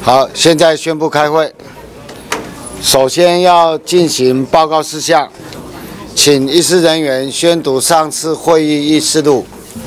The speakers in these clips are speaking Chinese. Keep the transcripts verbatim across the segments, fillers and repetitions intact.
好，现在宣布开会。首先要进行报告事项，请议事人员宣读上次会议议事录。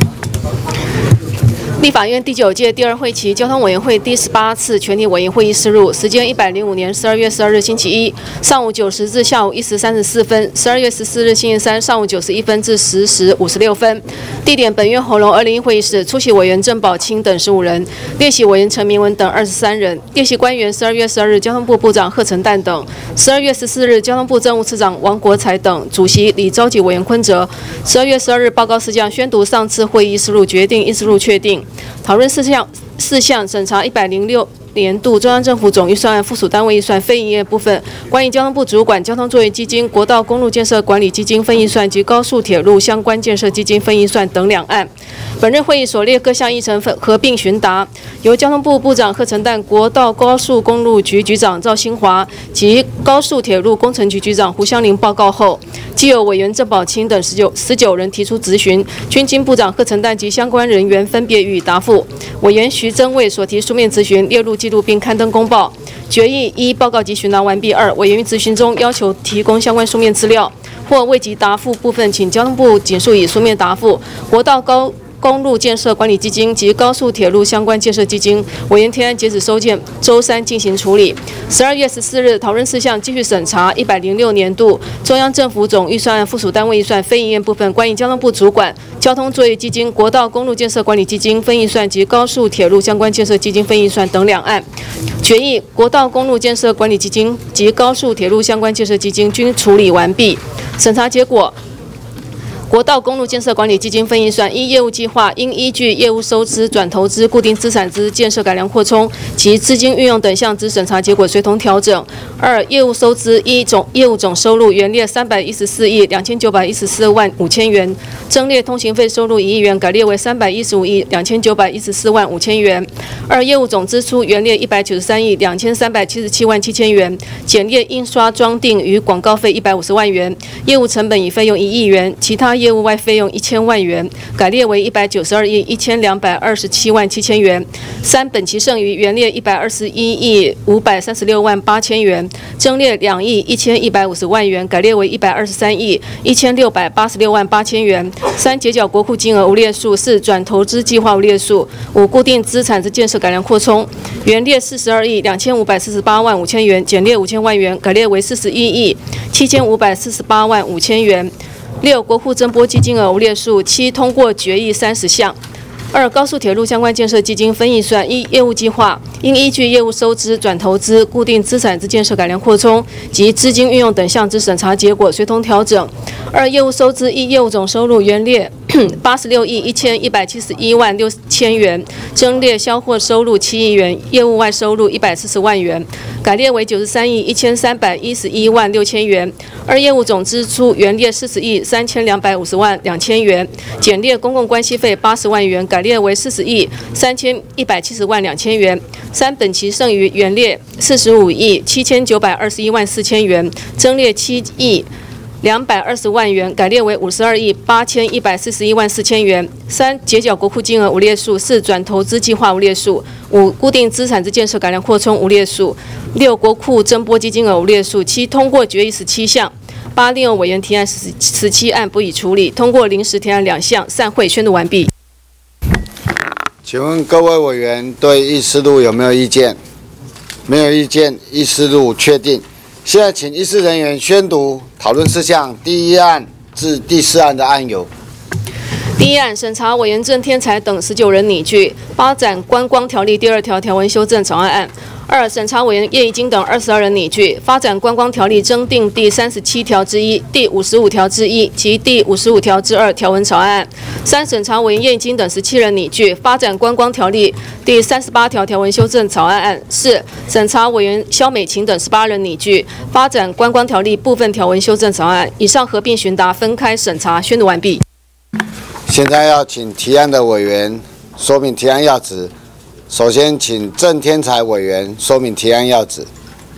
立法院第九届第二会期交通委员会第十八次全体委员会议事录，时间一百零五年十二月十二日星期一上午九时至下午一时三十四分，十二月十四日星期三上午九时一分至十时五十六分。地点本院侯龙二零一会议室，出席委员郑宝清等十五人，列席委员陈明文等二十三人，列席官员十二月十二日交通部部长贺成旦等，十二月十四日交通部政务次长王国才等，主席李召集委员坤哲。十二月十二日报告事项宣读上次会议议事录，决定议事录确定。 讨论事项事项审查一百零六年度中央政府总预算案附属单位预算非营业部分，关于交通部主管交通作业基金、国道公路建设管理基金分预算及高速铁路相关建设基金分预算等两案。本日会议所列各项议程合并询答，由交通部部长贺成旦、国道高速公路局局长赵新华及高速铁路工程局局长胡湘玲报告后，既有委员郑宝清等十九十九人提出质询，均经部长贺成旦及相关人员分别予以答复。委员徐增卫所提书面质询列入记录并刊登公报。决议一报告及询答完毕。二委员于质询中要求提供相关书面资料，或未及答复部分，请交通部尽速以书面答复。国道高 公路建设管理基金及高速铁路相关建设基金，委员提案截止收件，周三进行处理。十二月十四日讨论事项继续审查一百零六年度中央政府总预算案附属单位预算非营业部分，关于交通部主管交通作业基金、国道公路建设管理基金分预算及高速铁路相关建设基金分预算等两案。决议国道公路建设管理基金及高速铁路相关建设基金均处理完毕。审查结果。 国道公路建设管理基金分预算依业务计划，应依据业务收支、转投资、固定资产之建设改良扩充及资金运用等项之审查结果，随同调整。二、业务收支依总业务总收入原列三百一十四亿两千九百一十四万五千元，增列通行费收入一亿元，改列为三百一十五亿两千九百一十四万五千元。二、业务总支出原列一百九十三亿两千三百七十七万七千元，减列印刷装订与广告费一百五十万元，业务成本与费用一亿元，其他 业务外费用一千万元，改列为一百九十二亿一千两百二十七万七千元。三、本期剩余原列一百二十一亿五百三十六万八千元，增列两亿一千一百五十万元，改列为一百二十三亿一千六百八十六万八千元。三、结缴国库金额无列数。四、转投资计划无列数。五、固定资产之建设改良扩充原列四十二亿两千五百四十八万五千元，减列五千万元，改列为四十一亿七千五百四十八万五千元。 六、国库增拨基金额无列数。七、通过决议三十项。二、高速铁路相关建设基金分预算依业务计划，应依据业务收支、转投资、固定资产之建设改良扩充及资金运用等项之审查结果，随同调整。二、业务收支依业务总收入原列八十六亿一千一百七十一万六千元，增列销货收入七亿元，业务外收入一百四十万元，改列为九十三亿一千三百一十一万六千元。二、业务总支出原列四十亿三千两百五十万两千元，减列公共关系费八十万元，改列为四十亿三千一百七十万两千元。三、本期剩余原列四十五亿七千九百二十一万四千元，增列七亿 两百二十万元，改列为五十二亿八千一百四十一万四千元。三、结缴国库金额无列数。四、转投资计划无列数。五、固定资产之建设改良扩充无列数。六、国库增拨基金额无列数。七、通过决议十七项。八、另有委员提案十十七案不予处理，通过临时提案两项。散会宣读完毕。 请问各位委员对议事录有没有意见？没有意见，议事录确定。 现在请议事人员宣读讨论事项第一案至第四案的案由。 第一案，审查委员郑天才等十九人拟具《发展观光条例》第二条条文修正草案案。二、审查委员叶宜津等二十二人拟具《发展观光条例》增订第三十七条之一、第五十五条之一及第五十五条之二条文草案案。三、审查委员叶宜津等十七人拟具《发展观光条例》第三十八条条文修正草案案。四、审查委员肖美琴等十八人拟具《发展观光条例》部分条文修正草案案。以上合并询答，分开审查，宣读完毕。 现在要请提案的委员说明提案要旨。首先，请郑天才委员说明提案要旨。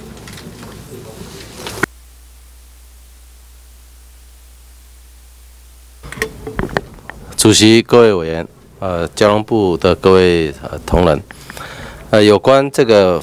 主席、各位委员，呃，交通部的各位呃同仁，呃，有关这个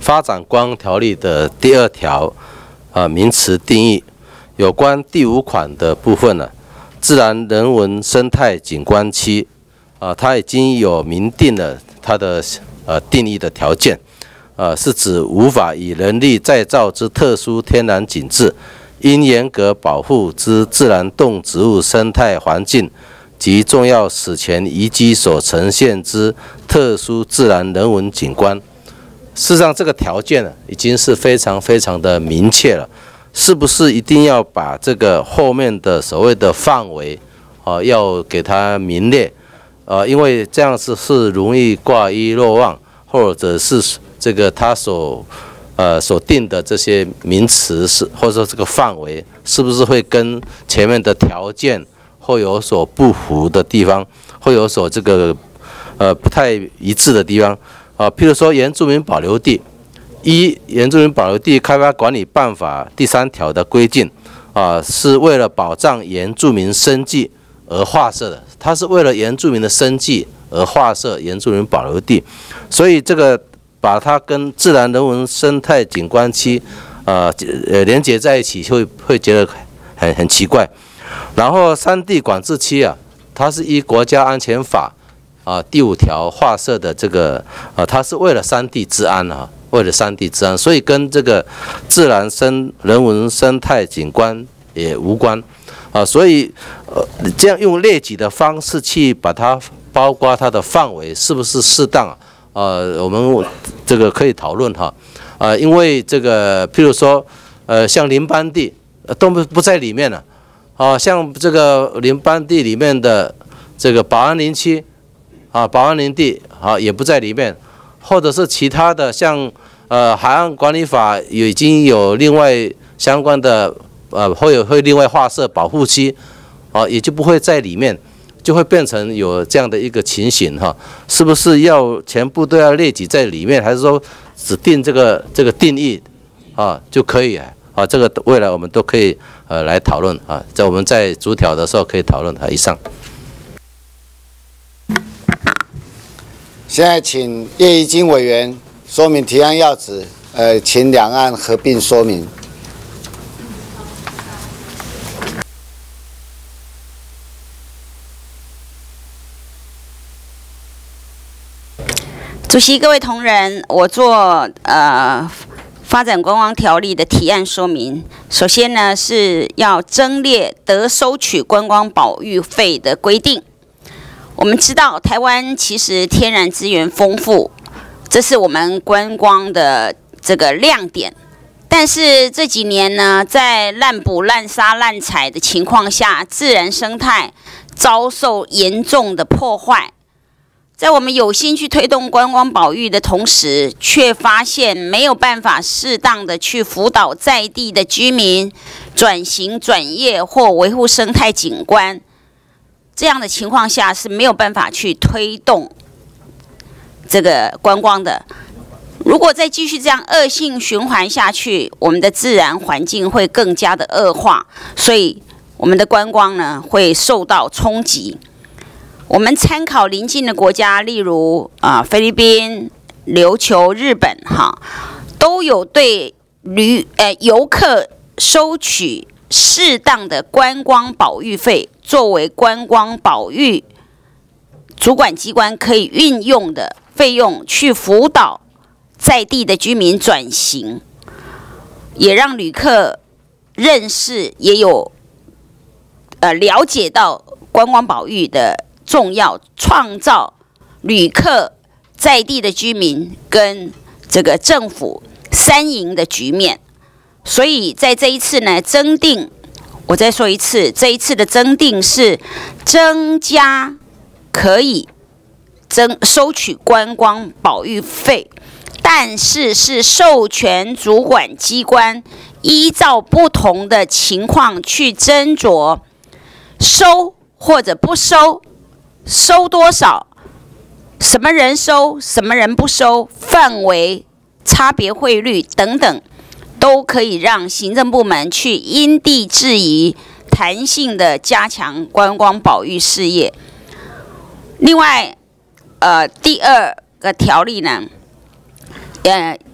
发展观光条例的第二条啊、呃、名词定义，有关第五款的部分呢，自然人文生态景观区啊、呃，它已经有明定了它的呃定义的条件，呃，是指无法以人力再造之特殊天然景致，应严格保护之自然动植物生态环境及重要史前遗迹所呈现之特殊自然人文景观。事实上，这个条件呢，已经是非常非常的明确了。是不是一定要把这个后面的所谓的范围，啊、呃，要给它明列？呃，因为这样子是容易挂一漏万，或者是这个它所呃所定的这些名词是，或者说这个范围，是不是会跟前面的条件会有所不符的地方，会有所这个呃不太一致的地方啊、呃？譬如说原住民保留地，依《原住民保留地开发管理办法》第三条的规定啊、呃，是为了保障原住民生计而划设的，它是为了原住民的生计而划设原住民保留地，所以这个把它跟自然人文生态景观区呃呃连接在一起，会会觉得很很奇怪。然后山地管制区啊，它是依国家安全法啊第五条划设的这个啊，它是为了山地治安啊，为了山地治安，所以跟这个自然生人文生态景观也无关啊，所以呃这样用列举的方式去把它包括它的范围是不是适当啊？呃，我们这个可以讨论哈，啊、呃，因为这个譬如说呃像林班地都不不在里面了。啊，像这个林班地里面的这个保安林区，啊，保安林地啊也不在里面，或者是其他的像呃海岸管理法已经有另外相关的呃会有会另外划设保护区，啊也就不会在里面，就会变成有这样的一个情形哈，是不是要全部都要列举在里面，还是说只定这个这个定义啊就可以啊？啊，这个未来我们都可以呃来讨论啊，在我们在逐条的时候可以讨论啊。以上。 现在请叶宜津委员说明提案要旨，呃，请两岸合并说明。 主席、各位同仁，我做呃。发展观光条例的提案说明，首先呢是要增列得收取观光保育费的规定。我们知道台湾其实天然资源丰富，这是我们观光的这个亮点。但是这几年呢，在滥捕、滥杀、滥采的情况下，自然生态遭受严重的破坏。在我们有心去推动观光保育的同时，却发现没有办法适当的去辅导在地的居民转型转业或维护生态景观，这样的情况下是没有办法去推动这个观光的。如果再继续这样恶性循环下去，我们的自然环境会更加的恶化，所以我们的观光呢会受到冲击。我们参考邻近的国家，例如啊、呃、菲律宾、琉球、日本，哈，都有对旅呃游客收取适当的观光保育费，作为观光保育主管机关可以运用的费用，去辅导在地的居民转型，也让旅客认识，也有呃了解到观光保育的重要，创造旅客、在地的居民跟这个政府三赢的局面。所以在这一次呢，增订，我再说一次，这一次的增订是增加可以征收取观光保育费，但是是授权主管机关依照不同的情况去斟酌收或者不收。收多少？什么人收？什么人不收？范围、差别汇率等等，都可以让行政部门去因地制宜、弹性的加强观光保育事业。另外，呃，第二个条例呢，呃，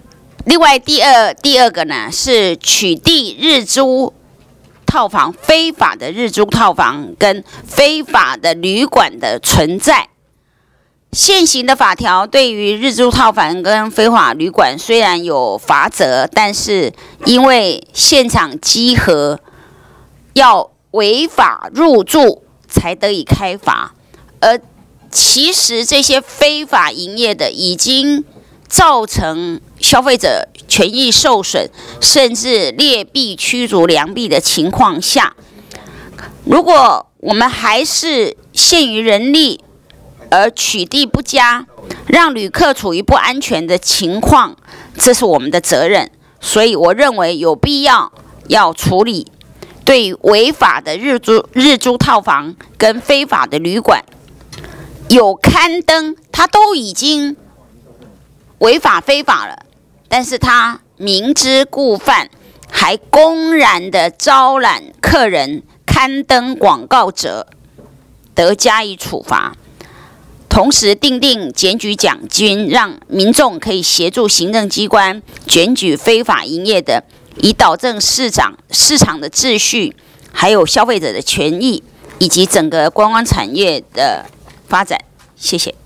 另外第二第二个呢是取缔日租套房、非法的日租套房跟非法的旅馆的存在。现行的法条对于日租套房跟非法旅馆虽然有罚则，但是因为现场稽核要违法入住才得以开罚，而其实这些非法营业的已经造成消费者权益受损，甚至劣币驱逐良币的情况下，如果我们还是限于人力而取缔不佳，让旅客处于不安全的情况，这是我们的责任。所以我认为有必要要处理对于违法的日租日租套房跟非法的旅馆有刊登，它都已经违法非法了，但是他明知故犯，还公然的招揽客人刊登广告者，得加以处罚。同时订定检举奖金，让民众可以协助行政机关检举非法营业的，以导正市场市场的秩序，还有消费者的权益，以及整个观光产业的发展。谢谢。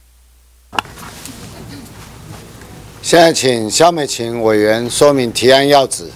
现在请萧美琴委员说明提案要旨。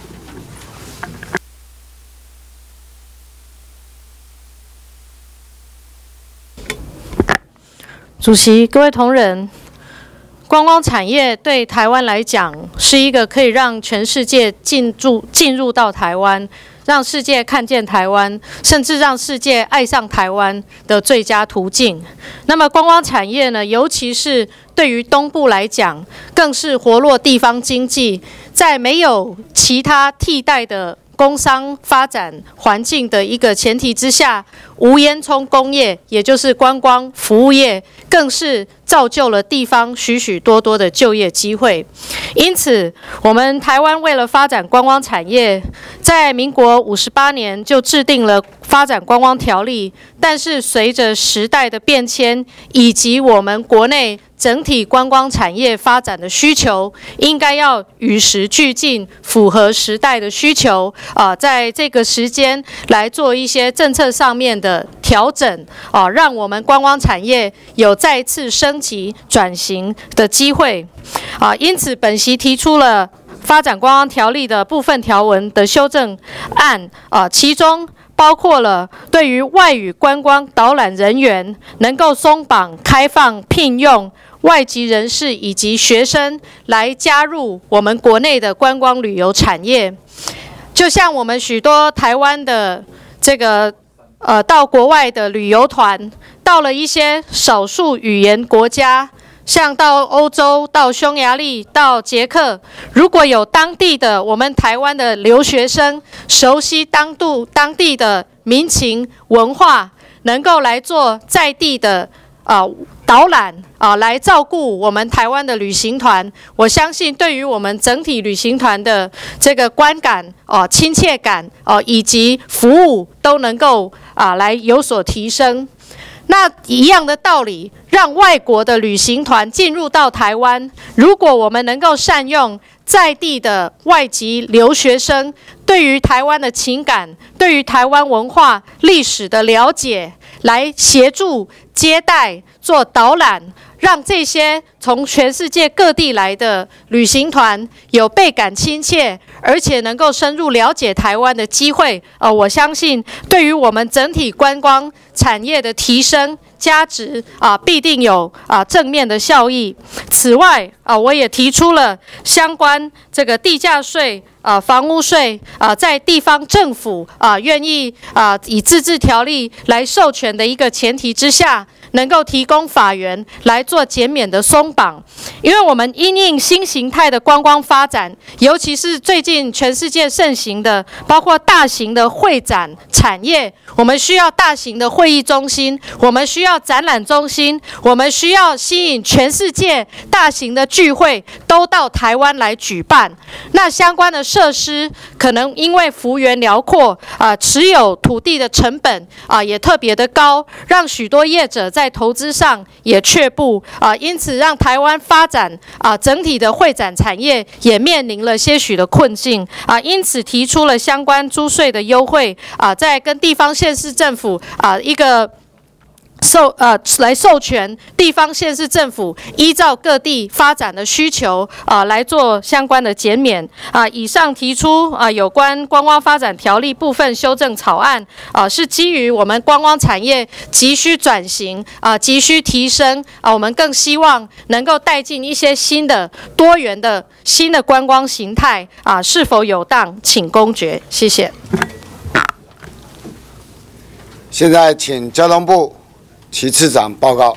主席、各位同仁，观光产业对台湾来讲是一个可以让全世界进驻进入到台湾，让世界看见台湾，甚至让世界爱上台湾的最佳途径。那么观光产业呢，尤其是对于东部来讲，更是活络地方经济，在没有其他替代的工商发展环境的一个前提之下，无烟囱工业，也就是观光服务业，更是造就了地方许许多多的就业机会。因此，我们台湾为了发展观光产业，在民国五十八年就制定了发展观光条例，但是随着时代的变迁，以及我们国内整体观光产业发展的需求，应该要与时俱进，符合时代的需求啊、呃，在这个时间来做一些政策上面的调整啊、呃，让我们观光产业有再次升级转型的机会啊、呃。因此，本席提出了发展观光条例的部分条文的修正案啊、呃，其中包括了对于外语观光导览人员能够松绑开放聘用外籍人士以及学生来加入我们国内的观光旅游产业，就像我们许多台湾的这个呃到国外的旅游团，到了一些少数语言国家，像到欧洲、到匈牙利、到捷克，如果有当地的我们台湾的留学生熟悉当地当地的民情文化，能够来做在地的啊、呃、导览啊、呃，来照顾我们台湾的旅行团，我相信对于我们整体旅行团的这个观感哦、呃、亲切感哦、呃、以及服务都能够啊、呃、来有所提升。那一样的道理，让外国的旅行团进入到台湾，如果我们能够善用在地的外籍留学生对于台湾的情感、对于台湾文化历史的了解，来协助接待、做导览，让这些从全世界各地来的旅行团有倍感亲切，而且能够深入了解台湾的机会。呃，我相信对于我们整体观光产业的提升价值啊、呃，必定有啊、呃、正面的效益。此外啊、呃，我也提出了相关这个地价税。啊、呃，房屋税啊、呃，在地方政府啊、呃、愿意啊、呃、以自治条例来授权的一个前提之下，能够提供法源来做减免的松绑。因为我们因应新形态的观光发展，尤其是最近全世界盛行的，包括大型的会展产业，我们需要大型的会议中心，我们需要展览中心，我们需要吸引全世界大型的聚会都到台湾来举办。那相关的设施可能因为幅员辽阔啊、呃，持有土地的成本啊、呃、也特别的高，让许多业者在投资上也却步啊、呃，因此让台湾发展啊、呃、整体的会展产业也面临了些许的困境啊、呃，因此提出了相关租税的优惠啊、呃，在跟地方县市政府啊、呃、一个。授呃来授权地方县市政府依照各地发展的需求啊、呃、来做相关的减免啊、呃。以上提出啊、呃、有关观光发展条例部分修正草案啊、呃，是基于我们观光产业急需转型啊、呃、急需提升啊、呃，我们更希望能够带进一些新的多元的新的观光形态啊、呃，是否有当，请公决。谢谢。 现在请交通部齐次长报告。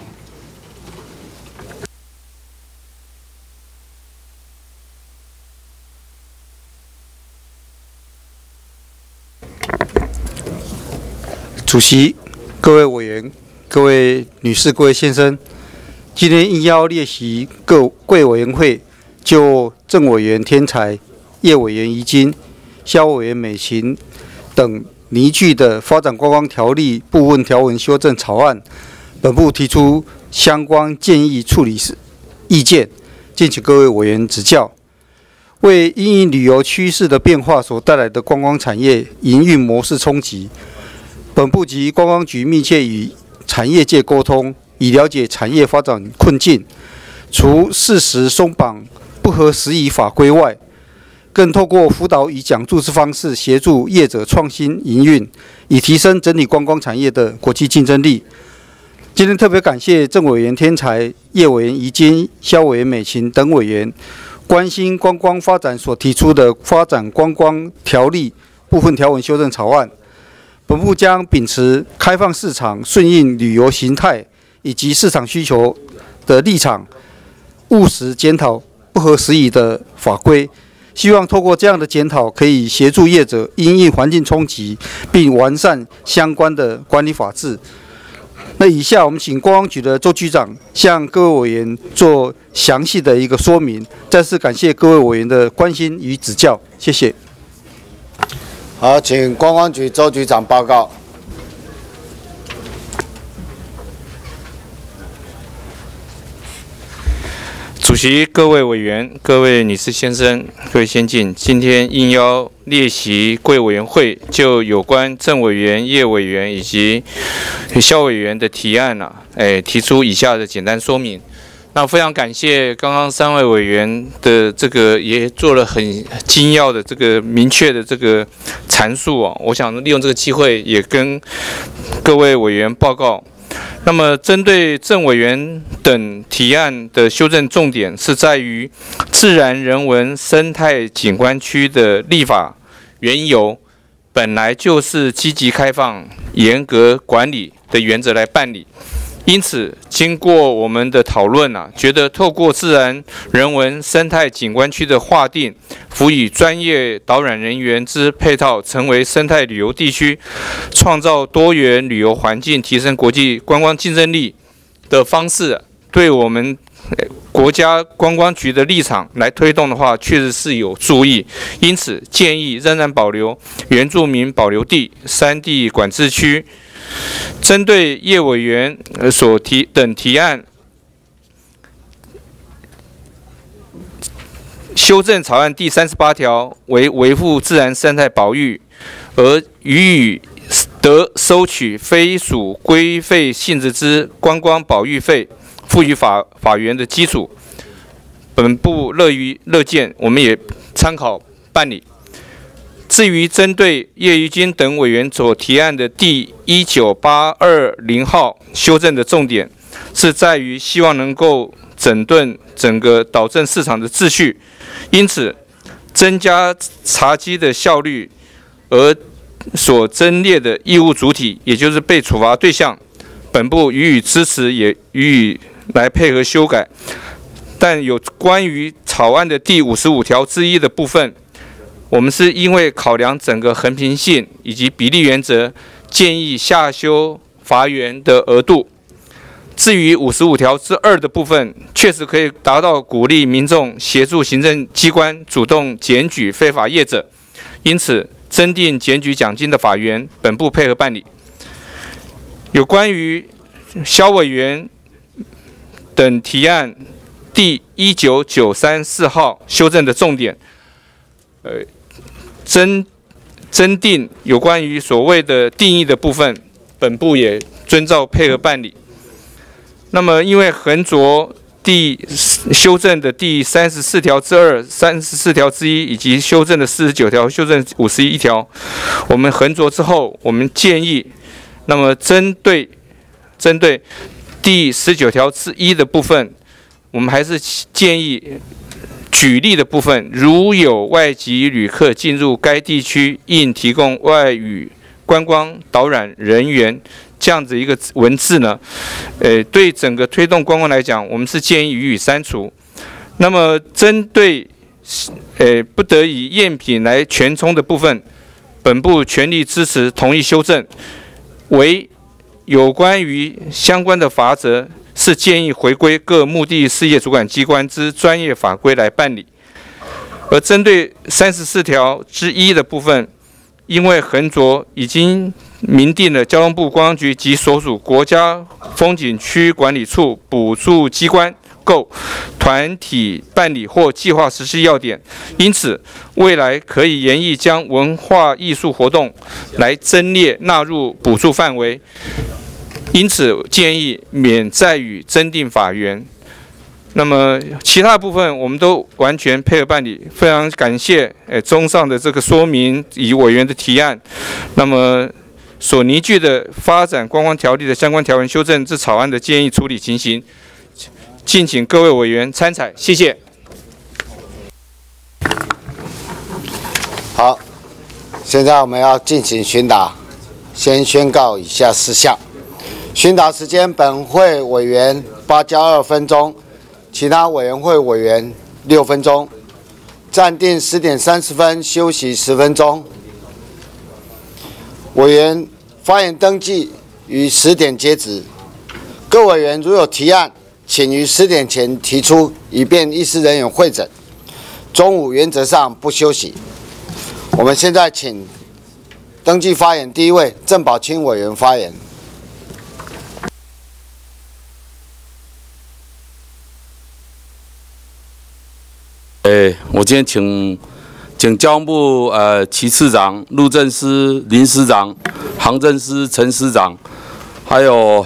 主席、各位委员、各位女士、各位先生，今天应邀列席各贵委员会就郑委员天才、叶委员宜金、萧委员美琴等拟具的发展观光条例部分条文修正草案，本部提出相关建议处理意见，敬请各位委员指教。为因应旅游趋势的变化所带来的观光产业营运模式冲击，本部及观光局密切与产业界沟通，以了解产业发展困境。除适时松绑不合时宜法规外，更透过辅导与讲座之方式，协助业者创新营运，以提升整体观光产业的国际竞争力。今天特别感谢郑委员天才、叶委员宜金、萧委员美琴等委员关心观光发展所提出的发展观光条例部分条文修正草案。本部将秉持开放市场、顺应旅游形态以及市场需求的立场，务实检讨不合时宜的法规。希望透过这样的检讨，可以协助业者因应环境冲击，并完善相关的管理法制。那以下我们请观光局的周局长向各位委员做详细的一个说明。再次感谢各位委员的关心与指教，谢谢。 好，请观光局周局长报告。 主席、各位委员、各位女士先生、各位先进，今天应邀列席贵委员会，就有关郑委员、叶委员以及萧委员的提案啊，哎，提出以下的简单说明。那非常感谢刚刚三位委员的这个也做了很精要的这个明确的这个阐述啊，我想利用这个机会也跟各位委员报告。那么，针对郑委员等提案的修正重点是在于自然人文生态景观区的立法缘由，本来就是积极开放、严格管理的原则来办理。因此，经过我们的讨论啊，觉得透过自然人文生态景观区的划定，辅以专业导览人员之配套，成为生态旅游地区，创造多元旅游环境，提升国际观光竞争力的方式，对我们国家观光局的立场来推动的话，确实是有助益。因此，建议仍然保留原住民保留地、山地管制区。针对叶委员所提等提案，修正草案第三十八条为维护自然生态保育，而予以得收取非属规费性质之观光保育费，赋予法法源的基础。本部乐于乐见，我们也参考办理。至于针对叶宜金等委员所提案的第一九八二零号修正的重点，是在于希望能够整顿整个导正市场的秩序，因此增加查稽的效率，而所增列的义务主体，也就是被处罚对象，本部予以支持，也予以来配合修改。但有关于草案的第五十五条之一的部分，我们是因为考量整个衡平性以及比例原则，建议下修罚源的额度。 至于五十五条之二的部分，确实可以达到鼓励民众协助行政机关主动检举非法业者，因此增订检举奖金的法源，本部配合办理。有关于萧委员等提案第一九九三四号修正的重点，呃，增增订有关于所谓的定义的部分，本部也遵照配合办理。那么，因为横着第修正的第三十四条之二、三十四条之一以及修正的四十九条、修正五十一条，我们横着之后，我们建议，那么针对针对第十九条之一的部分，我们还是建议举例的部分，如有外籍旅客进入该地区，应提供外语观光导览人员。这样子一个文字呢，呃，对整个推动观光来讲，我们是建议予以删除。那么，针对呃不得以赝品来权充的部分，本部全力支持同意修正。为有关于相关的罚则，是建议回归各目的事业主管机关之专业法规来办理。而针对三十四条之一的部分，因为横着已经明定了交通部观光局及所属国家风景区管理处补助机关构团体办理或计划实施要点，因此未来可以研议将文化艺术活动来增列纳入补助范围，因此建议免再予增订法源。那么其他部分我们都完全配合办理，非常感谢诶综上的这个说明以委员的提案，那么所拟具的发展观光条例的相关条文修正之草案的建议处理情形，敬请各位委员参采，谢谢。 好，现在我们要进行询答，先宣告以下事项。询答时间，本会委员八加二分钟。其他委员会委员六分钟，暂定十点三十分，休息十分钟。委员发言登记于十点截止。各委员如有提案，请于十点前提出，以便议事人员会诊。中午原则上不休息。我们现在请登记发言第一位郑宝清委员发言。 诶，我今天请请交通部呃齐次长、路政司林司长、航政司陈司长，还有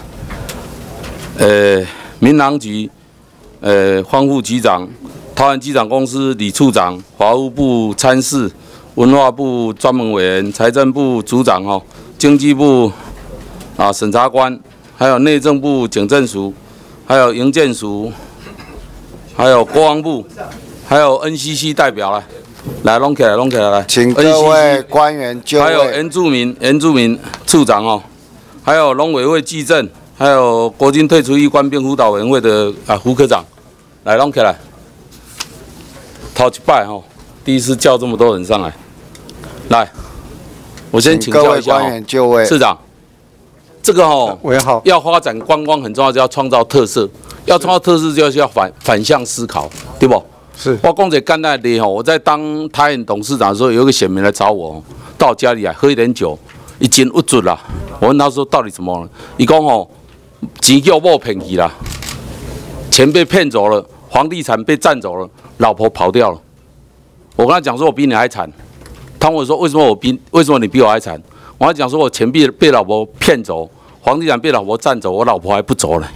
呃民航局呃方副局长、桃园机场公司李处长、法务部参事、文化部专门委员、财政部组长哦、经济部啊审查官，还有内政部警政署，还有营建署。还有国防部，还有 N C C 代表来，来弄起来，弄起来来， 请各位官员就位。 还有原住民原住民处长哦，还有农委会技政，还有国军退出役官兵辅导委员会的啊胡科长，来弄起来。头一摆哦，第一次叫这么多人上来，来，我先请教一下哦，市长，这个哦， 委员好， 要发展观光很重要，就要创造特色。要创造特色，就是要反反向思考，对不？ 是。 我讲一个简单的例吼，我在当台湾董事长的时候，有一个选民来找我，到我家里来喝一点酒，已经无助啦。我问他说到底怎么了？伊讲吼，钱叫某骗去啦，钱被骗走了，房地产被占走了，老婆跑掉了。我跟他讲说，我比你还惨。他问我说，为什么我比为什么你比我还惨？我跟他讲说，我钱被被老婆骗走，房地产被老婆占走，我老婆还不走了。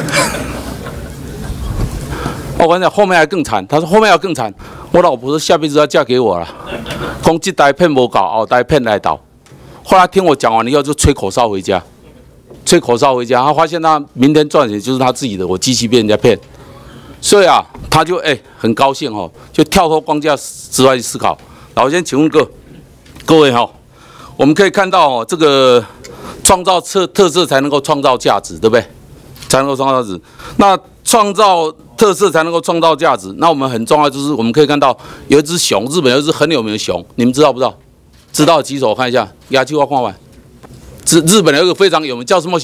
我跟你讲，后面还更惨。他说后面要更惨。我老婆说下辈子要嫁给我了。讲这代骗不搞，后代骗来倒。后来听我讲完以后，就吹口哨回家，吹口哨回家。他发现他明天赚钱就是他自己的，我机器被人家骗。所以啊，他就哎、欸、很高兴哦，就跳脱框架之外去思考。那我先请问各各位哈，我们可以看到哦，这个创造特特色才能够创造价值，对不对？才能够创造价值。那创造特色才能够创造价值。那我们很重要就是我们可以看到有一只熊，日本有一只很有名的熊，你们知道不知道？知道的举手，我看一下。牙去我看完。日日本有一个非常有名，叫什么熊？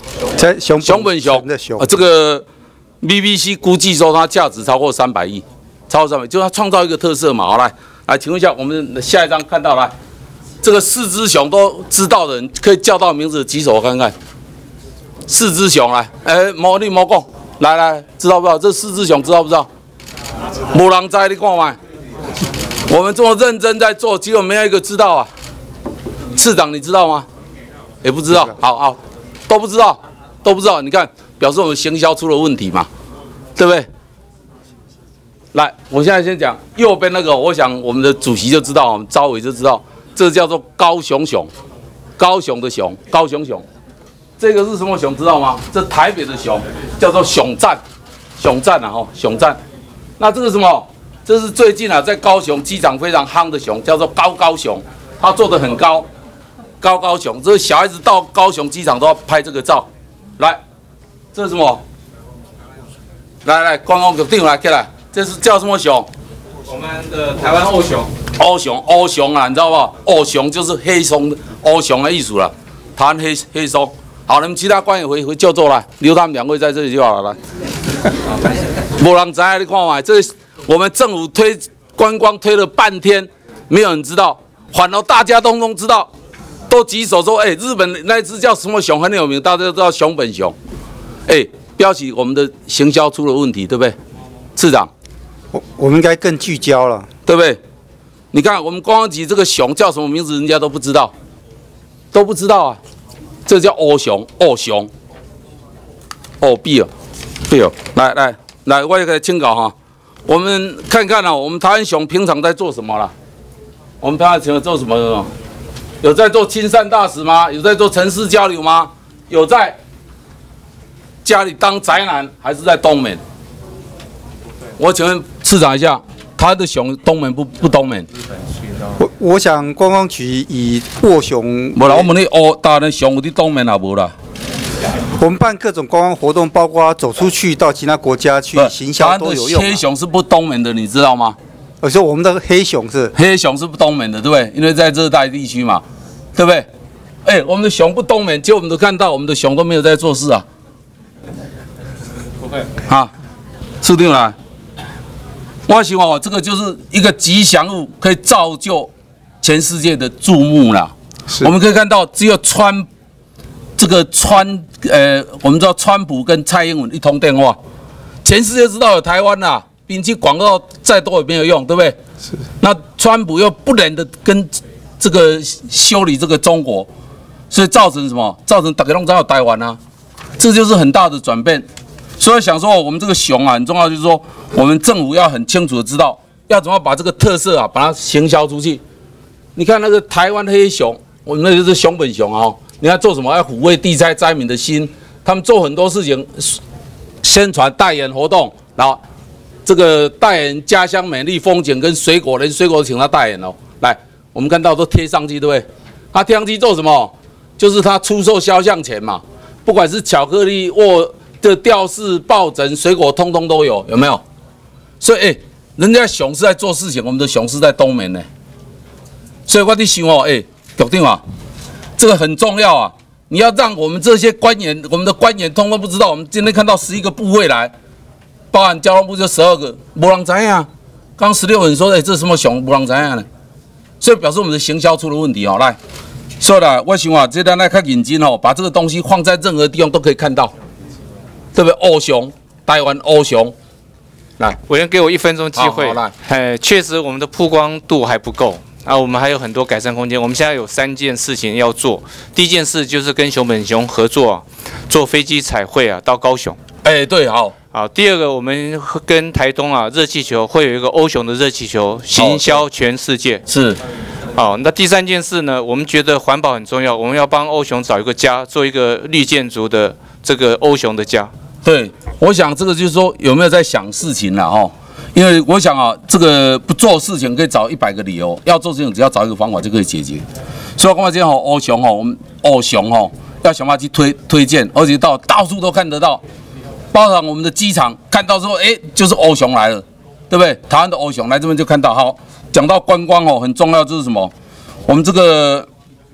在熊熊本熊的熊啊，这个 B B C 估计说它价值超过三百亿，超过三百，就是它创造一个特色嘛。好，来来，请问一下，我们下一张看到来，这个四只熊都知道的人，可以叫到名字举手我看看。四只熊来，哎，毛你毛讲，来来，知道不知道？这四只熊知道不知道？没人知，你看嘛。我们这么认真在做，结果没有一个知道啊。次长你知道吗？也不知道。好好，都不知道，都不知道。你看，表示我们行销出了问题嘛，对不对？来，我现在先讲右边那个，我想我们的主席就知道，我们招委就知道，这叫做高雄熊，高雄的熊，高雄熊。这个是什么熊？知道吗？这台北的熊叫做熊赞，熊赞啊，吼，熊赞。那这个什么？这是最近啊，在高雄机场非常夯的熊，叫做高高熊，它做得很高，高高熊。这小孩子到高雄机场都要拍这个照。来，这是什么？来来，观光局定来起来，这是叫什么熊？ 我们的台湾欧熊。 欧熊，欧熊啊，你知道不？欧熊就是黑松，欧熊的艺术了，台湾黑黑松。好，你们其他官员回回就座来，留他们两位在这里就好了。来，没人知道，你看嘛，这我们政府推观光推了半天，没有人知道，反而大家通通知道，都举手说，哎、欸，日本那只叫什么熊很有名，大家都知道熊本熊。哎、欸，标题我们的行销出了问题，对不对？市长， 我我们应该更聚焦了， 对不对？你看我们观光局这个熊叫什么名字，人家都不知道，都不知道啊。这叫欧熊，欧熊，哦，必哦，必哦，来来来，我也给请教哈。我们看看啊，我们台湾熊平常在做什么啦？我们平常在做什么？有在做亲善大使吗？有在做城市交流吗？有在家里当宅男，还是在东门？我请问市长一下，他的熊东门不不东门？ 我我想观光局以沃熊， 无啦，我问你，哦，大人熊有伫东门也无啦。 我们办各种观光活动，包括走出去到其他国家去行销都有用、啊。 黑熊是不东门的，你知道吗？ 我说我们的黑熊是黑熊是不东门的，对不对？因为在热带地区嘛，对不对？哎、欸，我们的熊不东门，结果我们都看到我们的熊都没有在做事啊。不会啊，处长来。我想哦，这个就是一个吉祥物，可以造就全世界的注目啦。我们可以看到，只有川这个川呃，我们知道川普跟蔡英文一通电话，全世界知道有台湾啦，并且广告再多也没有用，对不对？是。那川普又不忍的跟这个修理这个中国，所以造成什么？造成大家都知道台湾啊，这就是很大的转变。所以想说，我们这个熊啊，很重要，就是说，我们政府要很清楚的知道，要怎么把这个特色啊，把它行销出去。你看那个台湾黑熊，我们那就是熊本熊啊、哦，你看做什么？要抚慰地灾灾民的心，他们做很多事情，宣传代言活动，然后这个代言家乡美丽风景跟水果，连水果都请他代言哦。来，我们看到都贴上去，对不对？他贴上去做什么？就是他出售肖像权嘛，不管是巧克力或的吊饰、抱枕、水果，通通都有，有没有？所以，哎、欸，人家熊是在做事情，我们的熊是在东门呢。所以我在想哦，哎、欸，局长啊，这个很重要啊！你要让我们这些官员，我们的官员通通不知道。我们今天看到十一个部会来，包含交通部就十二个，没人知啊。刚十六人说，哎、欸，这是什么熊？没人知啊呢。所以表示我们的行销出了问题哦。来，所以啦，我想啊，这咱来看认真哦，把这个东西放在任何地方都可以看到。对不对？欧熊，台湾欧熊，来， 委员给我一分钟机会。 好，来， 哎，确实我们的曝光度还不够啊，我们还有很多改善空间。我们现在有三件事情要做。第一件事就是跟熊本熊合作、啊，坐飞机彩绘啊，到高雄。 哎，对，好。 好，第二个，我们跟台东啊，热气球会有一个欧熊的热气球，行销全世界。 是。 好，那第三件事呢？我们觉得环保很重要，我们要帮欧熊找一个家，做一个绿建筑的这个欧熊的家。 对，我想这个就是说有没有在想事情了哦？因为我想啊，这个不做事情可以找一百个理由，要做事情只要找一个方法就可以解决。所以我今天吼欧熊吼，我们欧熊吼要想办法去推推荐，而且到到处都看得到，包含我们的机场看到之后，哎，就是欧熊来了，对不对？台湾的欧熊来这边就看到。好，讲到观光哦，很重要就是什么？我们这个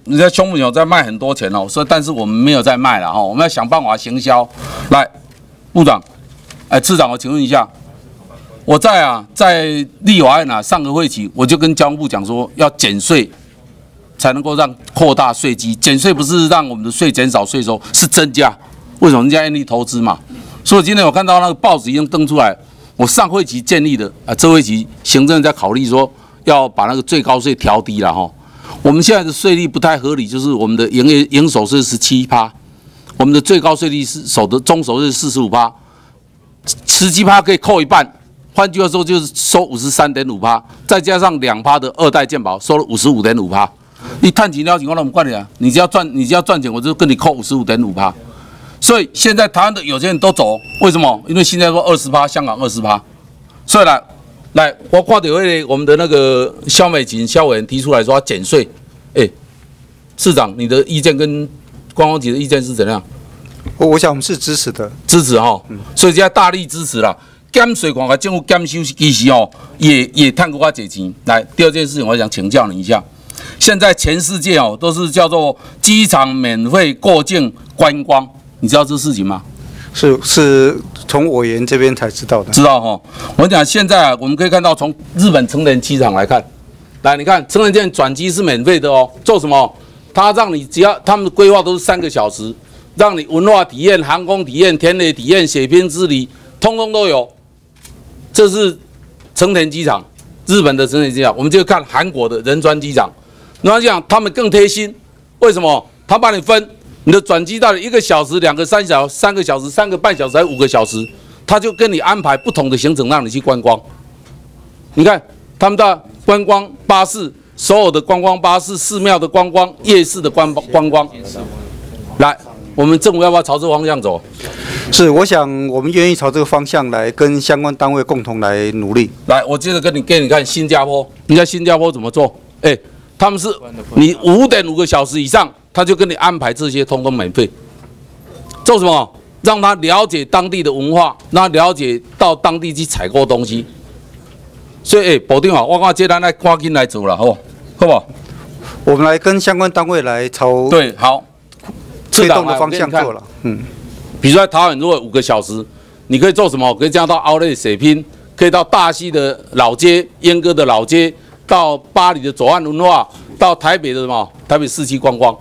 人家胸部有在卖很多钱哦，所以但是我们没有在卖了哈，我们要想办法行销。来，部长，哎，次长，我请问一下，我在啊，在立法院啊上个会期，我就跟交通部讲说，要减税，才能够让扩大税基。减税不是让我们的税减少税收，是增加。为什么人家愿意投资嘛？所以今天我看到那个报纸已经登出来，我上会期建立的啊，这会期行政在考虑说要把那个最高税调低了哈。我们现在的税率不太合理，就是我们的营业营所税是七趴，我们的最高税率是所得中所得是四十五趴，十七趴可以扣一半，换句话说就是收五十三点五趴，再加上两趴的二代健保，收了五十五点五趴。你探几了情况那么快的啊？你只要赚，你只要赚钱，我就跟你扣五十五点五趴。所以现在台湾的有钱人都走，为什么？因为现在说二十趴，香港二十趴，所以来。来，我看到会我们的那个萧美琴萧委员提出来说要减税，哎，市长，你的意见跟观光局的意见是怎样？ 我我想我们是支持的， 支持哈，嗯、所以现在大力支持啦。减税看看政府减收其实哦，也也探过我这钱。来，第二件事情，我想请教你一下，现在全世界哦都是叫做机场免费过境观光，你知道这事情吗？ 是是从委员这边才知道的， 知道哈。我讲现在啊，我们可以看到从日本成田机场来看，来你看成田机场转机是免费的哦。做什么？他让你只要他们的规划都是三个小时，让你文化体验、航空体验、田野体验、血拼之旅，通通都有。这是成田机场，日本的成田机场。我们就看韩国的仁川机场，仁川机场他们更贴心，为什么？他把你分。你的转机到底一个小时、两个三小时、三个小时、三个半小时还是五个小时，他就跟你安排不同的行程让你去观光。你看他们的观光巴士，所有的观光巴士、寺庙的观光、夜市的观观光，来，我们政府要不要朝这个方向走？ 是，我想我们愿意朝这个方向来跟相关单位共同来努力。 来，我接着跟你给你看新加坡，你看新加坡怎么做？哎，他们是你五点五个小时以上。他就跟你安排这些，通通免费。做什么？让他了解当地的文化，让他了解到当地去采购东西。所以，哎、欸，保定啊，我看这咱来赶紧来做了，好不好？好不好？ 我们来跟相关单位来朝对好推动的方向做了。嗯， 比如说桃园如果五个小时，你可以做什么？可以这样到奥莱水拼，可以到大溪的老街、鸳歌的老街，到巴黎的左岸文化，到台北的什么？台北市区观光。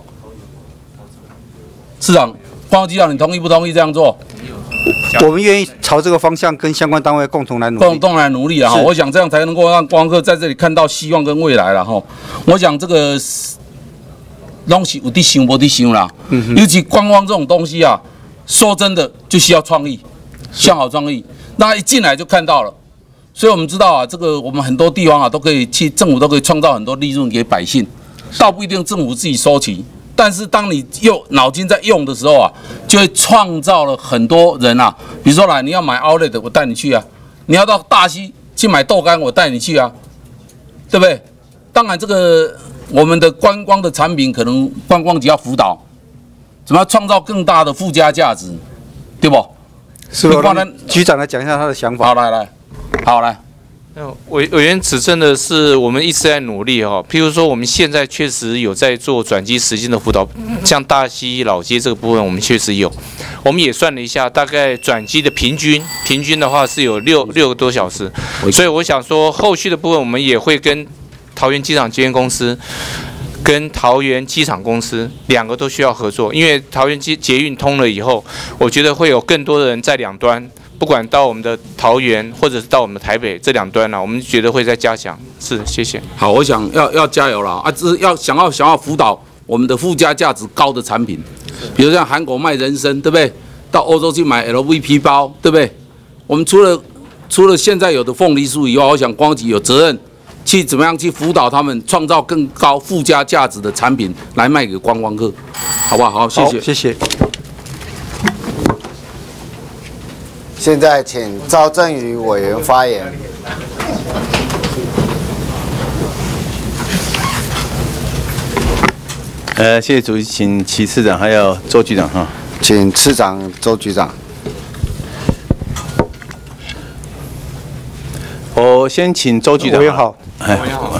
市长，观光局长，你同意不同意这样做？ 我们愿意朝这个方向跟相关单位共同来努力， 共同来努力啊！哈，我想这样才能够让观光客在这里看到希望跟未来了哈。我想这个东西有的想无的想啦，嗯、尤其观光这种东西啊，说真的就需要创意，想好创意，那一进来就看到了。所以我们知道啊，这个我们很多地方啊都可以去，政府都可以创造很多利润给百姓，倒不一定政府自己收齐。但是当你用脑筋在用的时候啊，就会创造了很多人啊。比如说来，你要买 Outlet 我带你去啊；你要到大溪去买豆干，我带你去啊，对不对？当然，这个我们的观光的产品，可能观光局要辅导，怎么样创造更大的附加价值，对不？ 是不？局长来讲一下他的想法。 好，来来，好来。 委委员指正的是，我们一直在努力哈。譬如说，我们现在确实有在做转机时间的辅导，像大溪老街这个部分，我们确实有。我们也算了一下，大概转机的平均，平均的话是有六六个多小时。所以我想说，后续的部分我们也会跟桃园机场捷运公司、跟桃园机场公司两个都需要合作，因为桃园捷捷运通了以后，我觉得会有更多的人在两端。不管到我们的桃园，或者是到我们的台北这两端呢、啊，我们觉得会再加强。是，谢谢。 好，我想要要加油了啊！这是要想要想要辅导我们的附加价值高的产品，比如像韩国卖人参，对不对？到欧洲去买 L V P 包，对不对？我们除了除了现在有的凤梨酥以外，我想光局有责任去怎么样去辅导他们，创造更高附加价值的产品来卖给观光客，好不好？好，谢谢， 谢谢。 现在请赵正宇委员发言。 呃，谢谢主席，请齐次长还有周局长哈， 请次长、周局长。 我先请周局长。 委员好。 哎，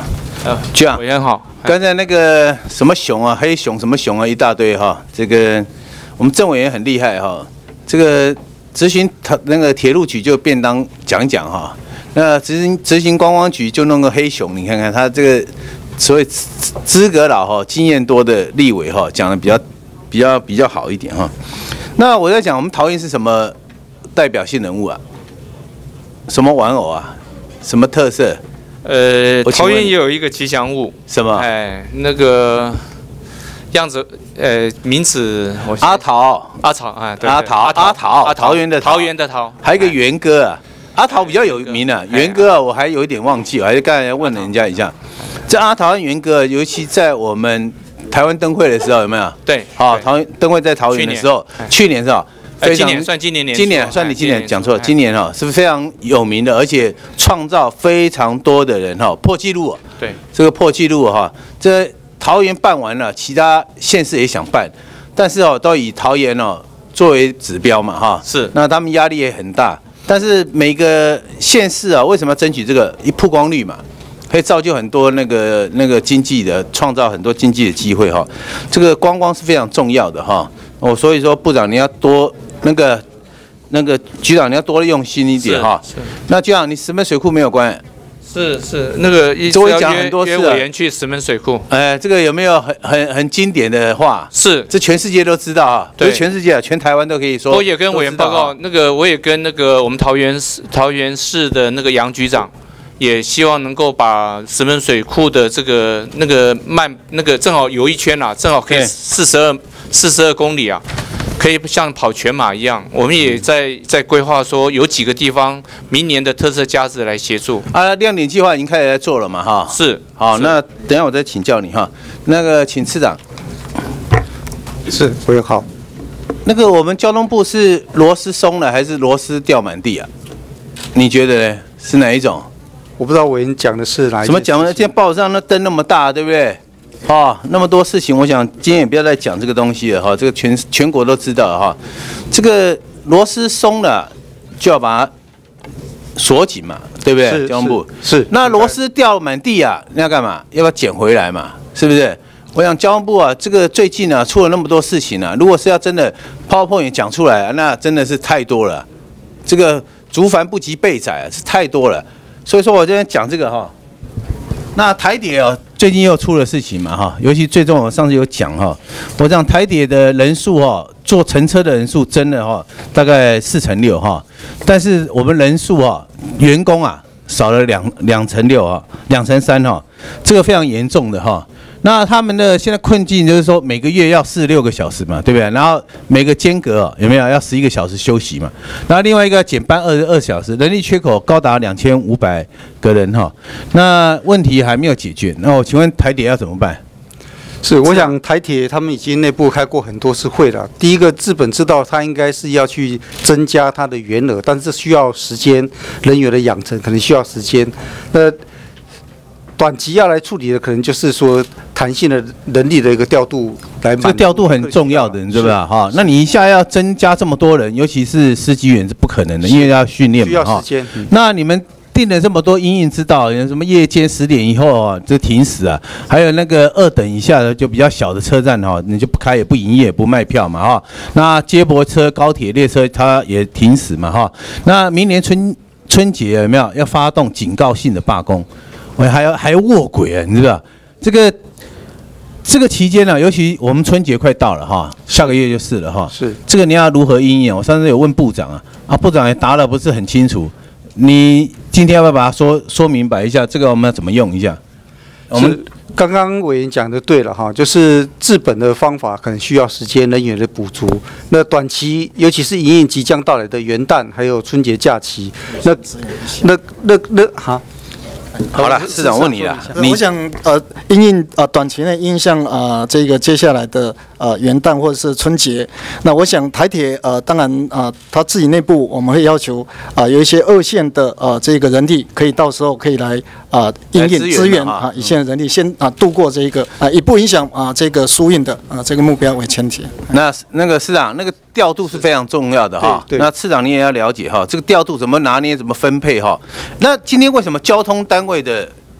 呃， 局长委员好。 刚才那个什么熊啊，黑熊什么熊啊，一大堆哈。这个我们郑委员很厉害哈。这个执行他那个铁路局就便当讲讲哈。那执行执行观光局就弄个黑熊，你看看他这个所谓资格老哈、经验多的立委哈，讲的比较比较比较好一点哈。那我在讲我们桃园是什么代表性人物啊？什么玩偶啊？什么特色？ 呃，桃园也有一个吉祥物， 什么？ 哎，那个样子，呃，名字我阿桃， 阿桃，哎，对， 阿桃，阿桃，桃园的桃园的桃， 还有一个元哥啊，阿桃比较有名啊，元哥啊，我还有一点忘记，我还刚才问人家一下，这阿桃和元哥，尤其在我们台湾灯会的时候有没有？ 对， 好，桃园灯会在桃园的时候，去年是吧？ 呃，今年算今年年， 今年算你今年讲错了，今年哈是非常有名的，而且创造非常多的人哈破纪录。 对， 这个破纪录哈，这桃园办完了，其他县市也想办，但是哦都以桃园哦作为指标嘛哈。 是， 那他们压力也很大，但是每个县市啊为什么要争取这个一曝光率嘛？可以造就很多那个那个经济的，创造很多经济的机会哈。这个观光是非常重要的哈。哦，所以说部长你要多。那个那个局长，你要多用心一点哈。那局长，你石门水库没有关？ 是是，那个一直要约约委员去石门水库。 哎，这个有没有很很很经典的话？ 是， 这全世界都知道啊，不是全世界，全台湾都可以说。 我也跟委员报告，那个我也跟那个我们桃园市桃园市的那个杨局长，也希望能够把石门水库的这个那个慢那个正好游一圈啊，正好可以四十二四十二公里啊。可以像跑全马一样，我们也在在规划说有几个地方明年的特色假日来协助啊。亮点计划已经开始在做了嘛，哈。 是， 好，那等一下我再请教你哈。那个，请次长。 是，委员好。 那个我们交通部是螺丝松了还是螺丝掉满地啊？你觉得呢？是哪一种？ 我不知道委员讲的是哪一种。 什么讲的？今天报纸上那灯那么大，对不对？哦，那么多事情，我想今天也不要再讲这个东西了哈，这个全全国都知道了哈。这个螺丝松了，就要把它锁紧嘛，对不对？交通部是。 那螺丝掉满地啊，那要干嘛？要不要捡回来嘛？是不是？我想交通部啊，这个最近啊出了那么多事情啊，如果是要真的 PowerPoint 讲出来，那真的是太多了。这个竹繁不及备载啊，是太多了。所以说我今天讲这个哈。那台铁哦，最近又出了事情嘛哈，尤其最重要，我上次有讲哈，我讲台铁的人数哈，坐乘车的人数增了哈，大概四成六哈，但是我们人数啊，员工啊少了两两成六啊，两成三哈，这个非常严重的哈。那他们的现在困境就是说，每个月要四十六个小时嘛，对不对？然后每个间隔有没有要十一个小时休息嘛？然后另外一个减班二十二小时，人力缺口高达两千五百个人哈。那问题还没有解决，那我请问台铁要怎么办？ 是，我想台铁他们已经内部开过很多次会了。第一个，资本知道它应该是要去增加它的员额，但是这需要时间，人员的养成可能需要时间。那短期要来处理的，可能就是说弹性的人力的一个调度来。这个调度很重要的，你知不知道哈？那你一下要增加这么多人，尤其是司机员是不可能的，因为要训练嘛哈。需要时间。那你们定了这么多因应之道，有什么夜间十点以后啊就停驶啊，还有那个二等以下的就比较小的车站哈，你就不开也不营业不卖票嘛哈。那接驳车、高铁、列车它也停驶嘛哈。那明年春春节有没有要发动警告性的罢工？我还要还要卧轨啊，你知道这个这个期间呢、啊，尤其我们春节快到了哈，下个月就是了哈。 是这个你要如何因应？我上次有问部长啊，啊部长也答了不是很清楚。你今天要不要把它说说明白一下？这个我们要怎么用一下？ 我们刚刚委员讲的对了哈，就是治本的方法可能需要时间、人员的补足。那短期，尤其是营运即将到来的元旦还有春节假期，那那那那哈。 好了，市长问你了，你我想呃，因应呃短期内印象啊，这个接下来的呃元旦或者是春节，那我想台铁呃当然啊、呃，他自己内部我们会要求啊、呃、有一些二线的呃这个人力可以到时候可以来啊因应支援啊一线的人力先啊度过这一个啊以不影响啊这个输运的啊这个目标为前提。 那那个市长那个调度是非常重要的哈，那市长你也要了解哈，这个调度怎么拿捏，怎么分配哈。那今天为什么交通单位的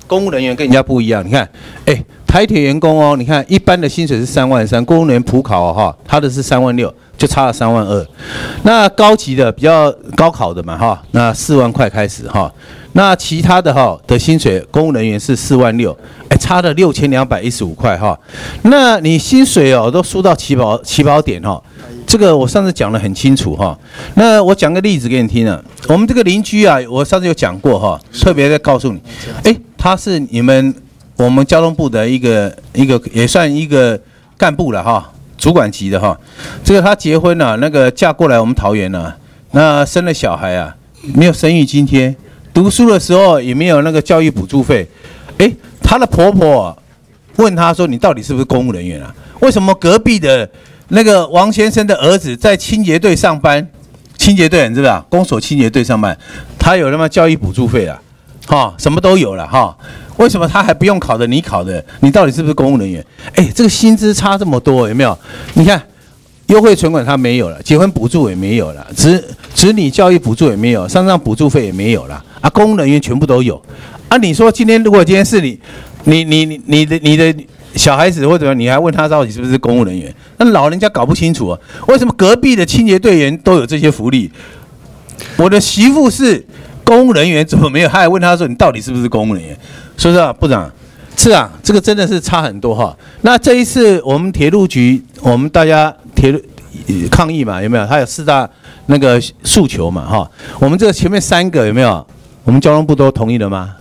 公务人员跟人家不一样，你看，哎，台铁员工哦，你看一般的薪水是三万三，公务人员普考哦哈，他的是三万六，就差了三万二。那高级的比较高考的嘛哈，那四万块开始哈，那其他的哈的薪水，公务人员是四万六，哎，差了六千两百一十五块哈。那你薪水哦都输到起跑起跑点哈。这个我上次讲得很清楚哈，那我讲个例子给你听啊。我们这个邻居啊，我上次有讲过哈，特别在告诉你，哎，他是你们我们交通部的一个一个也算一个干部了哈，主管级的哈。这个他结婚了、啊，那个嫁过来我们桃园了、啊，那生了小孩啊，没有生育津贴，读书的时候也没有那个教育补助费。哎，他的婆婆、啊、问他说：“你到底是不是公务人员啊？为什么隔壁的？”那个王先生的儿子在清洁队上班，清洁队你知道吧？公所清洁队上班，他有他妈教育补助费啊，哈，什么都有了哈。为什么他还不用考的，你考的？你到底是不是公务人员？哎，这个薪资差这么多，有没有？你看，优惠存款他没有了，结婚补助也没有了，子子女教育补助也没有，上上补助费也没有了啊，公务人员全部都有啊。你说今天如果今天是你，你你你你的你的。小孩子或者你还问他到底是不是公务人员？那老人家搞不清楚啊，为什么隔壁的清洁队员都有这些福利？我的媳妇是公务人员，怎么没有？他还问他说你到底是不是公务人员？是不是啊，部长？是啊，这个真的是差很多哈。那这一次我们铁路局，我们大家铁路抗议嘛，有没有？他有四大那个诉求嘛，哈。我们这个前面三个有没有？我们交通部都同意了吗？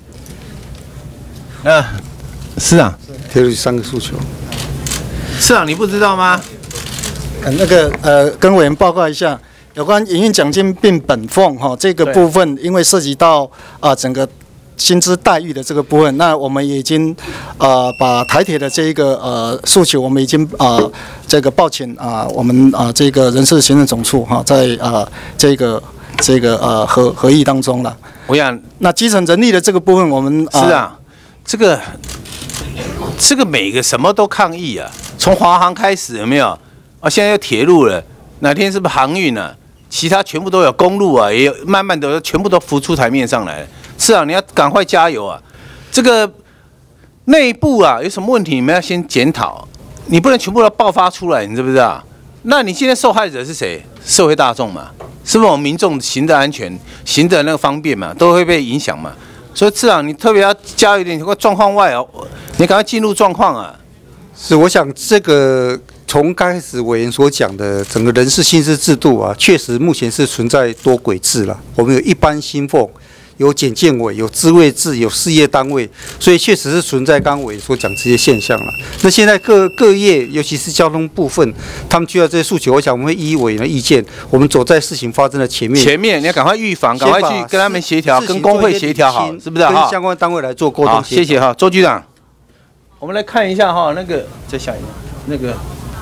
啊，是啊。 铁路三个诉求， 市长你不知道吗？ 呃，那个呃，跟委员报告一下，有关营运奖金并本俸哈这个部分，因为涉及到啊、呃、整个薪资待遇的这个部分，那我们已经呃把台铁的这一个呃诉求，我们已经啊、呃、这个报请啊、呃、我们啊、呃、这个人事行政总处哈在啊、呃、这个这个呃合合议当中了。 我想， 那基层人力的这个部分，我们是啊，这个。这个每个什么都抗议啊，从华航开始有没有？啊，现在有铁路了，哪天是不是航运啊？其他全部都有公路啊，也有慢慢的全部都浮出台面上来了。是啊，你要赶快加油啊！这个内部啊有什么问题，你们要先检讨，你不能全部都爆发出来，你知不知道？那你现在受害者是谁？社会大众嘛，是不是我们民众行的安全、行的那个方便嘛，都会被影响嘛？所以市长，你特别要加一点，状况外哦，你赶快进入状况啊！ 是，我想这个从刚开始委员所讲的整个人事薪资制度啊，确实目前是存在多轨制了。我们有一般薪俸，有检建委，有自卫制，有事业单位，所以确实是存在刚刚委员所讲这些现象了。那现在各各业，尤其是交通部分，他们需要这些诉求，我想我们会依委员的意见，我们走在事情发生的前面。 前面你要赶快预防，赶快去跟他们协调，跟工会协调好，是不是哈？ 跟相关单位来做沟通。 好，谢谢哈，周局长。我们来看一下哈，那个再下一个，那个，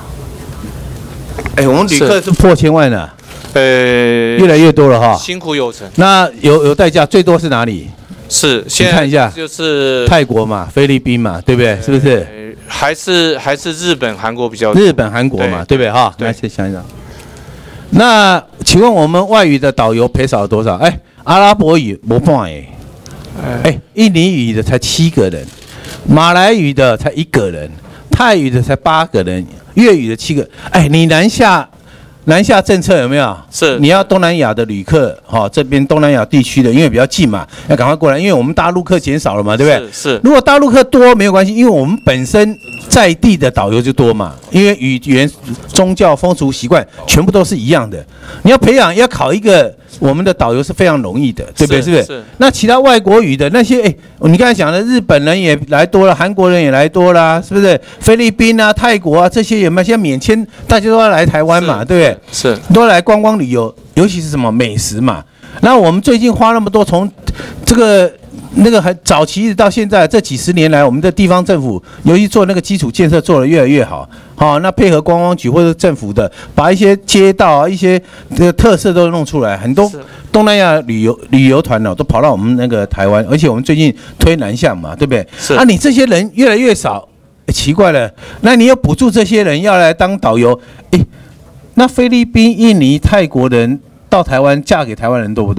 哎，我们旅客是破千万的。呃，越来越多了哈， 辛苦有成。 那有有代价，最多是哪里？ 是， 你看一下， 就是泰国嘛，菲律宾嘛，对不对？是不是？ 还是还是日本、韩国比较多。 日本、韩国嘛，对不对哈？来，先想一想。那请问我们外语的导游赔少了多少？哎，阿拉伯语不半哎，哎，印尼语的才七个人，马来语的才一个人，泰语的才八个人，粤语的七个。哎，你南下。南下政策有没有？ 是， 你要东南亚的旅客，哈、哦，这边东南亚地区的，因为比较近嘛，要赶快过来，因为我们大陆客减少了嘛，对不对？ 是。是如果大陆客多没有关系，因为我们本身在地的导游就多嘛，因为语言、宗教、风俗习惯全部都是一样的。你要培养，要考一个我们的导游是非常容易的，对不对？是不是？是。那其他外国语的那些，哎，你刚才讲的日本人也来多了，韩国人也来多啦，是不是？菲律宾啊、泰国啊这些有没有？现在免签，大家都要来台湾嘛，对不对？ 是， 都来观光旅游，尤其是什么美食嘛。那我们最近花那么多，从这个那个很早期一直到现在这几十年来，我们的地方政府尤其做那个基础建设做得越来越好。好、哦，那配合观光局或者政府的，把一些街道啊、一些这个特色都弄出来，很多东南亚旅游旅游团呢、哦、都跑到我们那个台湾，而且我们最近推南向嘛，对不对？ 是。 啊，你这些人越来越少。奇怪了，那你要补助这些人要来当导游，诶，那菲律宾、印尼、泰国人到台湾嫁给台湾人多不多？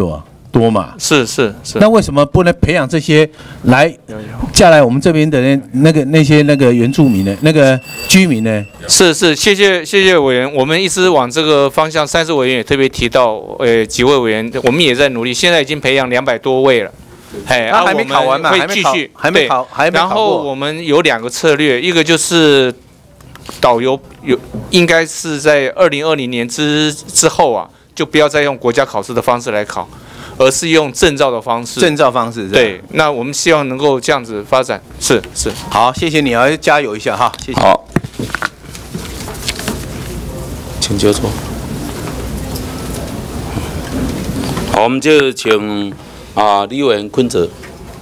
多嘛。 是是是。 那为什么不能培养这些来嫁来我们这边的人那个那些那个原住民呢？那个居民呢？ 是是，谢谢谢谢委员，我们一直往这个方向。三次委员也特别提到，呃，几位委员，我们也在努力，现在已经培养两百多位了。哎， 那还没考完嘛？ 会继续， 还没考，还没考过。 然后我们有两个策略，一个就是导游有应该是在二零二零年之之后啊，就不要再用国家考试的方式来考，而是用证照的方式。 证照方式， 对。那我们希望能够这样子发展。是是。 好，谢谢你啊，加油一下哈，谢谢。 好，请就坐。好，我们就请。啊，李委员坤泽，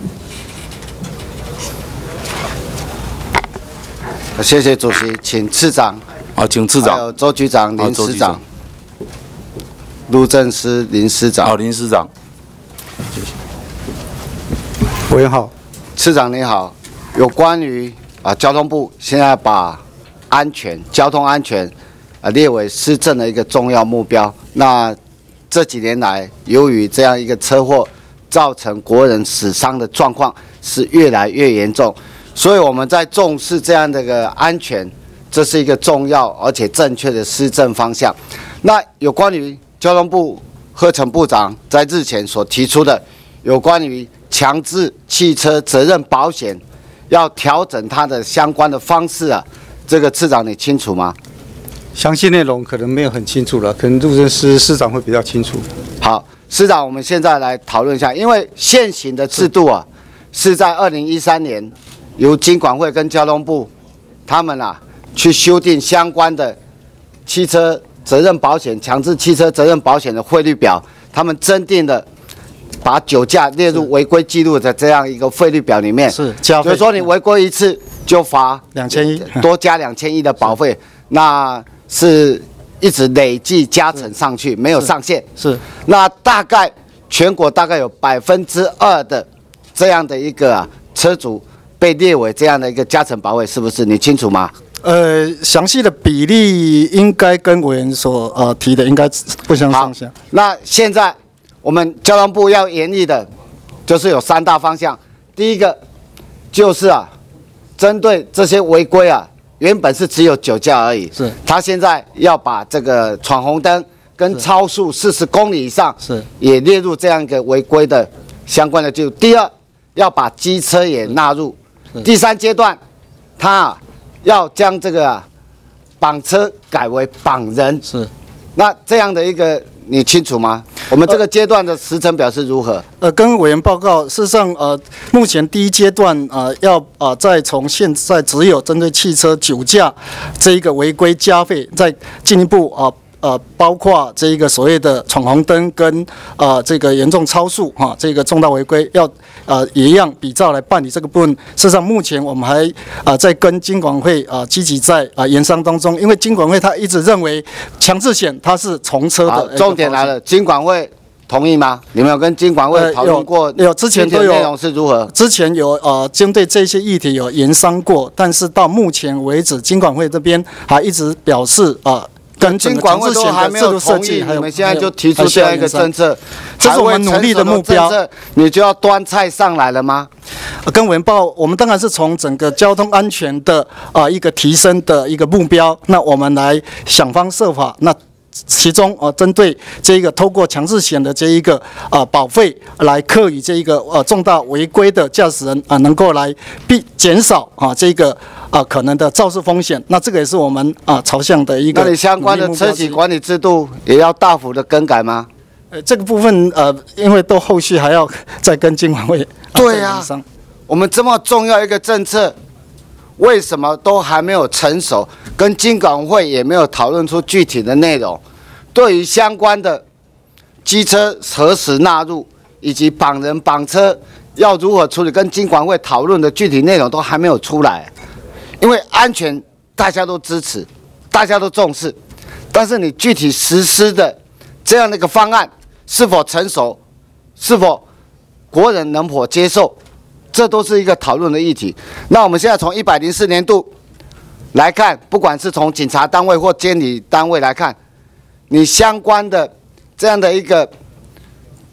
谢谢主席，请次长， 啊，请次长， 还有周局长、林师长、路政司林师长， 好，林师长， 谢谢。委员好， 次长你好，有关于啊交通部现在把安全、交通安全啊列为施政的一个重要目标，那这几年来，由于这样一个车祸。造成国人死伤的状况是越来越严重，所以我们在重视这样的一个安全，这是一个重要而且正确的施政方向。那有关于交通部贺成部长在日前所提出的有关于强制汽车责任保险要调整它的相关的方式啊，这个次长你清楚吗？ 详细内容可能没有很清楚了，可能路政司司长会比较清楚。 好。司长，我们现在来讨论一下，因为现行的制度啊，是在二零一三年由金管会跟交通部他们啊去修订相关的汽车责任保险、强制汽车责任保险的汇率表，他们增订的把酒驾列入违规记录的这样一个汇率表里面， 是加费， 所以说你违规一次就罚两千一， 多加两千一的保费，那是。一直累计加成上去，没有上限。 是， 那大概全国大概有百分之二的这样的一个啊车主被列为这样的一个加成保费，是不是？你清楚吗？ 呃，详细的比例应该跟委员所呃提的应该不相上下。 那现在我们交通部要严厉的，就是有三大方向。第一个就是啊，针对这些违规啊。原本是只有酒驾而已， 是。 他现在要把这个闯红灯跟超速四十公里以上， 是也列入这样一个违规的相关的记录。第二，要把机车也纳入。第三阶段，他、啊、要将这个、啊、绑车改为绑人。 是。 那这样的一个你清楚吗？我们这个阶段的时程表是如何？ 呃，跟委员报告，事实上，呃，目前第一阶段，呃，要呃，再从现在只有针对汽车酒驾这一个违规加费，再进一步啊。呃呃，包括这一个所谓的闯红灯跟呃这个严重超速哈、啊，这个重大违规要呃也一样比照来办理这个部分。事实上，目前我们还啊、呃、在跟金管会啊、呃、积极在啊、呃、研商当中，因为金管会他一直认为强制险它是从车的。 重点来了，金管会同意吗？你们有跟金管会讨论过、呃有？有，之前都有。 内容是如何？ 之前有呃针对这些议题有研商过，但是到目前为止，金管会这边还一直表示啊。呃跟金管会都还没有同意，你们现在就提出这样一个政策， 这是我们努力的目标。 你就要端菜上来了吗？ 跟委员报，我们当然是从整个交通安全的啊、呃、一个提升的一个目标，那我们来想方设法，那其中啊、呃、针对这一个透过强制险的这一个啊、呃、保费来课予这一个呃重大违规的驾驶人啊、呃、能够来避减少啊这个。啊、呃，可能的肇事风险，那这个也是我们啊、呃、朝向的一个。 那你相关的车企管理制度也要大幅的更改吗？ 呃，这个部分呃，因为都后续还要再跟金管会。 对呀、啊，我们这么重要一个政策，为什么都还没有成熟？跟金管会也没有讨论出具体的内容。对于相关的机车何时纳入，以及绑人绑车要如何处理，跟金管会讨论的具体内容都还没有出来。因为安全大家都支持，大家都重视，但是你具体实施的这样的一个方案是否成熟，是否国人能否接受，这都是一个讨论的议题。那我们现在从一百零四年度来看，不管是从警察单位或监理单位来看，你相关的这样的一个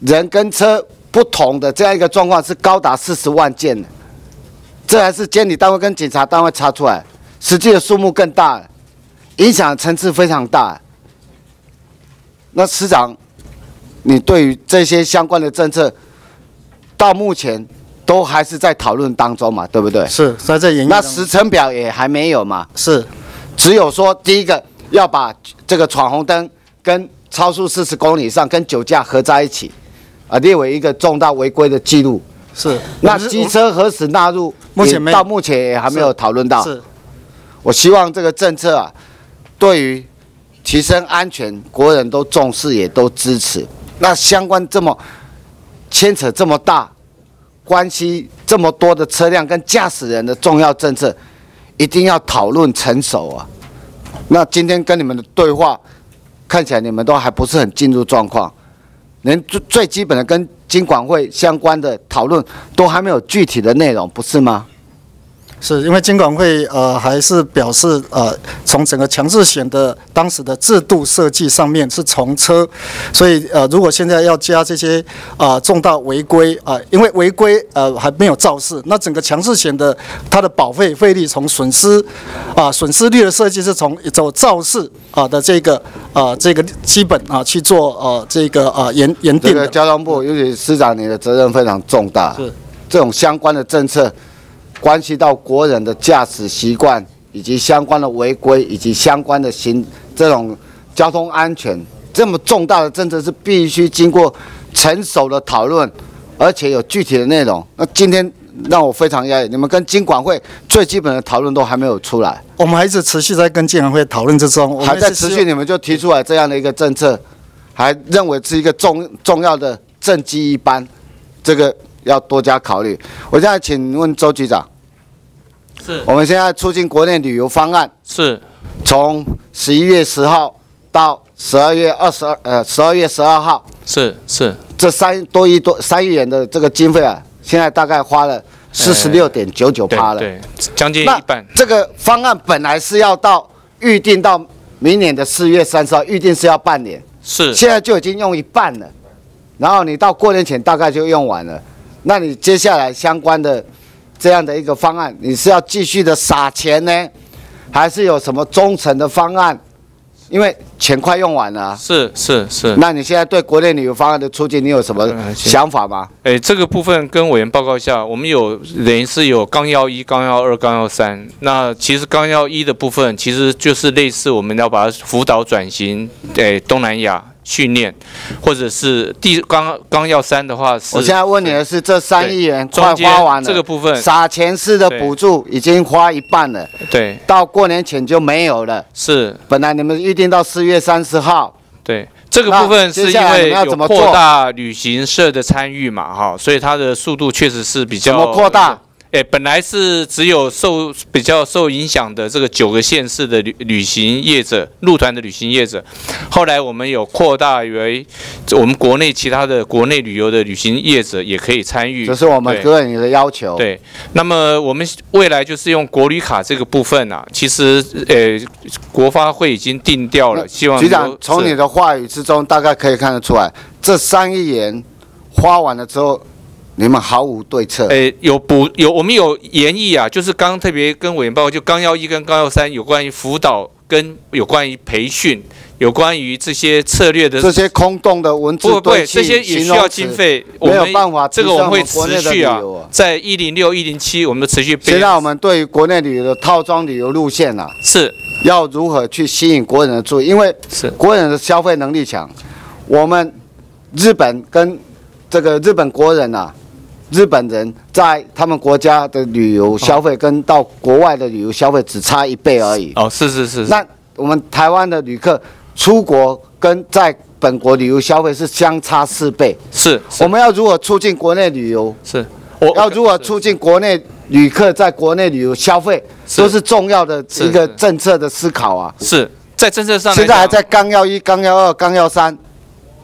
人跟车不同的这样一个状况是高达四十万件的，这还是监理单位跟检察单位查出来，实际的数目更大，影响层次非常大。那司长，你对于这些相关的政策，到目前都还是在讨论当中嘛，对不对？ 是，在这研议。 那时程表也还没有嘛？ 是， 只有说第一个要把这个闯红灯跟超速四十公里以上跟酒驾合在一起，啊，列为一个重大违规的记录。 是。 那机车何时纳入？ 目前没到目前也还没有讨论到。 是。 我希望这个政策啊，对于提升安全，国人都重视，也都支持。那相关这么牵扯这么大，关系这么多的车辆跟驾驶人的重要政策，一定要讨论成熟啊。那今天跟你们的对话，看起来你们都还不是很进入状况，连最最基本的跟金管会相关的讨论都还没有具体的内容，不是吗？ 是因为金管会呃还是表示呃从整个强制险的当时的制度设计上面是从车，所以呃如果现在要加这些呃重大违规啊、呃，因为违规呃还没有肇事，那整个强制险的它的保费费率从损失啊、呃、损失率的设计是从走肇事啊、呃、的这个呃这个基本啊、呃、去做呃这个呃研研定的。 这个交通部尤其司长你的责任非常重大， 是这种相关的政策。关系到国人的驾驶习惯，以及相关的违规，以及相关的行这种交通安全，这么重大的政策是必须经过成熟的讨论，而且有具体的内容。那今天让我非常压抑，你们跟金管会最基本的讨论都还没有出来。 我们还是持续在跟金管会讨论之中， 还在持续，你们就提出来这样的一个政策，还认为是一个重重要的政绩一般，这个要多加考虑。我现在请问周局长。 是， 我们现在促进国内旅游方案是， 从十一月十号到十二月二十二，呃，十二月十二号， 是是， 这三多亿多三亿元的这个经费啊，现在大概花了四十六点九九趴了， 对，将近一半。 这个方案本来是要到预定到明年的四月三十号，预定是要半年， 是， 现在就已经用一半了，然后你到过年前大概就用完了，那你接下来相关的。这样的一个方案，你是要继续的撒钱呢，还是有什么忠诚的方案？因为钱快用完了、啊。 是是是。 那你现在对国内旅游方案的促进，你有什么想法吗？ 哎、呃，这个部分跟委员报告一下，我们有等于是有纲要一、纲要二、纲要三。那其实纲要一的部分，其实就是类似我们要把它辅导转型，哎，东南亚。训练，或者是第纲纲要三的话是， 我现在问你的是，这三亿元快花完了， 这个部分撒钱式的补助已经花一半了， 对， 到过年前就没有了。 是， 本来你们预定到四月三十号， 对，这个部分是因为有扩大旅行社的参与嘛，哈，所以它的速度确实是比较。 怎么扩大？ 哎，本来是只有受比较受影响的这个九个县市的旅旅行业者、入团的旅行业者，后来我们有扩大为我们国内其他的国内旅游的旅行业者也可以参与。 这是我们个人的要求。 对，那么我们未来就是用国旅卡这个部分啊，其实呃国发会已经定掉了，希望局长从你的话语之中大概可以看得出来，这三亿元花完了之后。你们毫无对策。 诶，有补有，我们有研议啊，就是刚特别跟委员报告，就纲要一跟纲要三有关于辅导跟有关于培训，有关于这些策略的这些空洞的文字对，这些也需要经费， 没有办法。 这个我们会持续啊，在一零六、一零七，我们的持续。 现在我们对于国内旅游的套装旅游路线啊， 是要如何去吸引国人的注意？因为是国人的消费能力强，我们日本跟这个日本国人啊。日本人在他们国家的旅游消费跟到国外的旅游消费只差一倍而已。 哦，是是是。 那我们台湾的旅客出国跟在本国旅游消费是相差四倍。 是。 我们要如何促进国内旅游？ 是。 要如何促进国内旅客在国内旅游消费，都是重要的一个政策的思考啊。 是在政策上。 现在还在纲要一、纲要二、纲要三。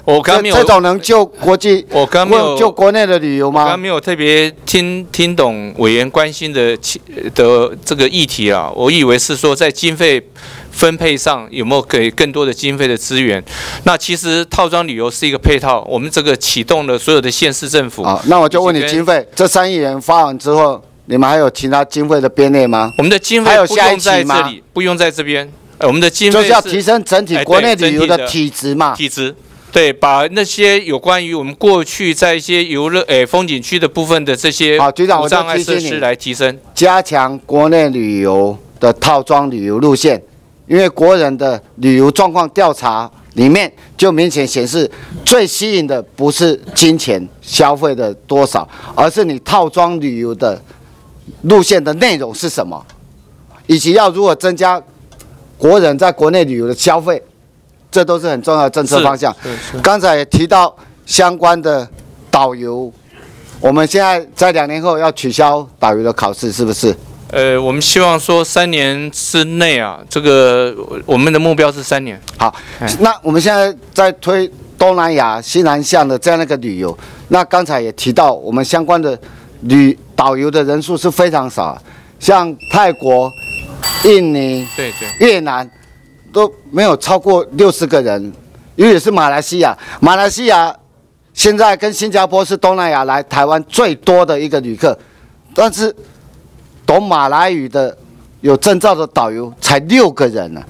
我刚没有这种能救国际， 我刚没有救国内的旅游吗？ 我刚没有特别听听懂委员关心的的这个议题啊，我以为是说在经费分配上有没有给更多的经费的资源？那其实套装旅游是一个配套，我们这个启动了所有的县市政府。 好，那我就问你经费，这三亿元发完之后，你们还有其他经费的编列吗？ 我们的经费不用在这里，不用在这边。呃，我们的经费就是要提升整体国内旅游的体质嘛。 体质。对，把那些有关于我们过去在一些游乐诶风景区的部分的这些无障碍设施来提升， 加强国内旅游的套装旅游路线，因为国人的旅游状况调查里面就明显显示，最吸引的不是金钱消费的多少，而是你套装旅游的路线的内容是什么，以及要如何增加国人在国内旅游的消费。这都是很重要的政策方向。刚才也提到相关的导游，我们现在在两年后要取消导游的考试，是不是？ 呃，我们希望说三年之内啊，这个我们的目标是三年。 好，那我们现在在推东南亚、西南向的这样的一个旅游，那刚才也提到我们相关的旅导游的人数是非常少，像泰国、印尼、 对对、 越南。都没有超过六十个人，尤其是马来西亚。马来西亚现在跟新加坡是东南亚来台湾最多的一个旅客，但是懂马来语的有证照的导游才六个人呢、啊。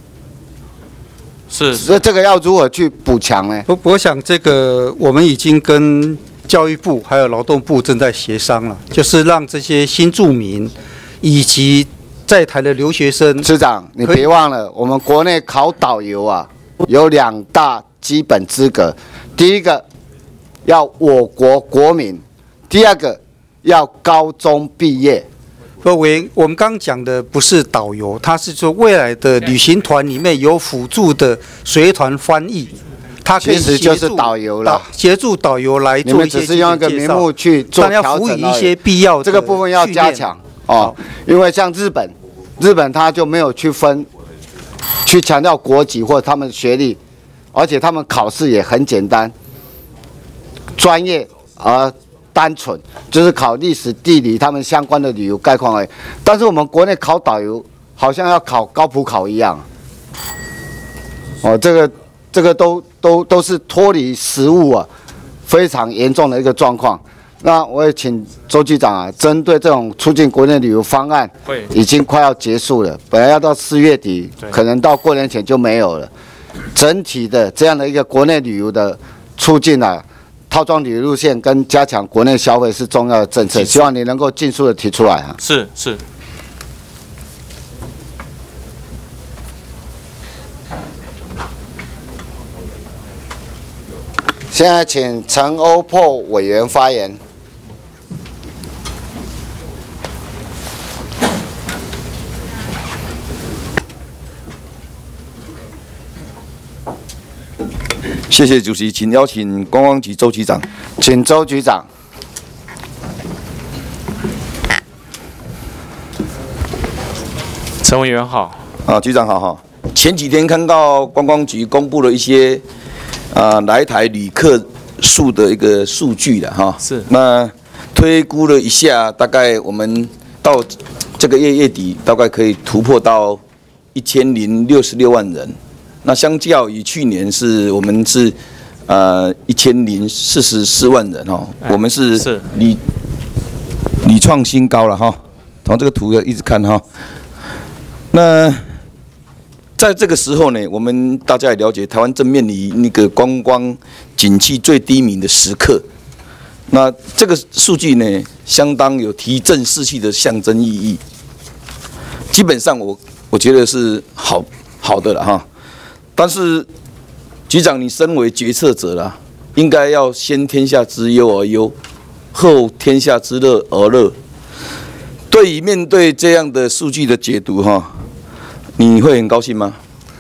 是， 所以这个要如何去补强呢？ 我我想这个我们已经跟教育部还有劳动部正在协商了，就是让这些新住民以及在台的留学生， 市长，你别忘了，我们国内考导游啊，有两大基本资格，第一个要我国国民，第二个要高中毕业。 各位，我们刚讲的不是导游，他是说未来的旅行团里面有辅助的随团翻译，他可以其实就是导游了， 协助导游来做一些你们只是用一个名目去做调整， 要辅以一些必要的这个部分要加强。哦，因为像日本，日本他就没有去分，去强调国籍或他们学历，而且他们考试也很简单，专业而单纯，就是考历史、地理他们相关的旅游概况而已。但是我们国内考导游好像要考高普考一样，哦，这个这个都都都是脱离实务啊，非常严重的一个状况。那我也请周局长啊，针对这种促进国内旅游方案，已经快要结束了，本来要到四月底，可能到过年前就没有了。整体的这样的一个国内旅游的促进啊，套装旅游路线跟加强国内消费是重要的政策，希望你能够尽速的提出来啊。 是是。 现在请陈欧珀委员发言。 谢谢主席，请邀请观光局周局长， 请周局长。 陈委员好。 啊，局长好哈。前几天看到观光局公布了一些啊来台旅客数的一个数据了哈。 是。 那推估了一下，大概我们到这个月月底，大概可以突破到一千零六十六万人。那相较于去年是我们是呃一千零四十四万人哈，我们是屡屡创新高了哈。从这个图要一直看哈。那在这个时候呢，我们大家也了解，台湾正面临那个观光景气最低迷的时刻。那这个数据呢，相当有提振士气的象征意义。基本上我我觉得是好好的了哈。但是，局长，你身为决策者啦，应该要先天下之忧而忧，后天下之乐而乐。对于面对这样的数据的解读，哈，你会很高兴吗？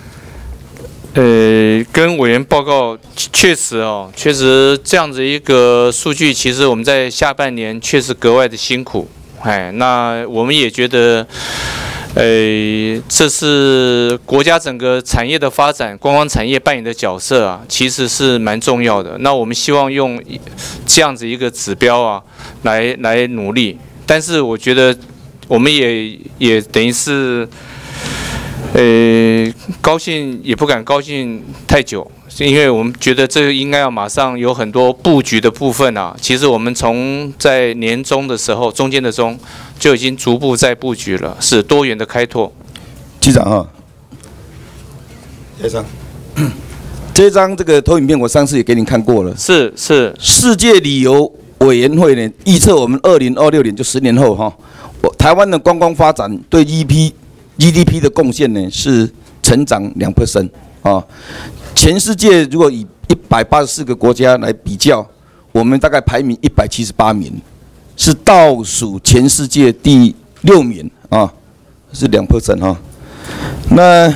呃，跟委员报告，确实哦，确实这样子一个数据，其实我们在下半年确实格外的辛苦。哎，那我们也觉得。 呃，这是国家整个产业的发展，观光产业扮演的角色啊，其实是蛮重要的。那我们希望用这样子一个指标啊，来来努力。但是我觉得我们也也等于是，呃，高兴也不敢高兴太久。因为我们觉得这个应该要马上有很多布局的部分啊。其实我们从在年中的时候，中间的中就已经逐步在布局了，是多元的开拓。 局长哈，这张，这张这个投影片我上次也给你看过了。 是是。 世界旅游委员会呢预测我们二零二六年就十年后哈，台湾的观光发展对 G D P G D P 的贡献呢是成长两 percent 啊。全世界如果以一百八十四个国家来比较，我们大概排名一百七十八名，是倒数全世界第六名啊，是两 percent 哈。那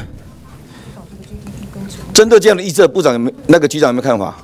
针对这样的预测，部长有没有那个局长有没有看法？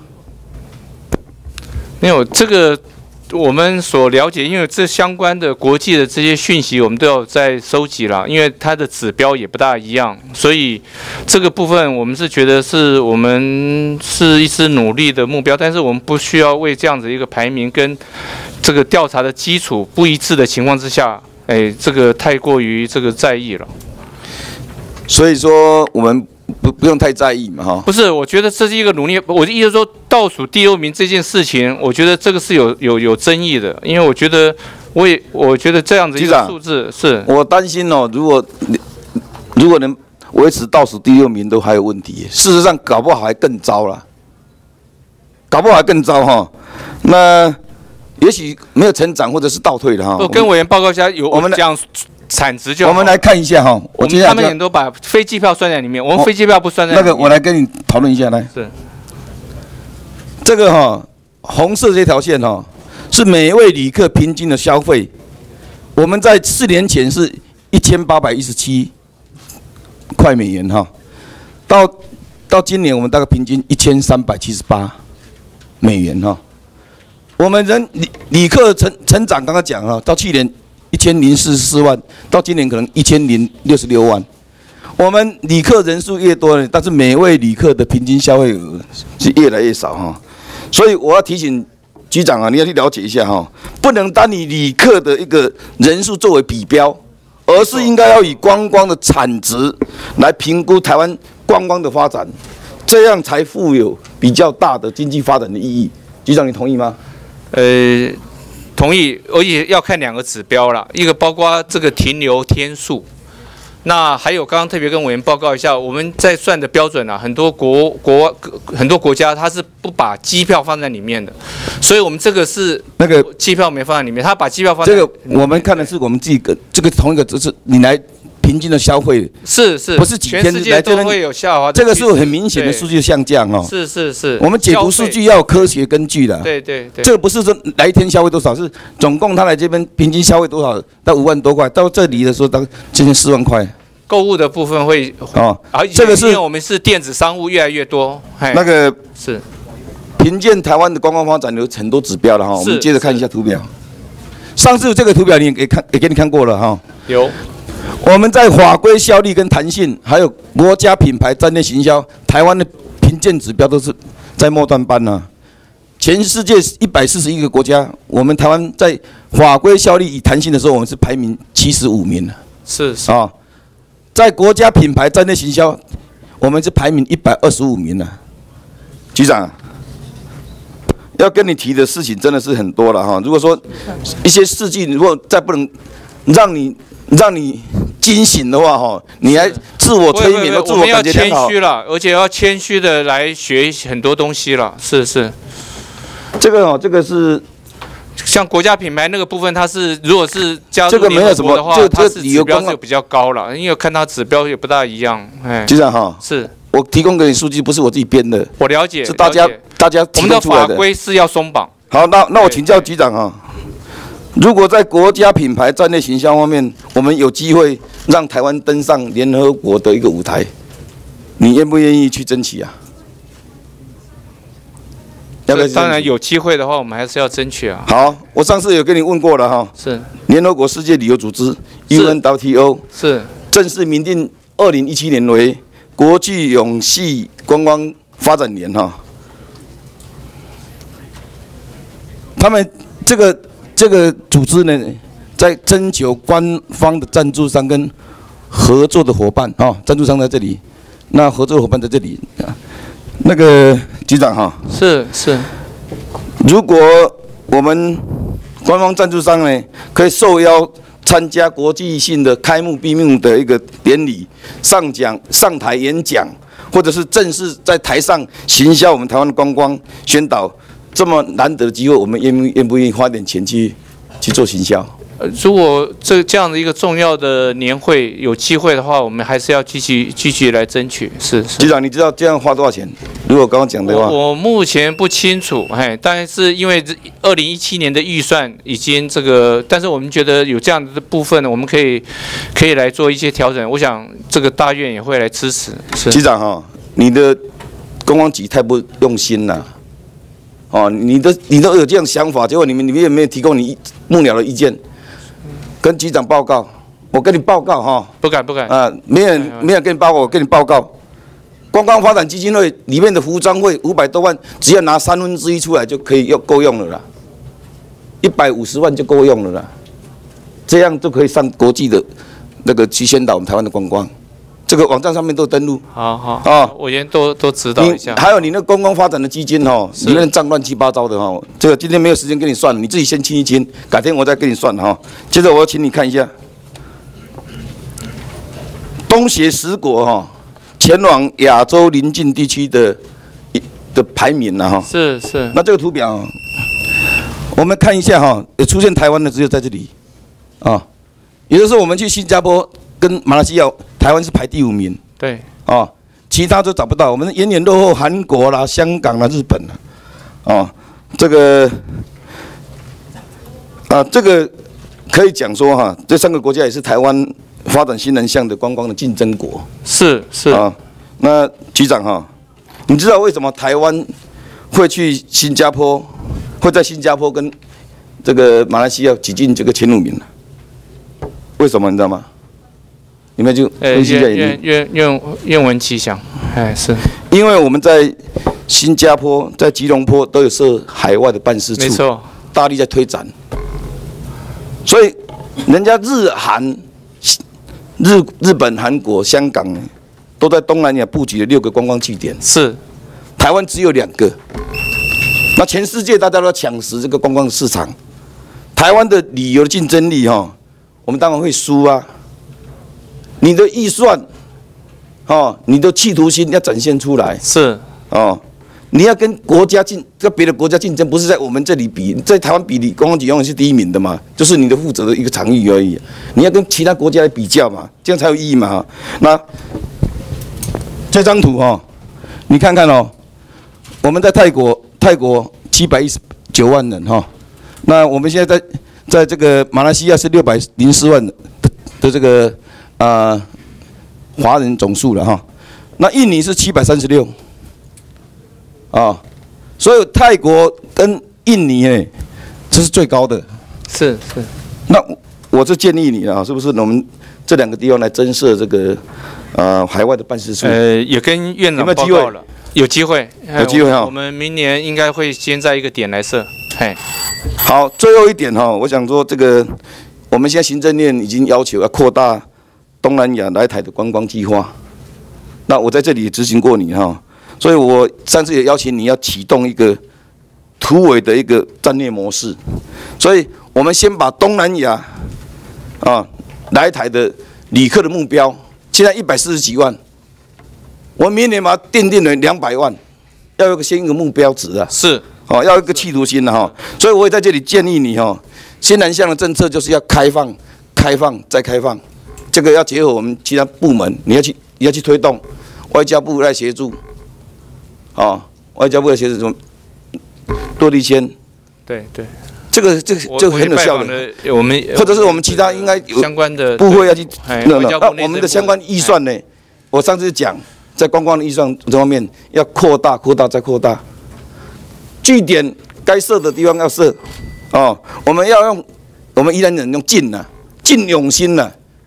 没有这个。我们所了解，因为这相关的国际的这些讯息，我们都要再收集了。因为它的指标也不大一样，所以这个部分我们是觉得是我们是一支努力的目标，但是我们不需要为这样子一个排名跟这个调查的基础不一致的情况之下，哎，这个太过于这个在意了。 所以说我们。不不用太在意嘛哈。 不是，我觉得这是一个努力。我的意思说，倒数第六名这件事情，我觉得这个是有有有争议的，因为我觉得我也我觉得这样子一个数字是。 我担心哦，如果如果能维持倒数第六名都还有问题，事实上搞不好还更糟了，搞不好还更糟哈。那也许没有成长或者是倒退的哈。 我跟委员报告一下，有我们讲。产值就好。 我们来看一下哈， 我们他们也都把飞机票算在里面，我们飞机票不算在里面。 那个我来跟你讨论一下来。 是。 这个哈，红色这条线哈，是每位旅客平均的消费。我们在四年前是一千八百一十七块美元哈，到到今年我们大概平均一千三百七十八美元哈。我们人旅旅客成成长，刚刚讲了，到去年。一千零四十四万，到今年可能一千零六十六万。我们旅客人数越多呢，但是每位旅客的平均消费额是越来越少哈。所以我要提醒局长啊，你要去了解一下哈，不能单以旅客的一个人数作为比标，而是应该要以观光的产值来评估台湾观光的发展，这样才富有比较大的经济发展的意义。局长，你同意吗？ 呃。同意，而且要看两个指标啦，一个包括这个停留天数，那还有刚刚特别跟委员报告一下，我们在算的标准啊，很多国国很多国家它是不把机票放在里面的，所以我们这个是那个机票没放在里面，他把机票放在这个我们看的是我们自己个这个同一个，就是你来。平均的消费是是， 不是几天全世界都会有下滑， 这个是很明显的数据下降哦。 是是是， 我们解读数据要有科学根据的。 对对对， 这个不是说来一天消费多少，是总共他来这边平均消费多少，到五万多块，到这里的时候到接近四万块。 购物的部分会哦， 而这个是因为我们是电子商务越来越多， 那个是评鉴台湾的观光发展有很多指标了哈。我们接着看一下图表。上次这个图表你也给看，也给你看过了哈。 有。 我们在法规效力跟弹性，还有国家品牌战略行销，台湾的评鉴指标都是在末端班呢、啊。全世界一百四十一个国家，我们台湾在法规效力与弹性的时候，我们是排名七十五名了。 是是啊，在国家品牌战略行销，我们是排名一百二十五名了。局长，要跟你提的事情真的是很多了哈。如果说一些事迹，如果再不能让你让你惊醒的话，哈，你还自我催眠和自我感觉良好。 我们要谦虚了，而且要谦虚的来学很多东西了。是是， 这个哦，这个是像国家品牌那个部分，它是如果是加这入联合国的话，它是指标是比较高了，因为看它指标也不大一样。哎， 局长哈， 是我提供给你数据，不是我自己编的。 我了解， 是大家大家提供出来的。 我们的法规是要松绑。 好，那那我请教局长啊。如果在国家品牌战略行销方面，我们有机会让台湾登上联合国的一个舞台，你愿不愿意去争取啊？ 要不要？当然有机会的话，我们还是要争取啊。 好，我上次有跟你问过了哈。 是。 联合国世界旅游组织 U N W T O 是正式明定二零一七年为国际永续观光发展年哈。他们这个这个组织呢，在征求官方的赞助商跟合作的伙伴啊，赞助商在这里，那合作伙伴在这里。那个局长哈， 是是， 如果我们官方赞助商呢，可以受邀参加国际性的开幕闭幕的一个典礼，上讲上台演讲，或者是正式在台上行销我们台湾的观光宣导，这么难得的机会，我们愿不愿不愿意花点钱去去做行销？ 呃，如果这这样的一个重要的年会有机会的话，我们还是要继续继续来争取。是是。局长，你知道这样花多少钱？如果刚刚讲的话， 我, 我目前不清楚，哎，但是因为二零一七年的预算已经这个，但是我们觉得有这样的部分，我们可以可以来做一些调整。我想这个大院也会来支持。是。 局长哈，你的观光局太不用心了。哦，你的你都有这样想法，结果你们你们也没有提供你幕僚的意见。跟局长报告，我跟你报告哈， 不敢不敢啊，没人没人跟你报告，我跟你报告，观光发展基金会里面的服装费五百多万，只要拿三分之一出来就可以用够用了啦，一百五十万就够用了啦，这样就可以上国际的那个去宣导我们台湾的观光，这个网站上面都登录。 好好啊，我先多多指导一下。 还有你那观光发展的基金哈，里面账乱七八糟的哈，这个今天没有时间跟你算，你自己先清一清，改天我再跟你算哈。接着我要请你看一下东协十国哈，前往亚洲邻近地区的的排名了哈。 是是。 那这个图表，我们看一下哈，有出现台湾的只有在这里啊，也就是我们去新加坡跟马来西亚。台湾是排第五名， 对， 啊，其他都找不到，我们远远落后韩国啦、香港啦、日本啦，啊，这个，啊，这个可以讲说哈，这三个国家也是台湾发展新南向的观光的竞争国。 是是啊，那局长哈，你知道为什么台湾会去新加坡，会在新加坡跟这个马来西亚挤进这个前五名呢？为什么你知道吗？你们就分析一下。 愿愿愿愿闻其详。哎，是。 因为我们在新加坡、在吉隆坡都有设海外的办事处， 没错， 大力在推展。所以，人家日韩、日日本、韩国、香港都在东南亚布局了六个观光据点， 是。 台湾只有两个。那全世界大家都要抢食这个观光市场，台湾的旅游的竞争力哈，我们当然会输啊。你的预算，哦，你的企图心要展现出来。 是， 哦，你要跟国家竞，跟别的国家竞争，不是在我们这里比，在台湾比，你观光局永远是第一名的嘛，就是你的负责的一个场域而已。你要跟其他国家来比较嘛，这样才有意义嘛。那这张图哈、哦，你看看哦，我们在泰国，泰国七百一十九万人哈、哦，那我们现在在在这个马来西亚是六百零四万的的这个。啊，华、呃、人总数了哈，那印尼是七百三十六，啊，所以泰国跟印尼哎，这是最高的。 是是。 那我是建议你啊，是不是我们这两个地方来增设这个呃海外的办事处？ 呃，也跟院长报告了，有机会， 有机会哈。 我们明年应该会先在一个点来设。嘿， 好，最后一点哈，我想说这个，我们现在行政院已经要求要扩大。东南亚来台的观光计划，那我在这里执行过你哈，所以我上次也邀请你要启动一个突围的一个战略模式，所以我们先把东南亚啊来台的旅客的目标，现在一百四十几万，我明年把它奠定为两百万，要有一个先一个目标值啊， 是， 哦，要有一个企图心的哈，所以我也在这里建议你哈，新南向的政策就是要开放、开放再开放。这个要结合我们其他部门，你要去你要去推动，外交部来协助，啊、哦，外交部来协助什么？多利签， 对对， 这个这个这个很有效的。 我们或者是我们其他应该有相关的部会要去， 那那我们的相关预算呢？我上次讲，在观光的预算这方面要扩大、扩大再扩大，据点该设的地方要设，哦，我们要用我们宜兰人用劲呐、啊，劲用心呐、啊。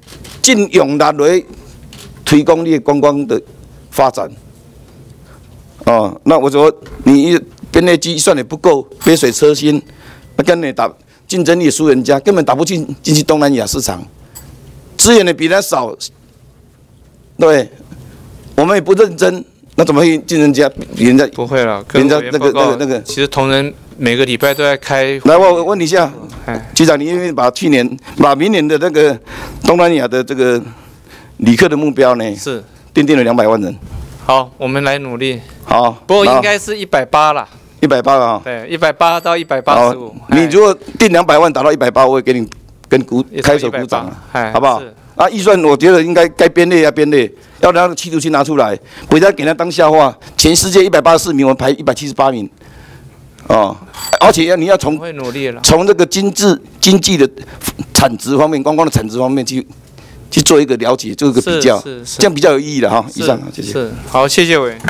尽用力来推广你的观光的发展。哦，那我说你编列预算也不够，杯水车薪，那跟你打竞争力输人家，根本打不进进去东南亚市场，资源也比他少，对，我们也不认真，那怎么会进人家比人家？ 不会了， 人家那个那个那个， 其实同仁每个礼拜都在开。 来，我问你一下，局长，你愿意把去年、把明年的那个东南亚的这个旅客的目标呢？ 是定定了两百万人。 好，我们来努力。 好， 不过应该是一百八啦。 一百八啊。 对，一百八到一百八十五。 你如果定两百万达到一百八，我会给你跟鼓开手鼓掌了，好不好？啊，预算我觉得应该该编列要编列，要让企图心拿出来，不要给他当笑话。全世界一百八十四名，我们排一百七十八名，哦，而且要你要从会努力了， 从这个经济经济的产值方面，观光的产值方面去去做一个了解，做一个比较，这样比较有意义的哈。以上，谢谢。 是，好，谢谢委员。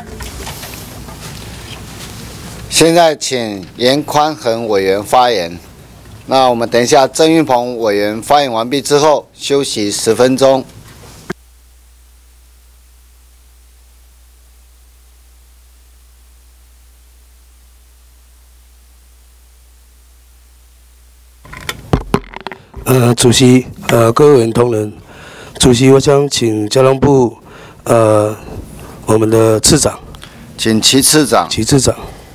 现在请严宽恒委员发言。那我们等一下郑运鹏委员发言完毕之后，休息十分钟。 呃，主席，呃，各位委员同仁，主席，我想请交通部，呃，我们的次长， 请齐次长。 齐次长。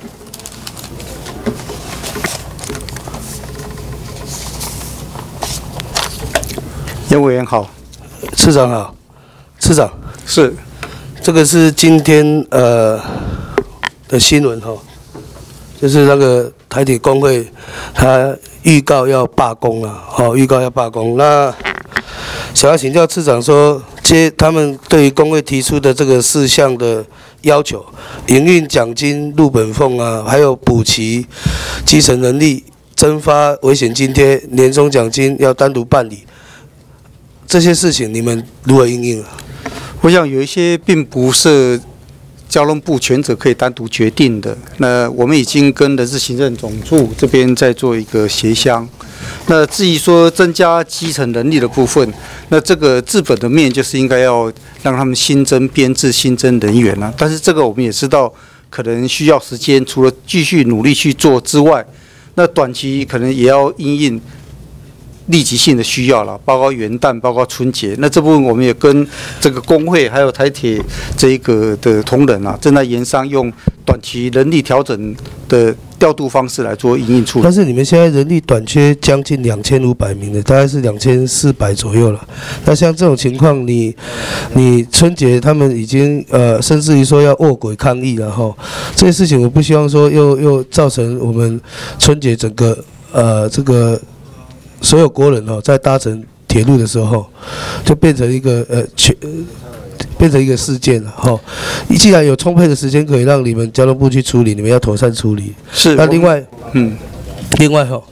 严委员好， 次长好，次长是， 这个是今天呃的新闻哈，就是那个台铁工会他预告要罢工了，哦，预告要罢工。那想要请教次长说，接他们对于工会提出的这个四项的要求，营运奖金、入本俸啊，还有补齐基层人力、增发危险津贴、年终奖金要单独办理。这些事情你们如何因应啊？ 我想有一些并不是交通部权责可以单独决定的。那我们已经跟的是行政总处这边在做一个协商。那至于说增加基层人力的部分，那这个治本的面就是应该要让他们新增编制、新增人员啊。但是这个我们也知道，可能需要时间，除了继续努力去做之外，那短期可能也要因应立即性的需要了，包括元旦，包括春节。那这部分我们也跟这个工会还有台铁这一个的同仁啊，正在研商用短期人力调整的调度方式来做营运处理。 但是你们现在人力短缺将近两千五百名的，大概是两千四百左右了。那像这种情况，你你春节他们已经呃，甚至于说要卧轨抗议了哈。这些事情我不希望说又又造成我们春节整个呃这个。所有国人哦，在搭乘铁路的时候，就变成一个呃全，变成一个事件了哈、哦。既然有充沛的时间可以让你们交通部去处理，你们要妥善处理。 是。 那另外， 嗯， 另外哈、哦，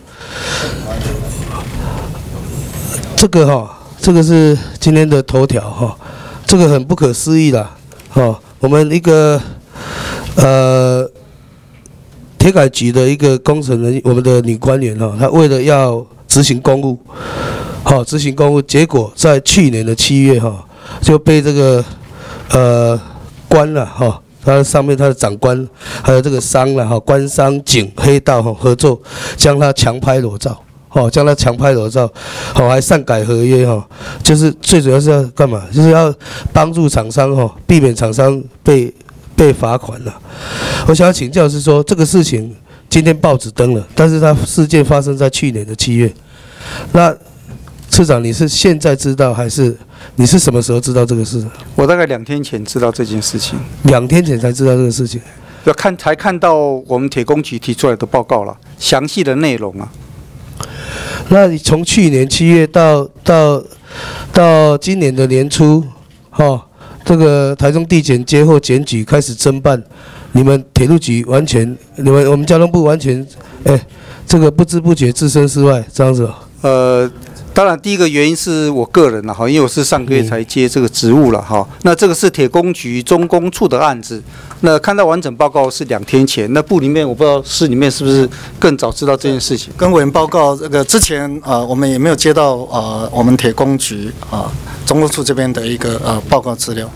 这个哈、哦，这个是今天的头条哈、哦，这个很不可思议啦。哦，我们一个呃。铁改局的一个工程人，我们的女官员哈，她为了要执行公务，好执行公务，结果在去年的七月哈，就被这个呃官了哈，他上面他的长官还有这个商了哈，官商警黑道哈合作，将他强拍裸照，哦，将他强拍裸照，好还擅改合约哈，就是最主要是要干嘛？就是要帮助厂商哈，避免厂商被。被罚款了，我想要请教是说这个事情今天报纸登了，但是它事件发生在去年的七月。那次长，你是现在知道还是你是什么时候知道这个事？ 我大概两天前知道这件事情。 两天前才知道这个事情， 要看才看到我们铁工局提出来的报告了，详细的内容啊。 那你从去年七月到到到今年的年初，哦。这个台中地检接获检举开始侦办，你们铁路局完全，你们我们交通部完全，哎，这个不知不觉置身事外，这样子。 呃， 当然，第一个原因是我个人了哈，因为我是上个月才接这个职务了哈。那这个是铁工局中工处的案子，那看到完整报告是两天前。那部里面我不知道市里面是不是更早知道这件事情？ 跟委员报告，这个之前呃我们也没有接到呃我们铁工局啊、呃、中工处这边的一个呃报告资料。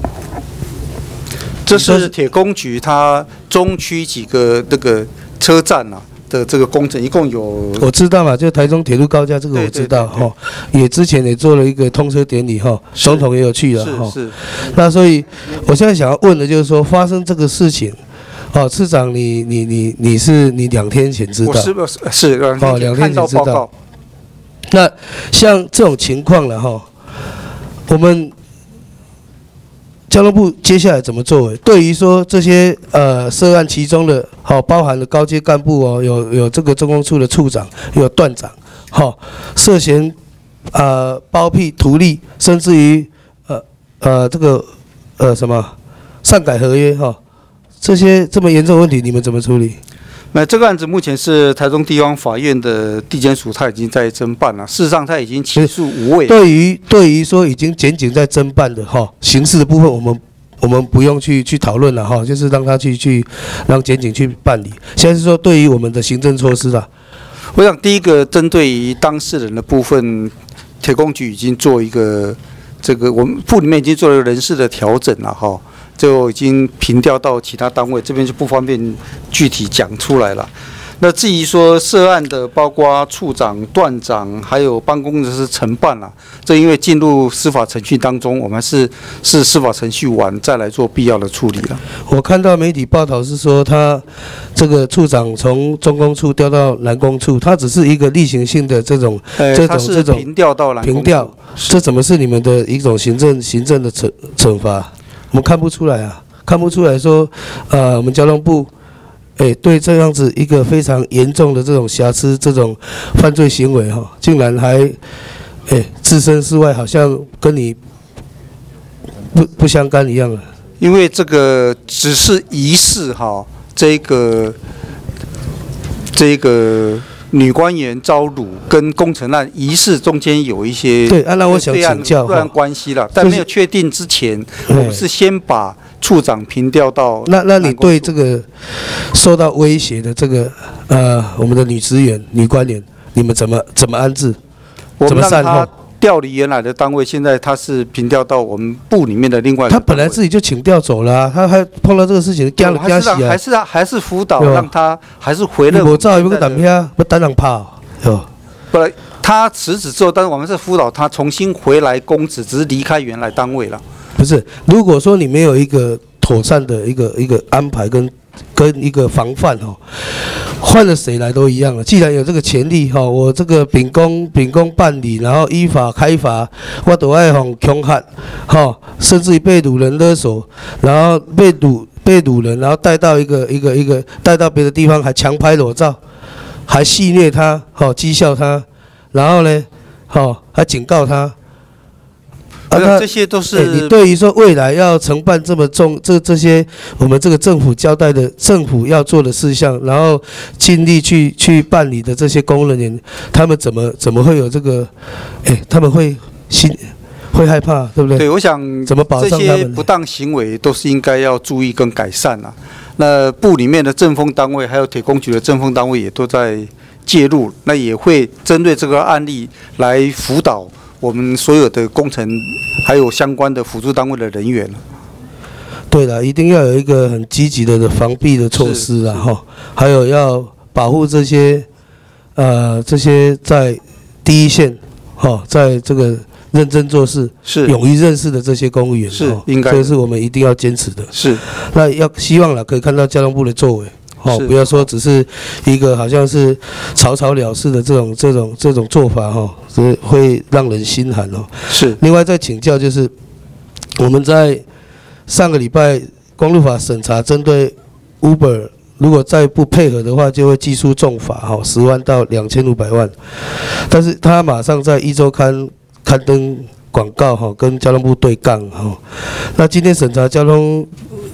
这是铁工局它中区几个那个车站啊的这个工程，一共有我知道嘛，就台中铁路高架这个我知道哈，也之前也做了一个通车典礼哈，总统也有去了哈。 是是。 那所以我现在想要问的就是说，发生这个事情，哦，市长你你你你是你两天前知道？ 我是不是是哦，两天前知道。 道。那像这种情况了哈，我们交通部接下来怎么作为？对于说这些呃涉案其中的，好、哦、包含了高阶干部哦，有有这个中工处的处长，有段长，好、哦、涉嫌呃包庇图利，甚至于呃呃这个呃什么擅改合约哈、哦，这些这么严重的问题，你们怎么处理？ 那这个案子目前是台中地方法院的地检署，他已经在侦办了。事实上，他已经起诉无畏。 对于对于说已经检警在侦办的哈刑事的部分，我们我们不用去去讨论了哈，就是让他去去让检警去办理。现在是说对于我们的行政措施啦， 我想第一个针对于当事人的部分，铁工局已经做一个这个我们部里面已经做了人事的调整了哈。就已经平调到其他单位，这边就不方便具体讲出来了。那至于说涉案的，包括处长、段长，还有办公室是承办了，这因为进入司法程序当中，我们是是司法程序完再来做必要的处理了。 我看到媒体报道是说，他这个处长从中工处调到南工处，他只是一个例行性的这种、 呃、 这种这种平调到南工处， 平调，这怎么是你们的一种行政行政的惩惩罚？我们看不出来啊，看不出来说，呃，我们交通部，哎，对这样子一个非常严重的这种瑕疵、这种犯罪行为哈，竟然还，哎，置身事外，好像跟你不不相干一样了。 因为这个只是疑似哈，这个这个女官员遭辱跟工程案疑似中间有一些对，啊，那我想请教不然关系了，但没有确定之前，我们是先把处长平调到。 那那你对这个受到威胁的这个呃我们的女职员、女官员，你们怎么怎么安置？怎么善后？ 调离原来的单位，现在他是平调到我们部里面的另外一个。 他本来自己就请调走了、啊，他还碰到这个事情，加了加洗啊。 还是还是辅导，让他还是回了。 我照有个胆片，不单让怕哦。 不然他辞职之后，但是我们是辅导他重新回来公职，只是离开原来单位了。 不是，如果说你没有一个妥善的一个一个安排跟跟一个防范哦，换了谁来都一样了。既然有这个权利哈，我这个秉公秉公办理，然后依法开罚，我都爱哄凶悍哈，甚至于被掳人勒索，然后被掳被掳人，然后带到一个一个一个带到别的地方，还强拍裸照，还戏谑他，好讥笑他，然后呢，好还警告他。 啊，这些都是、 欸、你对于说未来要承办这么重这这些我们这个政府交代的政府要做的事项，然后尽力去去办理的这些公务人员，他们怎么怎么会有这个？哎、欸，他们会心会害怕，对不对？ 对，我想怎么保障他们？ 这些不当行为都是应该要注意跟改善啊。那部里面的政风单位还有铁工局的政风单位也都在介入，那也会针对这个案例来辅导我们所有的工程，还有相关的辅助单位的人员。 对了，一定要有一个很积极的防避的措施啦，哈，还有要保护这些，呃，这些在第一线，哈，在这个认真做事、 是勇于认识的这些公务员， 是应该， 这是我们一定要坚持的。 是， 那要希望了可以看到交通部的作为。哦，不要说只是一个好像是草草了事的这种这种这种做法哈，是会让人心寒哦。 是。 另外再请教就是，我们在上个礼拜公路法审查针对 Uber， 如果再不配合的话，就会记述重罚哈，十万到两千五百万。但是他马上在一周刊刊登广告哈，跟交通部对杠哈。那今天审查交通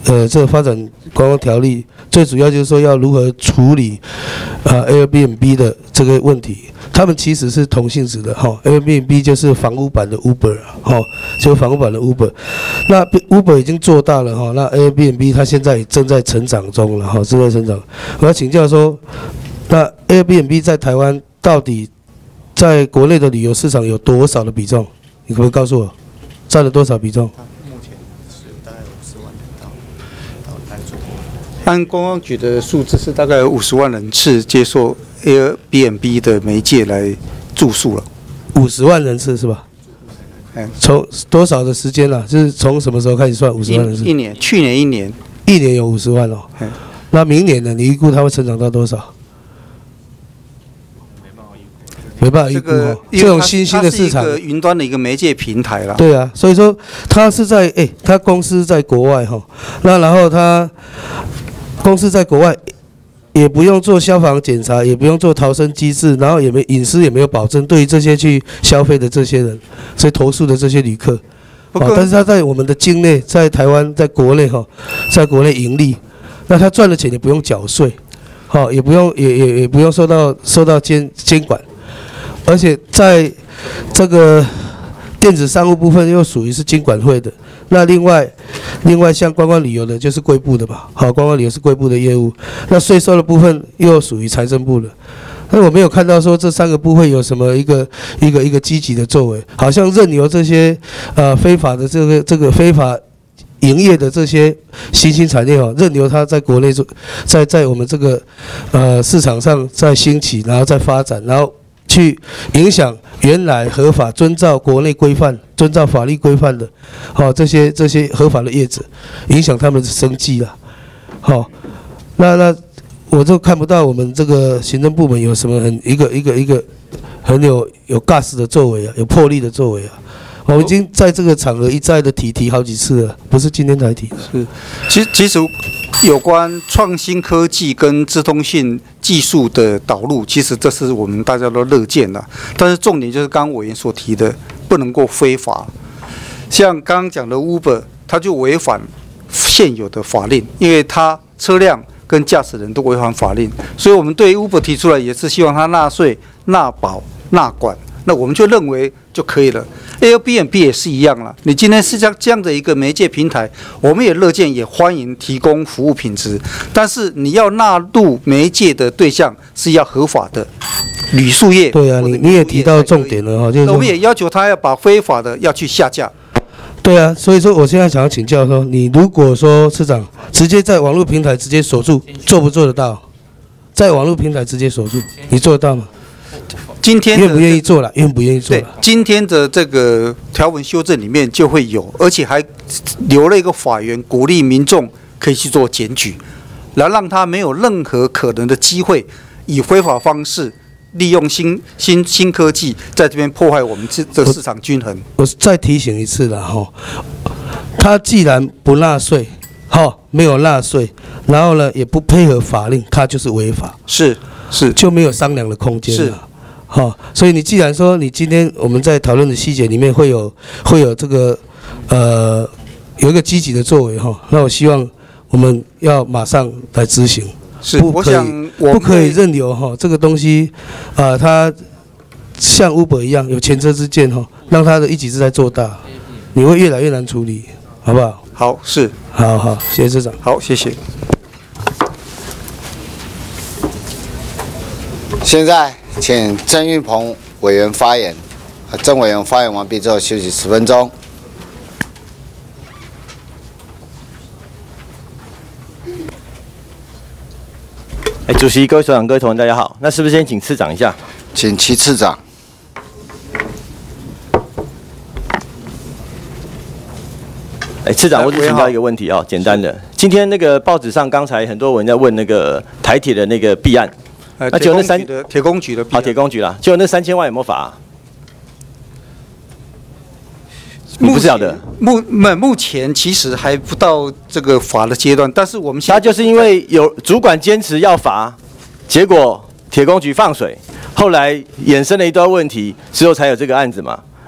呃这个发展观光条例，最主要就是说要如何处理呃 Airbnb 的这个问题。他们其实是同性质的哈 ，Airbnb 就是房屋版的 Uber 哈，就是房屋版的 Uber。那 Uber 已经做大了哈，那 Airbnb 它现在也正在成长中了哈，正在成长。我要请教说，那 Airbnb 在台湾到底在国内的旅游市场有多少的比重？你可不可以告诉我，占了多少比重？ 目前是大概五十万人到到台中。按观光局的数字是大概五十万人次接受 Airbnb 的媒介来住宿了。 五十万人次是吧？ 嗯， 从多少的时间了、啊？就是从什么时候开始算五十万人次？ 一年，去年一年， 一年有五十万哦。 嗯， 那明年呢？你预估它会成长到多少？没办法预估哦。这种新兴的市场， 它是一个云端的一个媒介平台啦。 对啊，所以说它是在哎，它公司在国外哈，那然后它公司在国外。也不用做消防检查，也不用做逃生机制，然后也没隐私也没有保证。对于这些去消费的这些人，所以投诉的这些旅客，啊，但是他在我们的境内，在台湾，在国内哈，在国内盈利，那他赚的钱也不用缴税，好，也不用也也也不用受到受到监监管，而且在这个电子商务部分又属于是金管会的。那另外，另外像观光旅游的，就是贵部的嘛，好，观光旅游是贵部的业务。那税收的部分又属于财政部的。那我没有看到说这三个部会有什么一个一个一个积极的作为，好像任由这些呃非法的这个这个非法营业的这些新兴产业哦，任由它在国内做，在在我们这个呃市场上在兴起，然后再发展，然后去影响原来合法遵照国内规范、遵照法律规范的，好、哦、这些这些合法的业者，影响他们的生计啦。好、哦，那那我就看不到我们这个行政部门有什么很一个一个一个很有有 gas 的作为啊，有魄力的作为啊。我们已经在这个场合一再的提提好几次了，不是今天才提。 是，其实其实有关创新科技跟资通讯技术的导入，其实这是我们大家都乐见的。但是重点就是刚刚委员所提的，不能够非法。像刚刚讲的 Uber， 它就违反现有的法令，因为它车辆跟驾驶人都违反法令，所以我们对 Uber 提出来也是希望它纳税、纳保、纳管。那我们就认为就可以了。Airbnb 也是一样了。你今天是这样这样的一个媒介平台，我们也乐见，也欢迎提供服务品质。但是你要纳入媒介的对象是要合法的旅宿业。 对啊，你你也提到重点了哈，就是我们也要求他要把非法的要去下架。 对啊，所以说我现在想要请教说，你如果说市长直接在网络平台直接锁住，做不做得到？在网络平台直接锁住，你做得到吗？ 今天愿不愿意做了？愿不愿意做了？ 对，今天的这个条文修正里面就会有，而且还留了一个法源，鼓励民众可以去做检举，来让他没有任何可能的机会以非法方式利用新新新科技在这边破坏我们这这市场均衡。 我再提醒一次了哈，他既然不纳税，哈，没有纳税，然后呢也不配合法令，他就是违法， 是是就没有商量的空间了。好、哦，所以你既然说你今天我们在讨论的细节里面会有会有这个呃有一个积极的作为哈、哦，那我希望我们要马上来执行， 是不可以不可以任由哈、哦、这个东西啊、呃、它像 Uber 一样有前车之鉴哈、哦，让它的一己之在做大，你会越来越难处理，好不好？ 好，是， 好好，谢谢市长。 好，谢谢。 现在请郑运鹏委员发言。郑委员发言完毕之后休息十分钟。 哎，主席、各位所长、各位同仁，大家好。那是不是先请次长一下？ 请齐次长。 哎，次长，我只请教一个问题哦，简单的。今天那个报纸上刚才很多人在问那个台铁的那个弊案。 呃，那就那三铁工局的， 好，铁工局啦，就那三千万有没有罚、啊？你不晓得？ 目目目前其实还不到这个罚的阶段，但是我们现在他就是因为有主管坚持要罚，结果铁工局放水，后来衍生了一段问题，之后才有这个案子嘛。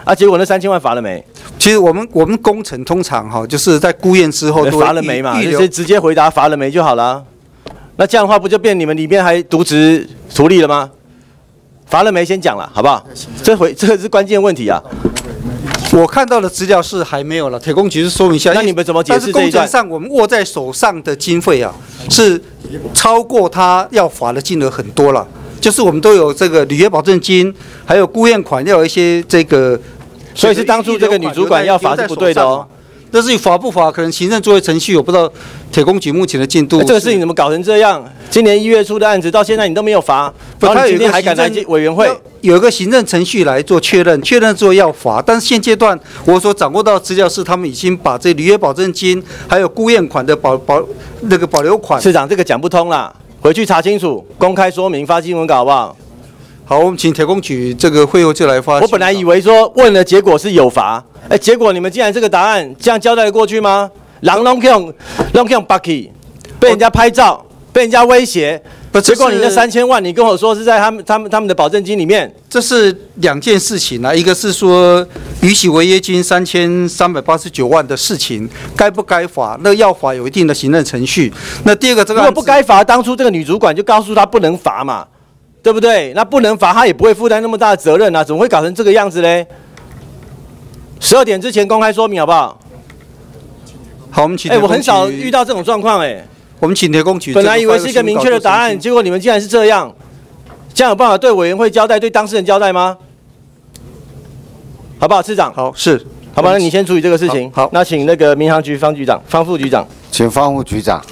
啊，结果那三千万罚了没？ 其实我们我们工程通常哈，就是在估验之后都罚了没嘛，就是直接回答罚了没就好了。那这样的话不就变你们里面还渎职图利了吗？罚了没先讲了，好不好？这回这个是关键问题啊。 我看到的资料是还没有了，铁工局是说明一下。 那你们怎么解释这一段？ 但是工程上我们握在手上的经费啊，是超过他要罚的金额很多了。就是我们都有这个履约保证金，还有估验款，要有一些这个。 所以是当初这个女主管要罚是不对的哦。 但是罚不罚，可能行政作业程序，我不知道铁工局目前的进度。 这个事情怎么搞成这样？今年一月初的案子到现在你都没有罚，然后你今天还敢来委员会？ 有一个行政程序来做确认，确认之后要罚。但是现阶段我所掌握到的资料是，他们已经把这履约保证金还有估验款的保保那个保留款。 市长，这个讲不通啦，回去查清楚，公开说明，发新闻稿好不好？ 好，我们请铁工局这个会后就来发。 我本来以为说问了结果是有罚，哎，结果你们竟然这个答案这样交代得过去吗？狼拢用拢用 Bucky， 被人家拍照，被人家威胁，结果你那三千万，你跟我说是在他们他们他们的保证金里面， 这是两件事情啊，一个是说逾期违约金三千三百八十九万的事情，该不该罚？那要罚有一定的行政程序。那第二个这个如果不该罚，当初这个女主管就告诉他不能罚嘛。对不对？那不能罚，他也不会负担那么大的责任啊，怎么会搞成这个样子嘞？十二点之前公开说明好不好？ 好，我们请。 哎，我很少遇到这种状况哎。 我们请铁工局。 本来以为是一个明确的答案，结果你们竟然是这样，这样有办法对委员会交代，对当事人交代吗？好不好，市长？ 好，是。 好吧，那你先处理这个事情。好，那请那个民航局方局长、方副局长， 请方副局长。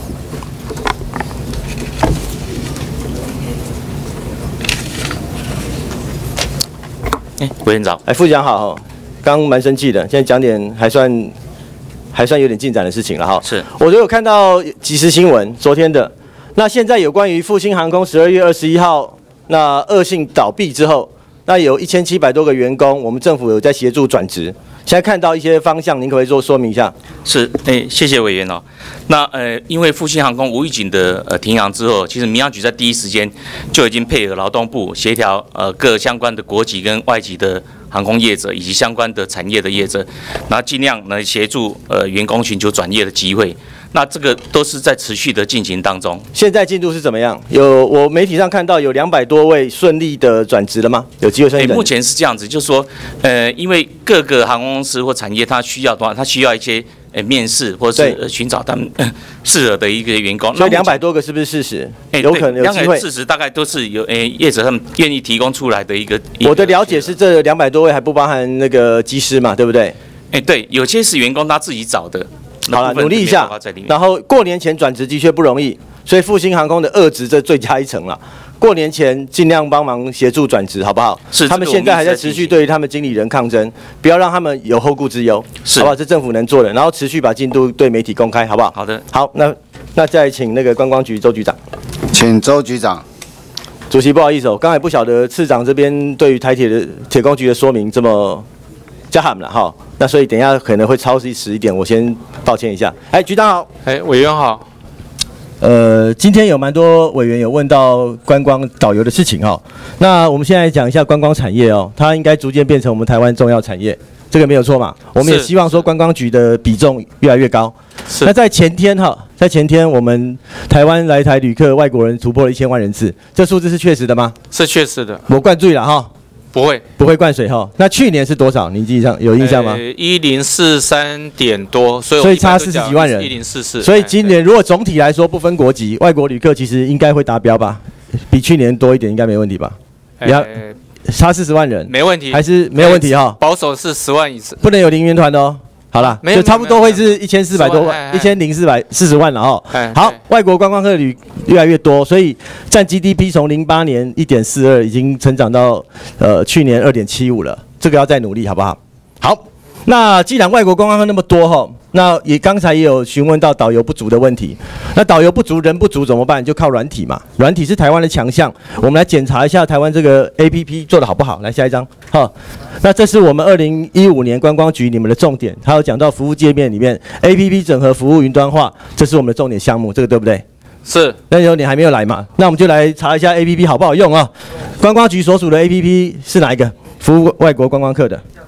委员长， 哎，副局长好，刚蛮生气的，现在讲点还算还算有点进展的事情了哈。 是， 我都有看到即时新闻，昨天的。那现在有关于复兴航空十二月二十一号那恶性倒闭之后，那有一千七百多个员工，我们政府有在协助转职。现在看到一些方向，您可不可以做说明一下？ 是，哎，谢谢委员哦。那呃，因为复兴航空无预警的呃停航之后，其实民航局在第一时间就已经配合劳动部协调呃各相关的国籍跟外籍的航空业者以及相关的产业的业者，然后尽量呢协助呃员工寻求转业的机会。那这个都是在持续的进行当中。 现在进度是怎么样？有我媒体上看到有两百多位顺利的转职了吗？有机会顺利转职？ 目前是这样子，就是说，呃，因为各个航空公司或产业它需要的话，它需要一些呃面试或者是、呃、寻找他们适合的一个员工。 所以两百多个是不是事实？ 哎、 有可能有机会。 事实大概都是有诶业者他们愿意提供出来的一个。 我的了解是这两百多位还不包含那个机师嘛，对不对？ 哎，对，有些是员工他自己找的。 好了，努力一下。然后过年前转职的确不容易，所以复兴航空的二职这最佳一层了。过年前尽量帮忙协助转职，好不好？ 是。 他们现在还在持续对于他们经理人抗争，不要让他们有后顾之忧， 是， 好不好？这政府能做的，然后持续把进度对媒体公开，好不好？ 好的。 好，那那再请那个观光局周局长， 请周局长。 主席，不好意思哦，刚才不晓得次长这边对于台铁的铁工局的说明这么加喊了哈，那所以等一下可能会超时一点，我先抱歉一下。哎，局长好， 哎，委员好。 呃，今天有蛮多委员有问到观光导游的事情哈，那我们现在讲一下观光产业哦，它应该逐渐变成我们台湾重要产业，这个没有错嘛。我们也希望说观光局的比重越来越高。那在前天哈，在前天我们台湾来台旅客外国人突破了一千万人次，这数字是确实的吗？ 是确实的。 我灌醉了哈。 不会， 不会灌水哈。那去年是多少？您记上有印象吗？ 一零四三点多，所以所以差四十几万人。 一零四四。 所以今年如果总体来说不分国籍，外国旅客其实应该会达标吧？比去年多一点应该没问题吧？你要差四十万人， 没问题， 还是没有问题哈？ 保守是十万以上， 不能有零元团的哦。好了，就差不多会是一千四百多万，一千零四百四十万了哈。好，外国观光客旅越来越多，所以占 G D P 从零八年一点四二已经成长到呃去年二点七五了，这个要再努力好不好？好，那既然外国观光客那么多哈，那也刚才也有询问到导游不足的问题，那导游不足人不足怎么办？就靠软体嘛，软体是台湾的强项，我们来检查一下台湾这个 A P P 做得好不好？来下一张，好。那这是我们二零一五年观光局你们的重点，还有讲到服务界面里面 A P P 整合服务云端化，这是我们的重点项目，这个对不对？ 是。 那时候你还没有来嘛？那我们就来查一下 A P P 好不好用啊？观光局所属的 A P P 是哪一个？服务外国观光客的？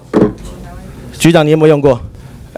局长，你有没有用过？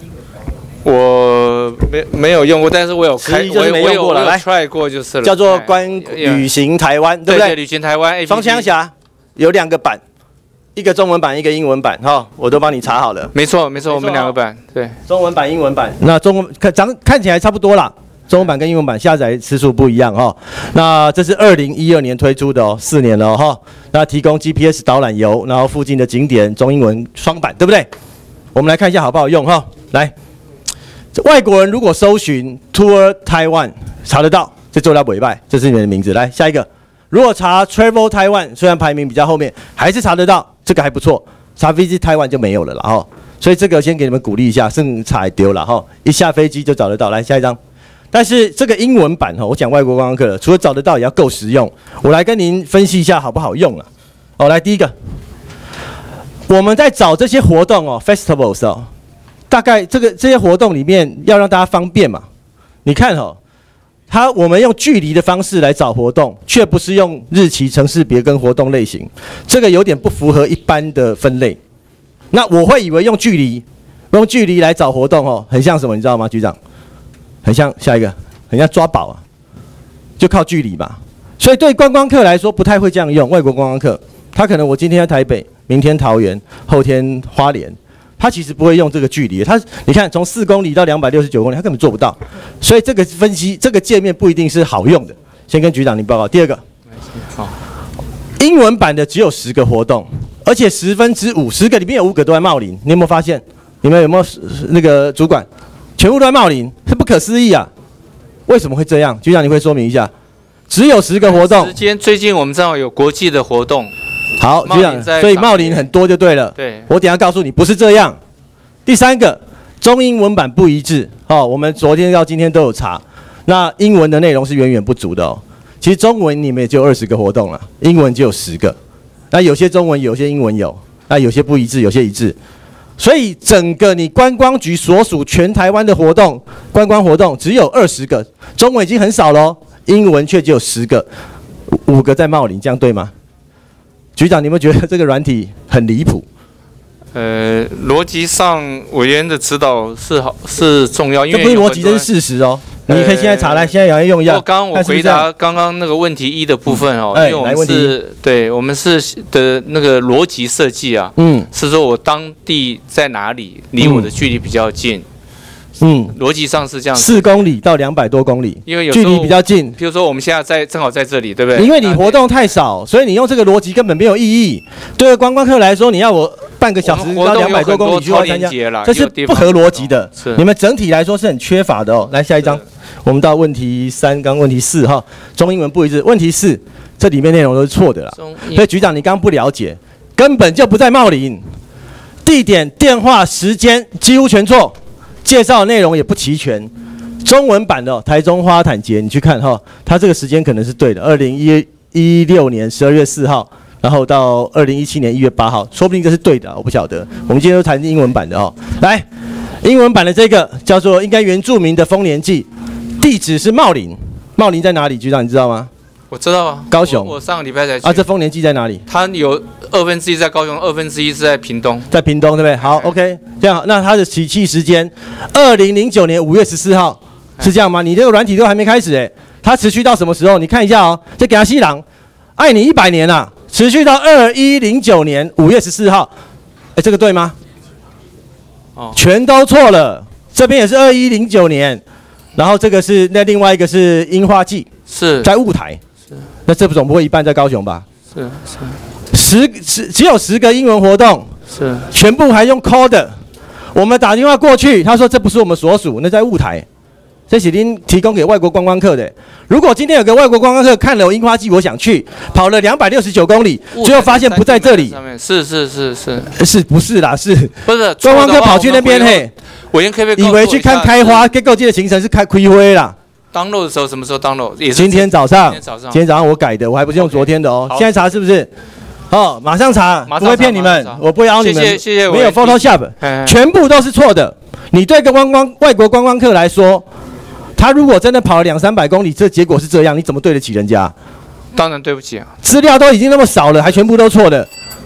我没没有用过，但是我有开， 就是没用过了，来 try 过就是了。 叫做关旅行台湾，对不对？ 旅行台湾， 双枪侠有两个版，一个中文版，一个英文版，哈，我都帮你查好了。 没错，没错，我们两个版，对， 中文版、英文版。那中文看长看起来差不多啦，中文版跟英文版下载次数不一样哈。那这是二零一二年推出的哦，四年了哈。那提供 G P S 导览游，然后附近的景点中英文双版，对不对？我们来看一下好不好用哈，来。外国人如果搜寻 Tour Taiwan 查得到，这做到尾拜，这是你们的名字。来下一个，如果查 Travel Taiwan， 虽然排名比较后面，还是查得到，这个还不错。查 Visit Taiwan 就没有了啦哈。所以这个先给你们鼓励一下，剩查也丢了哈，一下飞机就找得到。来下一张，但是这个英文版哈，我讲外国观光客了，除了找得到，也要够实用。我来跟您分析一下好不好用了。哦，来第一个，我们在找这些活动哦 ，festivals 哦。大概这个这些活动里面要让大家方便嘛？你看哦，它我们用距离的方式来找活动，却不是用日期、城市别跟活动类型，这个有点不符合一般的分类。那我会以为用距离，用距离来找活动哦，很像什么？你知道吗，局长？很像下一个，很像抓宝啊，就靠距离嘛。所以对观光客来说不太会这样用，外国观光客他可能我今天在台北，明天桃园，后天花莲。他其实不会用这个距离，他你看从四公里到两百六十九公里，他根本做不到，所以这个分析这个界面不一定是好用的。先跟局长您报告。第二个，好，英文版的只有十个活动，而且十分之五，十个里面有五个都在茂林，你有没有发现？你们有没有那个主管全部都在茂林？是不可思议啊！为什么会这样？局长你会说明一下？只有十个活动。 时间最近我们正好有国际的活动。 好，局长，所以茂林很多就对了。 对， 我等一下告诉你不是这样。第三个，中英文版不一致。哦，我们昨天到今天都有查，那英文的内容是远远不足的哦。其实中文你们也就二十个活动了，英文就有十个。那有些中文有些英文有，那有些不一致，有些一致。所以整个你观光局所属全台湾的活动，观光活动只有二十个，中文已经很少喽，英文却只有十个，五个在茂林，这样对吗？局长，你有没有觉得这个软体很离谱？ 呃，逻辑上委员的指导是好是重要，因为这不是逻辑，这是事实哦。你可以现在查来，现在要用一下。 我刚刚我回答刚刚那个问题一的部分哦，因为我们是对我们是的那个逻辑设计啊，嗯，是说我当地在哪里，离我的距离比较近。嗯，逻辑上是这样， 四公里到两百多公里， 因为有距离比较近。 比如说我们现在在正好在这里，对不对？ 因为你活动太少，所以你用这个逻辑根本没有意义。对观光客来说，你要我半个小时到两百多公里去参加，这是不合逻辑的。你们整体来说是很缺乏的哦。来下一张，我们到问题三，刚问题四哈，中英文不一致。问题四，这里面内容都是错的啦。所以局长你刚刚不了解，根本就不在茂林，地点、电话、时间几乎全错。介绍内容也不齐全，中文版的、哦、台中花毯节，你去看哈，它这个时间可能是对的，二零一六年十二月四号，然后到二零一七年一月八号，说不定这是对的，我不晓得。我们今天都谈英文版的哦，来，英文版的这个叫做应该原住民的丰年祭，地址是茂林，茂林在哪里？局长你知道吗？ 我知道啊， 高雄。 我, 我上个礼拜才去。 啊，这丰年祭在哪里？ 它有二分之一在高雄，二分之一是在屏东。 在屏东对不对？好 ，OK， 这样，那它的起讫时间，二零零九年五月十四号，是这样吗？你这个软体都还没开始哎，它持续到什么时候？你看一下哦，这给他西郎，爱你一百年啊，持续到二一零九年五月十四号，哎，这个对吗？哦，全都错了，这边也是二一零九年，然后这个是那另外一个是樱花季， 是在雾台。那这总不会一半在高雄吧？ 是是十十只有十个英文活动， 是全部还用 call 的。我们打电话过去，他说这不是我们所属，那在雾台，这是您提供给外国观光客的。如果今天有个外国观光客看了有樱花季，我想去，跑了两百六十九公里，最后发现不在这里。 是是是是是不是啦？是不是观光客跑去那边嘿？ 我可不可以以为去看开花，结果这个行程是开开花啦。 download 的时候什么时候 download？ 也是今天早上， 今天早上， 今天早上我改的，我还不是用昨天的哦。现在查是不是？哦，马上查，不会骗你们，我不会凹你们。 谢谢谢谢， 没有 Photoshop， 全部都是错的。你对个观光外国观光客来说，他如果真的跑了两三百公里，这结果是这样，你怎么对得起人家？ 当然对不起啊， 资料都已经那么少了，还全部都错的。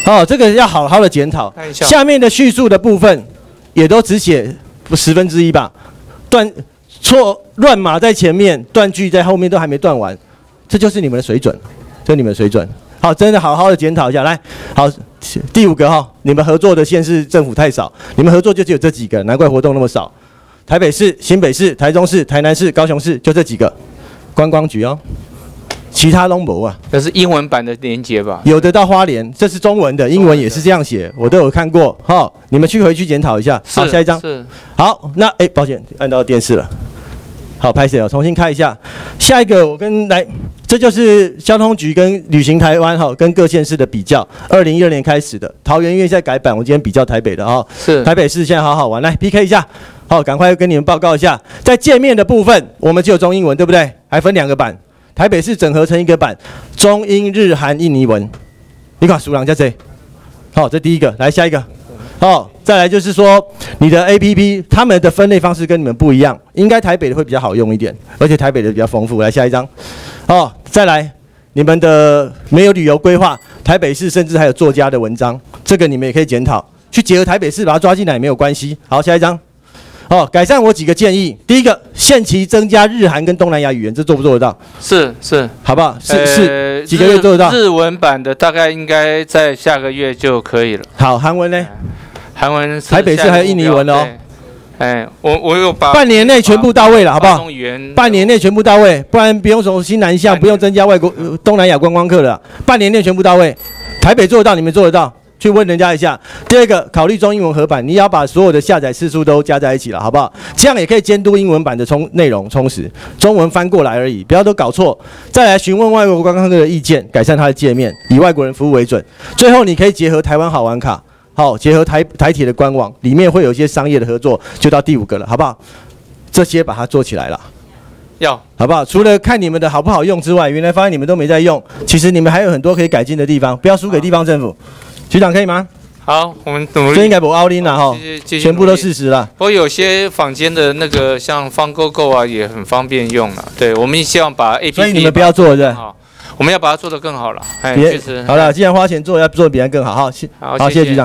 哦，这个要好好的检讨。下面的叙述的部分也都只写十分之一吧，断错乱码在前面，断句在后面都还没断完，这就是你们的水准，这是你们的水准。好，真的好好的检讨一下。来，好，第五个哈，你们合作的县市政府太少，你们合作就只有这几个，难怪活动那么少。台北市、新北市、台中市、台南市、高雄市，就这几个，观光局哦。其他都没啊， 这是英文版的连结吧？ 有的到花莲，这是中文的，英文也是这样写，我都有看过。哈，你们去回去检讨一下。好，下一张。 是。 好，那哎，抱歉，按到电视了。好，拍摄哦，重新开一下。下一个，我跟来，这就是交通局跟旅行台湾哈，跟各县市的比较。二零一二年开始的，桃园因为现在改版，我今天比较台北的哈。 是。 台北市现在好好玩，来 P K 一下。好，赶快跟你们报告一下，在界面的部分，我们只有中英文，对不对？还分两个版。台北市整合成一个版，中英日韩印尼文。你看，数量叫谁？好，这第一个，来下一个。好，再来就是说，你的 A P P 他们的分类方式跟你们不一样，应该台北的会比较好用一点，而且台北的比较丰富。来下一张。好，再来，你们的没有旅游规划，台北市甚至还有作家的文章，这个你们也可以检讨，去结合台北市把它抓进来也没有关系。好，下一张。哦，改善我几个建议。第一个，限期增加日韩跟东南亚语言，这做不做得到？ 是是， 好不好？是、 呃、 是，几个月做得到？ 日文版的大概应该在下个月就可以了。 好，韩文呢？ 韩文台北市还有印尼文哦。 哎，我我有把半年内全部到位了，好不好？半年内全部到位，不然不用走新南向，不用增加外国、呃、东南亚观光客了。半年内全部到位，台北做得到，你们做得到？去问人家一下。第二个，考虑中英文合版，你要把所有的下载次数都加在一起了，好不好？这样也可以监督英文版的充内容充实，中文翻过来而已，不要都搞错。再来询问外国观光客的意见，改善它的界面，以外国人服务为准。最后，你可以结合台湾好玩卡，好，结合台台铁的官网，里面会有一些商业的合作，就到第五个了，好不好？这些把它做起来了。 要好不好？除了看你们的好不好用之外，原来发现你们都没在用，其实你们还有很多可以改进的地方，不要输给地方政府。局长可以吗？ 好，我们努力。 这应该不奥林了哈，全部都事实了。 不过有些坊间的那个像方购购啊，也很方便用了。对，我们希望把 A P P。 所以你们不要做，对。 好，我们要把它做得更好了。哎，确实。 好了，既然花钱做，要做得比人更好。好，谢，好，谢谢局长。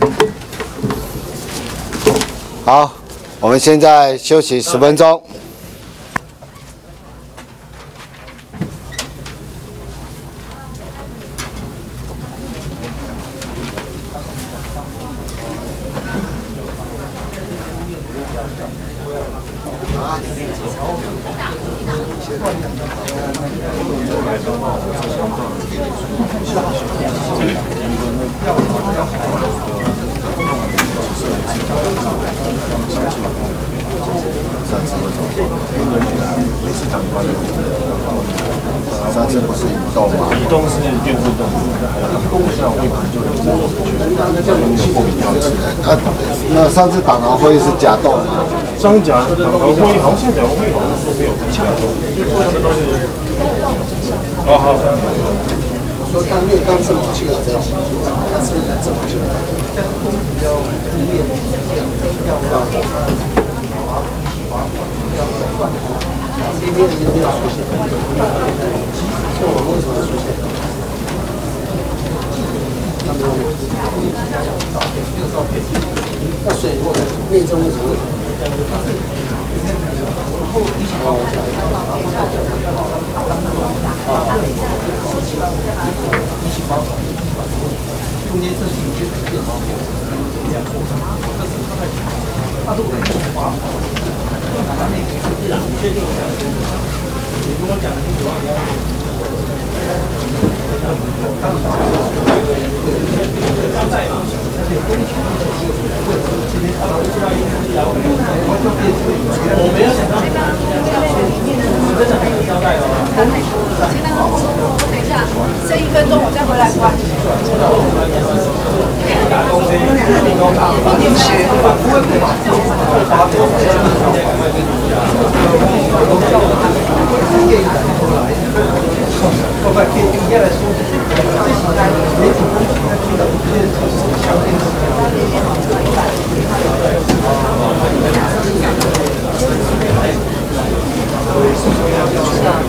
好，我们现在休息十分钟。上次不是移动吗？移动是电互动，像会盘就有这种啊，那上次党团会议是假动吗？上次假党团会议好像现在党团会议好像说没有假动，哦好。说当面当政府去了这样，但是政府去了，要这边一定要出现。这我们为什么出现？那么这个照片，那水果内中为什么？中间这是有些变化，这样做，这是它在它都可以滑。你确定？你跟我讲的清楚啊！我没有想到，真的还有交代哦。等一下，剩一分钟我再回来关。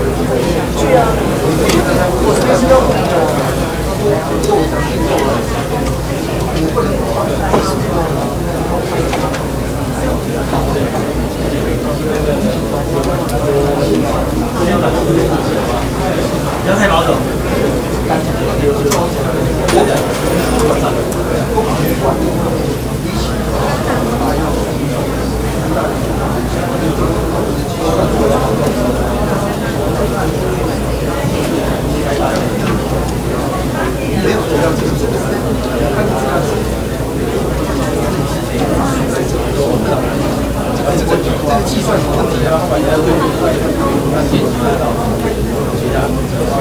去啊！我随时都可以。 计算什么问题啊？后来要对那电机的到其他。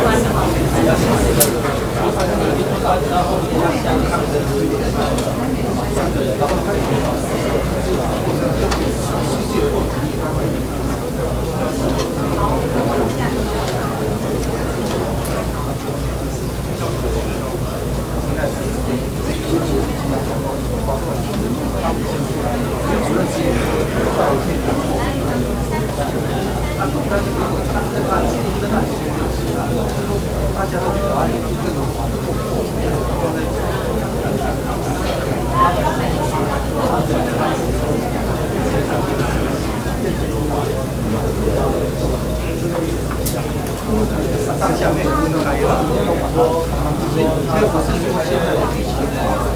上下面运动还有啊，所以这个不是说现在的剧情啊，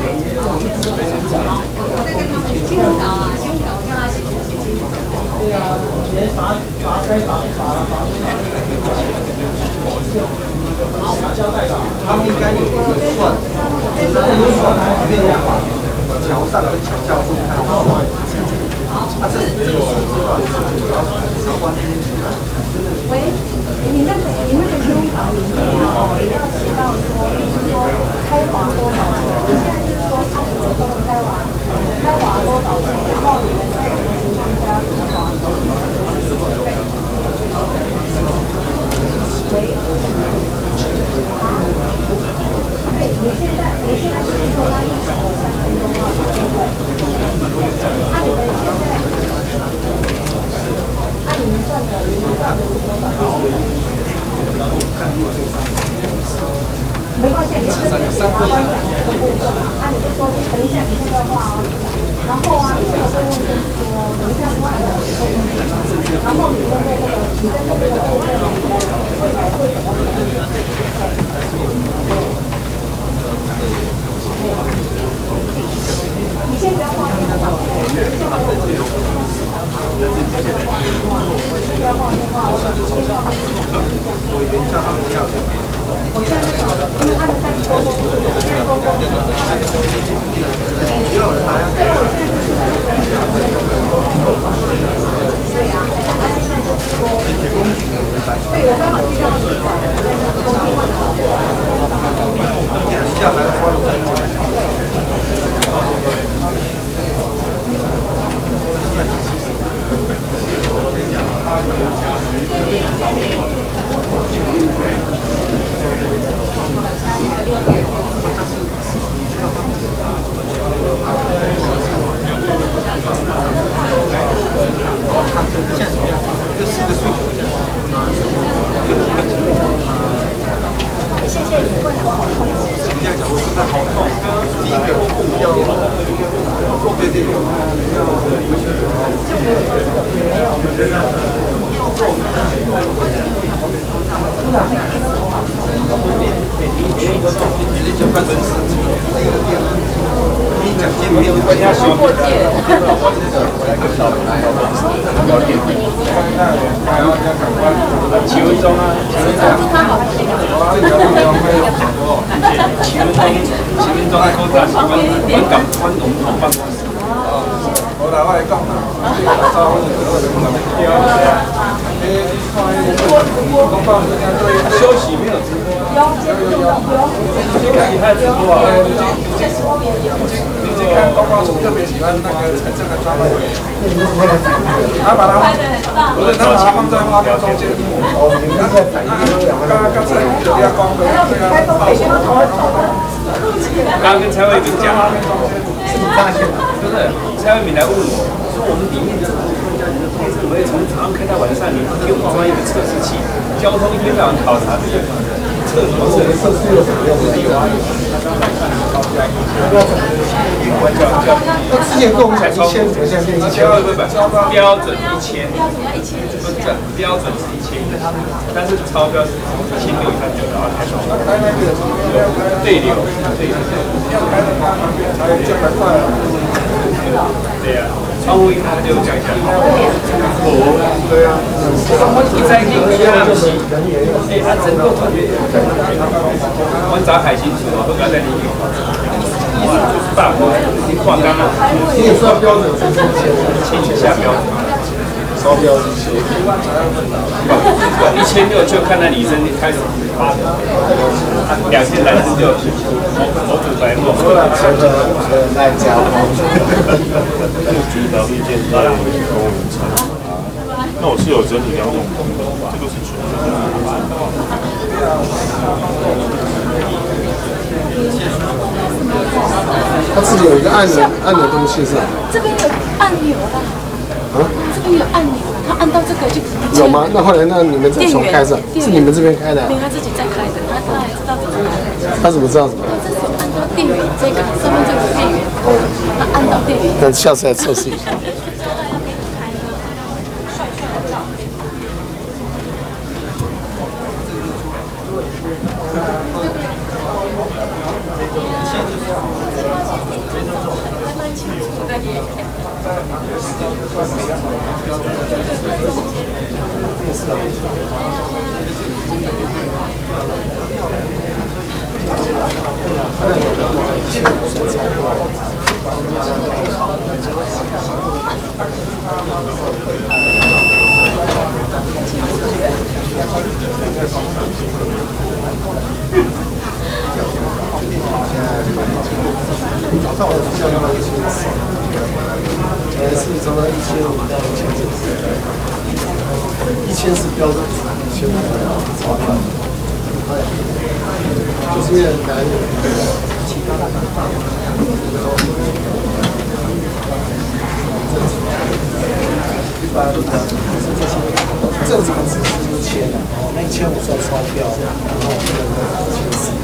对啊，连罚罚该罚罚罚交代吧，他们应该有一个算，就是那个算里面有把桥上跟桥下分开算。啊，这这个数字啊，主要是关键。喂，你那个你那个优考里面哦，也要写到说，就是说开华多少钱？你现在是说他们都开华，开华多少钱？然后你们在什么情况下开华？喂。对，你现在你现在是说他一小时三分钟啊？那你们现在？那你们算的，你们算的是多少？没关系，你是三分钟的部分嘛？那你就说，等一下你这个话哦。然后啊，第二个问题是说，等一下我按照这个问题，然后你问那个，你在这个部分未来会怎么处理？你先不要画电话，先把我不要画电话，我把电话我原叫他们这样。我现在在找，因为他们在沟通，在沟通。对呀，他现在就是说，对我刚好接到电话，中电话好。下来花了再过来。谢谢你问我。这样讲，我现在好痛。第一个不要，对对对，我来我来讲啦，早我就我就讲标啦，诶，休息没有直播，有有有有，休息还有直播啊？你这看高光，我特别喜欢那个彩色的抓尾，他把它，不是他把它放在花标中间，然后刚刚刚才有亮光的这个，刚刚跟蔡伟明讲，是你发现的，不是？蔡伟明来问我，说我们里面的配置我会从早上开到晚上，你给我装一个测试器，交通一天到晚考察这个测什么测测试有什么用？有啊有。那之前跟我们讲一千，我现在变一千二，不不，标准一千，不是标准是一千，但是超标是一千六以上就然后开双。开那个对流，对流，要开的话，还有这样的快。对呀，窗户一开就讲一下。哦，对啊。你再给我压不起，哎，他整个团队，我找海清楚，我不要再理你。意思就是大锅，你挂缸了，你也知道标准是多少钱，请去下标准。 超标一些，一千六就看那女生开始发表，两千男生就某组白目，除了除了赖家伙，主导意见大量的公文差。那我是有整体两种，这个是纯它自己有一个按钮，按钮东西是吧？ 这边有按钮啦。啊？这边有按钮，他按到这个就。 有吗？那后来那你们怎么开的？是你们这边开的？ 没有，他自己在开的，他他还知道怎么开。 他怎么知道怎么？ 他这是按到电源这个上面这个电源，他按到电源。 那下次来测试一下。早上我是降到一千四，呃，是从一千五到一千四，一千是标准，一千五超标，就是因为男女。一般都是这些正常值是一千的，那一千五算超标，然后这个一千四。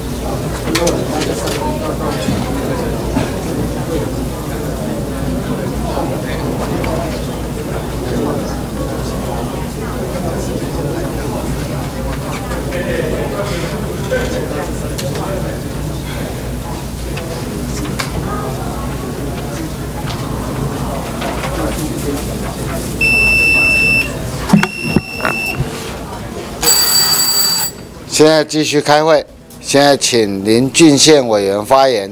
现在继续开会。现在请林俊宪委员发言。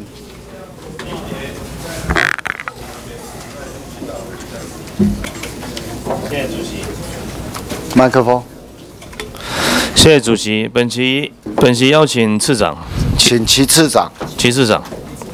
谢谢主席。 麦克风。 谢谢主席。本期本席邀请次长， 请齐次长。 齐次长。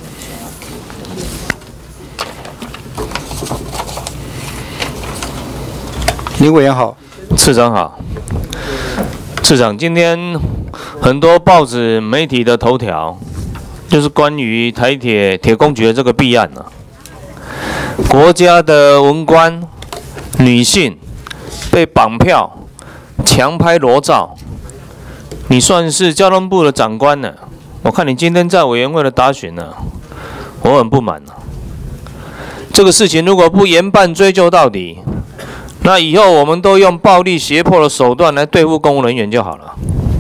林委员好。 次长好。次长，今天很多报纸媒体的头条，就是关于台铁铁工局的这个弊案啊。国家的文官女性被绑票、强拍裸照，你算是交通部的长官呢？我看你今天在委员会的答询呢，我很不满啊。这个事情如果不严办追究到底，那以后我们都用暴力胁迫的手段来对付公务人员就好了。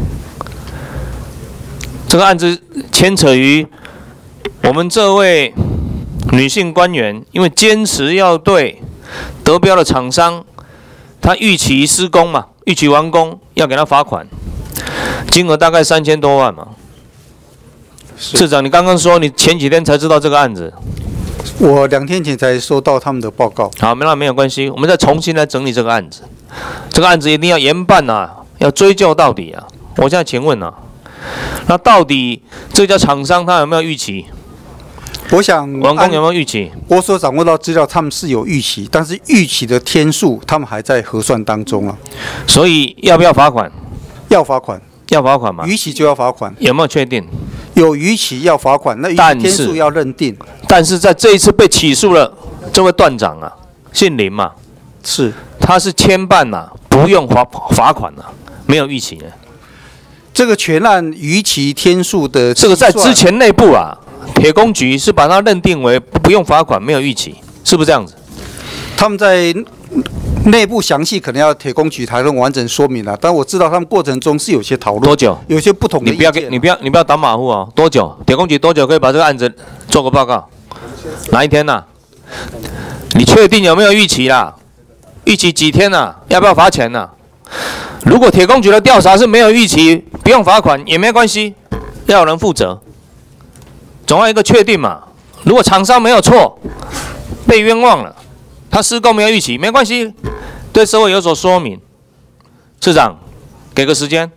这个案子牵扯于我们这位女性官员，因为坚持要对得标的厂商，他逾期施工嘛，逾期完工要给他罚款，金额大概三千多万嘛。市长，你刚刚说你前几天才知道这个案子。 我两天前才收到他们的报告。 好，那没有关系，我们再重新来整理这个案子。这个案子一定要严办啊，要追究到底啊。我现在请问啊，那到底这家厂商他有没有逾期？ 我想完工有没有逾期？ 我所掌握到资料，他们是有逾期，但是逾期的天数他们还在核算当中啊。 所以要不要罚款？ 要罚款。 要罚款吗？ 逾期就要罚款。 有没有确定？ 有逾期要罚款，那逾期天数要认定。 但是在这一次被起诉了这位段长啊，姓林嘛， 是， 他是牵办呐、啊，不用罚罚款呐、啊，没有逾期呢。 这个全案逾期天数的这个在之前内部啊，铁工局是把它认定为不用罚款，没有逾期，是不是这样子？ 他们在内部详细可能要铁工局才能完整说明了，但我知道他们过程中是有些讨论。 多久？ 有些不同的意见。 你不要给，你不要，你不要打马虎哦。多久？铁工局多久可以把这个案子做个报告？哪一天呐、啊？你确定有没有逾期啦？逾期几天呐、啊？要不要罚钱呐、啊？如果铁工局的调查是没有逾期，不用罚款也没关系，要有人负责，总要一个确定嘛。如果厂商没有错，被冤枉了。他施工没有逾期，没关系， 对社会有所说明。市长，给个时间，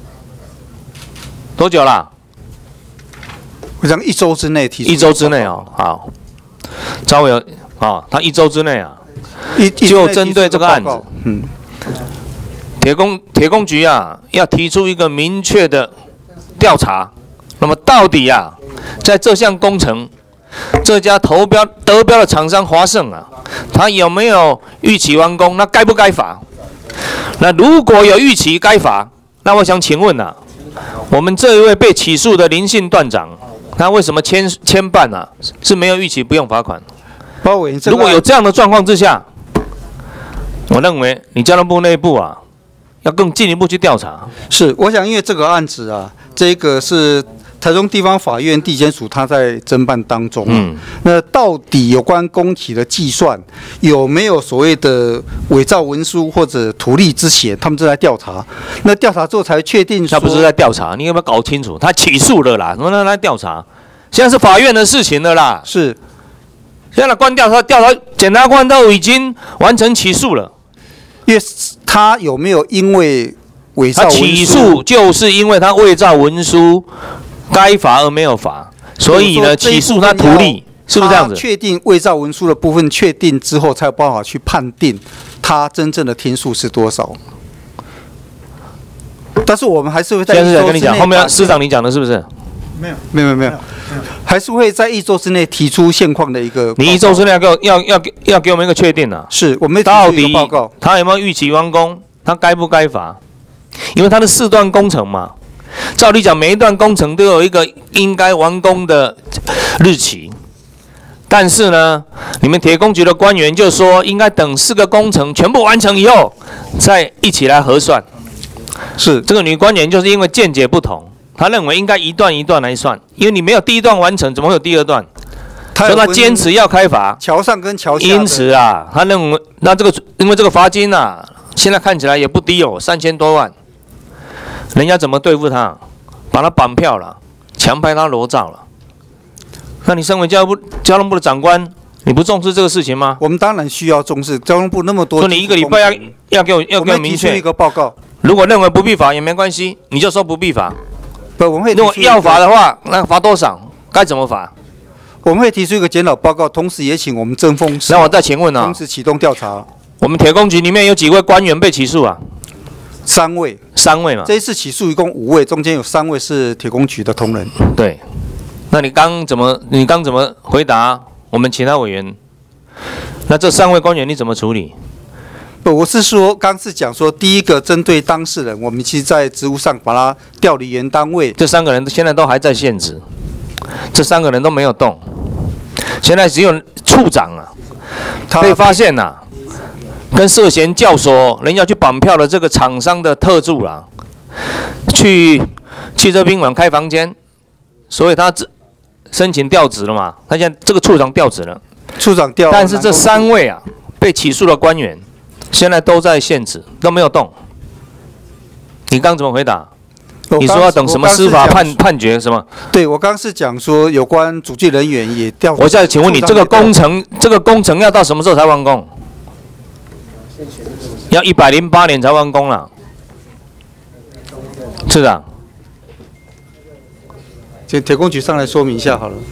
多久啦？ 我想一周之内提出。 一周之内哦，好。赵委员啊，他一周之内啊， 一就针对这个案子， 嗯， 铁工铁工局啊，要提出一个明确的调查。那么到底啊，在这项工程，这家投标得标的厂商华盛啊，他有没有预期完工？那该不该罚？那如果有预期该罚，那我想请问啊，我们这一位被起诉的林姓段长，他为什么牵牵办啊？是没有预期不用罚款？如果有这样的状况之下，我认为你交通部内部啊，要更进一步去调查。 是，我想因为这个案子啊，这个是台中地方法院地检署他在侦办当中、啊，嗯，那到底有关工期的计算有没有所谓的伪造文书或者图利之嫌，他们正在调查。那调查之后才确定说， 他不是在调查，你有没有搞清楚？他起诉了啦，什么他来调查？现在是法院的事情了啦。 是， 现在关调查，调查检察官都已经完成起诉了。 因为他有没有因为伪造文书？ 他起诉就是因为他伪造文书。该罚而没有罚，所以呢，起诉他图利，是不是这样子？ 确定伪造文书的部分确定之后，才有办法去判定他真正的天数是多少。但是我们还是会在现在跟你讲，后面市长你讲的是不是？ 没有，没有，没有，还是会在一周之内提出现况的一个。 你一周之内要给我要要要给我们一个确定啊！ 是我们到底他有没有预期完工？他该不该罚？因为他的四段工程嘛。照理讲，每一段工程都有一个应该完工的日期，但是呢，你们铁工局的官员就说，应该等四个工程全部完成以后，再一起来核算。 是这个女官员就是因为见解不同，她认为应该一段一段来算，因为你没有第一段完成，怎么会有第二段？所以她坚持要开罚。 桥上跟桥下。 因此啊，她认为那这个因为这个罚金啊，现在看起来也不低哦，三千多万。人家怎么对付他？把他绑票了，强拍他裸照了。那你身为交通部交通部的长官，你不重视这个事情吗？ 我们当然需要重视。交通部那么多， 说你一个礼拜要要给我要给我明确一个报告。 如果认为不必罚也没关系，你就说不必罚。 不，我们会如果要罚的话，那罚多少？该怎么罚？ 我们会提出一个检讨报告，同时也请我们政风室。 那我再请问啊， 同时启动调查。 我们铁工局里面有几位官员被起诉啊？ 三位， 三位嘛。 这一次起诉一共五位，中间有三位是铁工局的同仁。 对，那你刚怎么你刚怎么回答我们其他委员？那这三位官员你怎么处理？ 不，我是说，刚是讲说，第一个针对当事人，我们其实在职务上把他调离原单位。 这三个人现在都还在现职，这三个人都没有动。现在只有处长啊，被发现呐、啊。跟涉嫌教唆人要去绑票的这个厂商的特助啦、啊，去汽车宾馆开房间，所以他申请调职了嘛。他现在这个处长调职了， 处长调， 但是这三位啊被起诉的官员，现在都在现职，都没有动。你刚怎么回答？你说要等什么司法判判决什么？ 对，我刚是讲说有关主计人员也调。 我现在请问你，这个工程这个工程要到什么时候才完工？要一百零八年才完工了，市长。 请铁工局上来说明一下好了。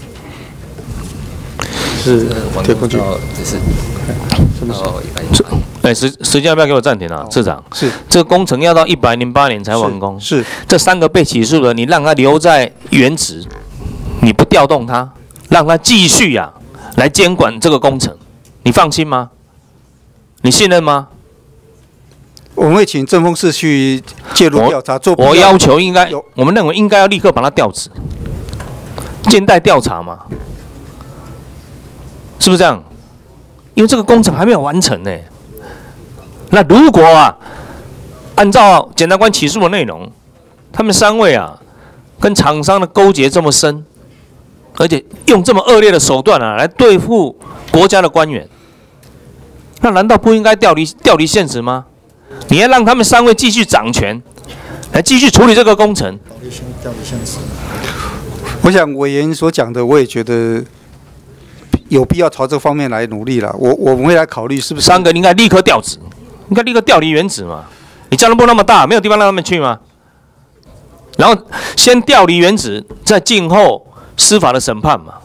是铁工局， 只是哦，哎，时时间要不要给我暂停啊，市长？ 是， 这个工程要到一百零八年才完工。 是，是这三个被起诉的，你让他留在原职，你不调动他，让他继续呀、啊、来监管这个工程，你放心吗？你信任吗？ 我们会请政风室去介入调查，做。 我要求应该，我们认为应该要立刻把他调职，静待调查嘛，是不是这样？因为这个工程还没有完成呢。那如果啊，按照检察官起诉的内容，他们三位啊，跟厂商的勾结这么深，而且用这么恶劣的手段啊，来对付国家的官员。那难道不应该调离调离现实吗？你要让他们三位继续掌权，来继续处理这个工程。 调离现实。 我想委员所讲的，我也觉得有必要朝这方面来努力了。我我们会来考虑是不是三个应该立刻调职， 应该立刻调离原址嘛。你交通部那么大，没有地方让他们去吗？然后先调离原址，再静候司法的审判嘛。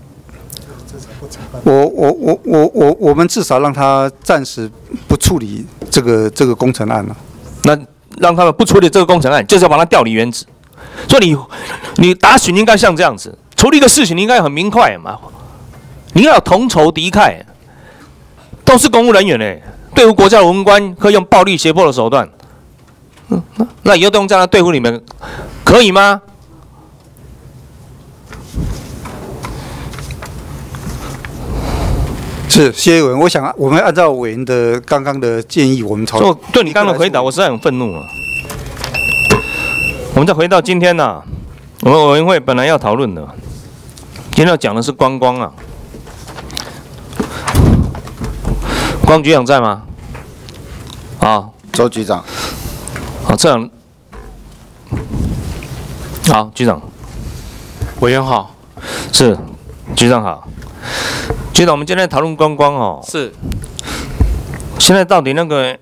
我我我我我我们至少让他暂时不处理这个这个工程案了、啊。 那让他们不处理这个工程案，就是要把它调离原址。所以你你打询应该像这样子处理一个事情，你应该很明快嘛。你要有同仇敌忾，都是公务人员呢、欸，对付国家的文官可以用暴力胁迫的手段，嗯，那以后都用这样来对付你们，可以吗？ 是，谢谢委员。我想我们按照委员的刚刚的建议，我们朝就对你刚刚的回答，我实在很愤怒啊。我们再回到今天呢、啊，我们委员会本来要讨论的，今天要讲的是观光啊。光局长在吗？啊， 周局长。 好，这样。好，局长。 委员好。 是，局长好。局长，我们今天讨论观光哦。 是。 现在到底那个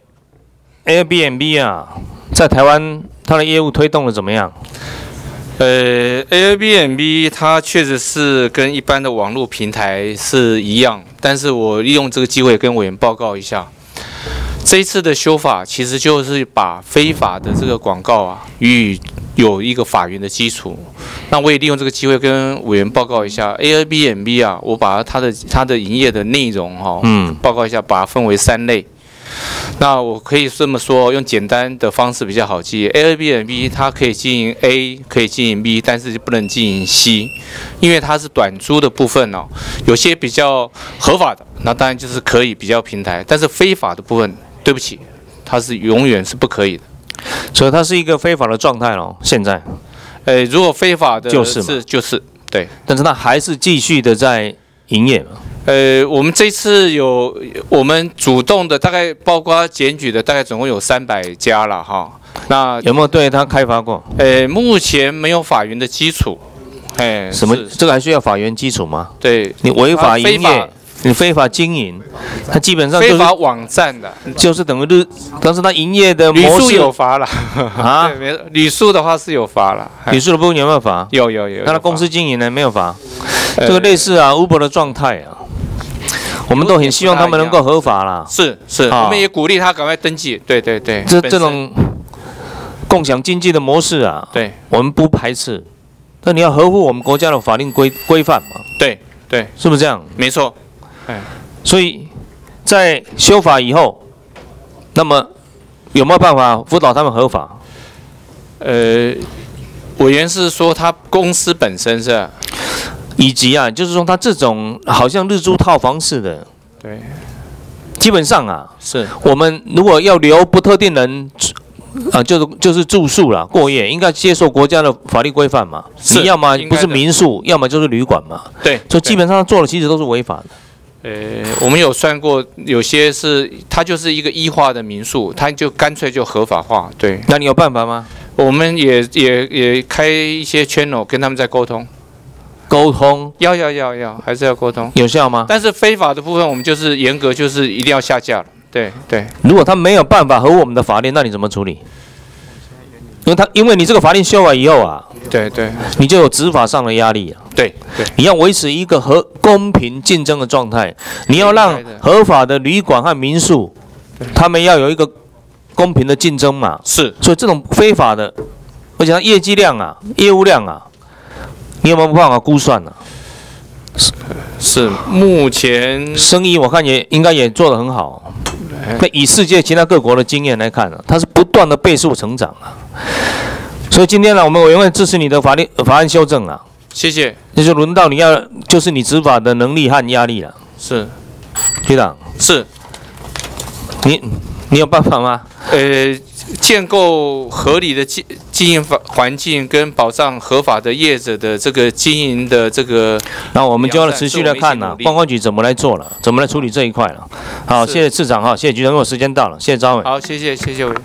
Airbnb 啊，在台湾它的业务推动的怎么样？ 呃 ，Airbnb 它确实是跟一般的网络平台是一样，但是我利用这个机会跟委员报告一下，这一次的修法其实就是把非法的这个广告啊予以有一个法源的基础。那我也利用这个机会跟委员报告一下 Airbnb 啊，我把它的它的营业的内容哈、哦，嗯，报告一下，把它分为三类。那我可以这么说，用简单的方式比较好记。Airbnb 它可以经营 A， 可以经营 B， 但是不能经营 C， 因为它是短租的部分哦。有些比较合法的，那当然就是可以比较平台，但是非法的部分，对不起，它是永远是不可以的。 所以它是一个非法的状态咯。现在， 呃，如果非法的就是是就是对， 但是它还是继续的在营业嘛。 呃，我们这次有我们主动的，大概包括检举的，大概总共有三百家了哈。那有没有对它开发过？ 呃，目前没有法源的基础。哎， 什么？这个还需要法源基础吗？ 对， 你违法营业，你非法经营，它基本上就是非法网站的， 就是等于日，但是它营业的旅宿模式有罚了啊。 对，没旅宿的话是有罚了， 旅宿的部分有没有罚？ 有有有。 那它公司经营呢没有罚？这个类似啊 Uber 的状态啊。我们都很希望他们能够合法啦。 是是，我们也鼓励他赶快登记。对对对， 这这种共享经济的模式啊， 对， 我们不排斥，但你要合乎我们国家的法令规规范嘛。 对对， 是不是这样？ 没错。哎， 所以在修法以后，那么有没有办法辅导他们合法？ 呃，委员是说他公司本身是。 以及啊，就是说，他这种好像日租套房似的， 对， 基本上啊， 是我们如果要留不特定人啊，就是就是住宿啦，过夜，应该接受国家的法律规范嘛。你要么不是民宿，要么就是旅馆嘛。 对， 所以基本上做的其实都是违法的。 呃，我们有算过，有些是它就是一个异化的民宿，它就干脆就合法化。对， 那你有办法吗？ 我们也也也开一些 channel 跟他们在沟通。 沟通要要要要，还是要沟通， 有效吗？ 但是非法的部分，我们就是严格，就是一定要下架了。对对。 如果他没有办法合我们的法令，那你怎么处理？因为他因为你这个法令修完以后啊， 对对， 你就有执法上的压力啊。 对对， 你要维持一个和公平竞争的状态，你要让合法的旅馆和民宿，他们要有一个公平的竞争嘛。 是。 所以这种非法的，而且它业绩量啊、业务量啊。你有没有办法估算呢、啊？ 是是，目前生意我看也应该也做得很好。那以世界其他各国的经验来看呢、啊，它是不断的倍数成长啊。所以今天呢，我们委员会支持你的法律法案修正啊。 谢谢。 那就轮到你要，就是你执法的能力和压力了。 是， 局长。 是。 你你有办法吗？ 呃。建构合理的经经营环境跟保障合法的业者的这个经营的这个， 然后我们就要持续的看呐，观光局怎么来做了，怎么来处理这一块了。好，谢谢市长哈，谢谢局长，因为我时间到了，谢谢张伟。 好，谢谢谢谢委员。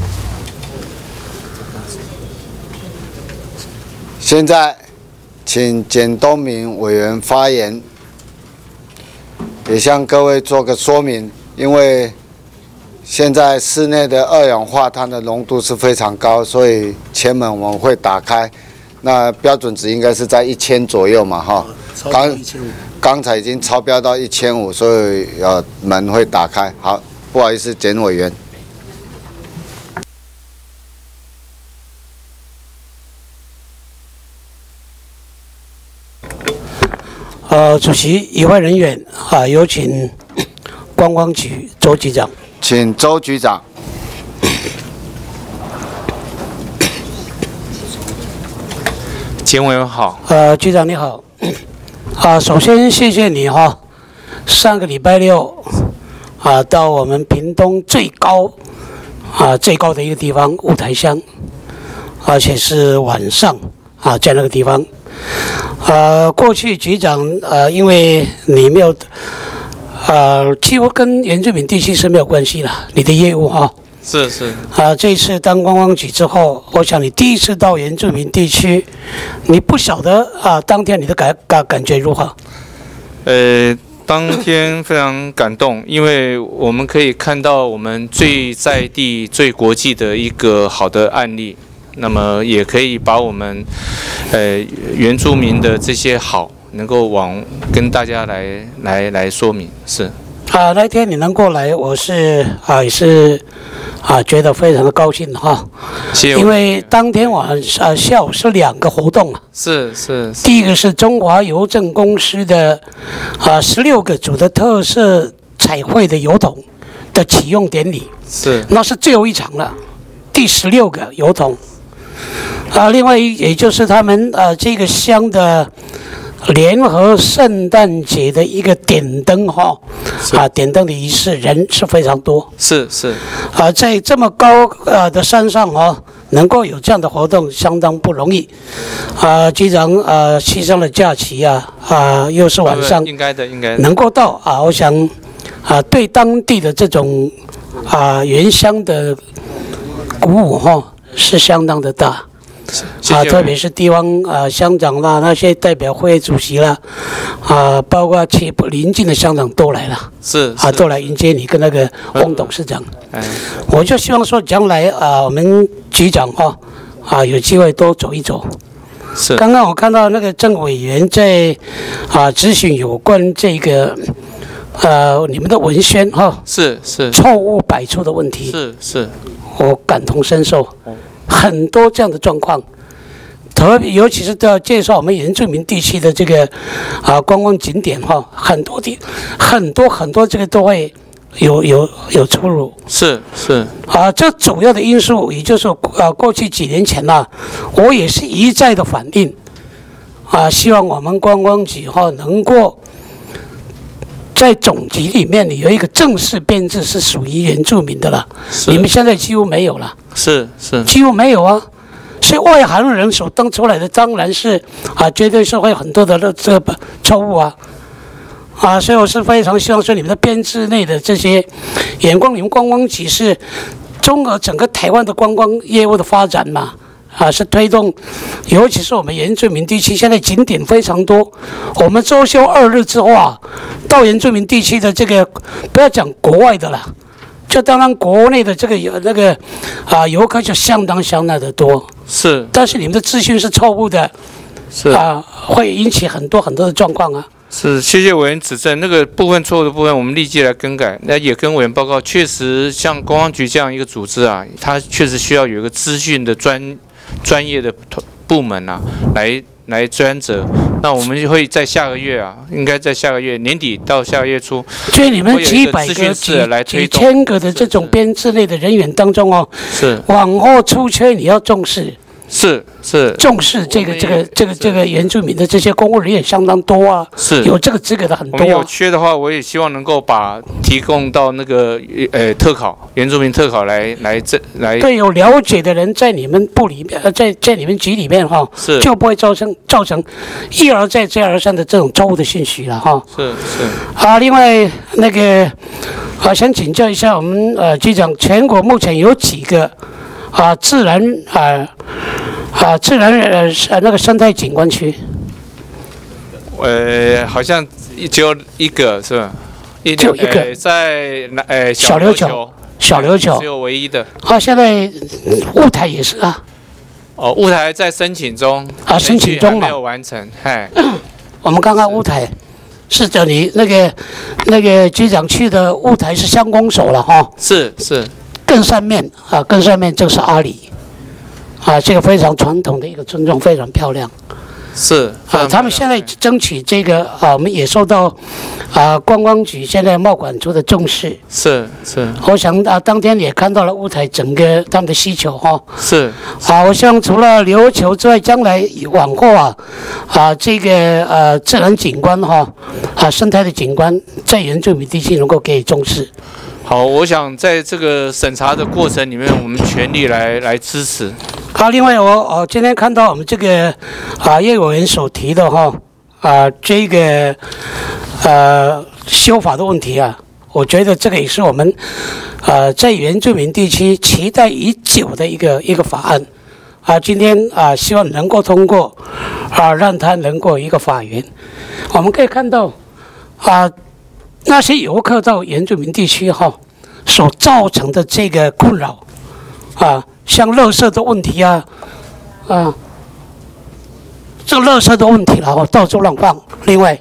现在请简东明委员发言，也向各位做个说明，因为现在室内的二氧化碳的浓度是非常高，所以前门我们会打开。那标准值应该是在一千左右嘛，哈。刚刚才已经超标到一千五，所以呃门会打开。好，不好意思，简委员。 呃，主席，与会人员啊，有请观光局周局长。 请周局长。 简委员好。 呃，局长你好。啊，首先谢谢你哈，上个礼拜六啊，到我们屏东最高啊最高的一个地方雾台乡，而且是晚上啊，在那个地方。呃，过去局长呃，因为你没有呃，几乎跟原住民地区是没有关系了，你的业务哈。 是是。 啊，这一次当观光局之后，我想你第一次到原住民地区，你不晓得啊，当天你的感感感觉如何？ 呃，当天非常感动，因为我们可以看到我们最在地、最国际的一个好的案例。那么也可以把我们，呃，原住民的这些好，能够往跟大家来来来说明，是。 啊，那天你能过来，我是啊也是啊觉得非常的高兴哈。 谢谢。 因为当天晚上啊下午是两个活动啊。 是是。 第一个是中华邮政公司的啊十六个组的特色彩绘的邮筒的启用典礼。 是。 那是最后一场了，第十六个邮筒。啊，另外也就是他们呃这个乡的联合圣诞节的一个点灯哈，啊点灯的仪式人是非常多， 是是， 啊在这么高呃的山上哦，能够有这样的活动相当不容易，啊局长呃牺牲了假期啊啊又是晚上， 应该的应该能够到啊，我想啊对当地的这种啊原乡的鼓舞哈。是相当的大，啊，特别是地方啊乡长啦，那些代表会主席啦，啊，包括其邻近的乡长都来了， 是啊，都来迎接你跟那个翁董事长。嗯，我就希望说将来啊，我们局长哈啊有机会多走一走。 是。 刚刚我看到那个郑委员在啊咨询有关这个。呃，你们的文宣哈， 是是， 错误百出的问题， 是是， 我感同身受，很多这样的状况，特别尤其是要介绍我们原住民地区的这个啊观光景点哈，很多地很多很多这个都会有有有出入， 是是啊，这主要的因素也就是啊过去几年前呐、啊，我也是一再的反映，啊，希望我们观光局哈能够。在总局里面，有一个正式编制是属于原住民的了，你们现在几乎没有了， 是是， 几乎没有啊。所以外行人所登出来的当然是啊，绝对是会很多的这个错误啊啊，所以我是非常希望说你们的编制内的这些眼光，你们观光局是综合整个台湾的观光业务的发展嘛。啊，是推动，尤其是我们原住民地区，现在景点非常多。我们周休二日之后啊，到原住民地区的这个，不要讲国外的了，就当然国内的这个有那个啊游客就相当相当的多。 是。 但是你们的资讯是错误的， 是啊，会引起很多很多的状况啊。 是，谢谢委员指正，那个部分错误的部分，我们立即来更改。那也跟委员报告，确实像公安局这样一个组织啊，它确实需要有一个资讯的专。专业的部门啊，来来专责。那我们就会在下个月啊，应该在下个月年底到下个月初， 所以你们几百个、几几千个的这种编制内的人员当中哦， 是往后出缺你要重视。 是是重视这个这个这个这个原住民的这些公务人员相当多啊， 是有这个资格的很多、啊。 我们有缺的话，我也希望能够把提供到那个呃特考原住民特考来来这来。 对，有了解的人在你们部里面，呃，在在你们局里面哈， 是就不会造成造成一而再再而三的这种错误的信息了哈。 是是。 啊，另外那个，啊，想请教一下我们呃局长，全国目前有几个啊自然啊？啊，自然呃那个生态景观区， 呃，好像只有一个是吧？ 就一个、 呃、在呃小琉球， 小琉球只有唯一的。 啊，现在雾台也是啊。 哦，雾台在申请中啊，申请中了， 没有完成。嗨， 我们刚刚雾台是这里那个那个局长去的雾台是乡公所了哈。 是是。 更上面啊，更上面就是阿里，啊，这个非常传统的一个村庄，非常漂亮。 是啊，他们现在争取这个啊，我们也受到啊观光局现在贸管处的重视。 是是， 我想啊，当天也看到了雾台整个他们的需求哈。 是啊，我想除了琉球之外，将来往后啊啊这个呃自然景观哈啊生态的景观，在原住民地区能够给予重视。 好，我想在这个审查的过程里面，我们全力来来支持。 好，另外我我今天看到我们这个啊叶委员所提的哈啊这个呃修法的问题啊，我觉得这个也是我们呃在原住民地区期待已久的一个一个法案啊，今天啊希望能够通过啊，让它能够一个法源。我们可以看到啊那些游客到原住民地区哈所造成的这个困扰啊。像垃圾的问题啊，啊，这个垃圾的问题了，哦，到处乱放。另外，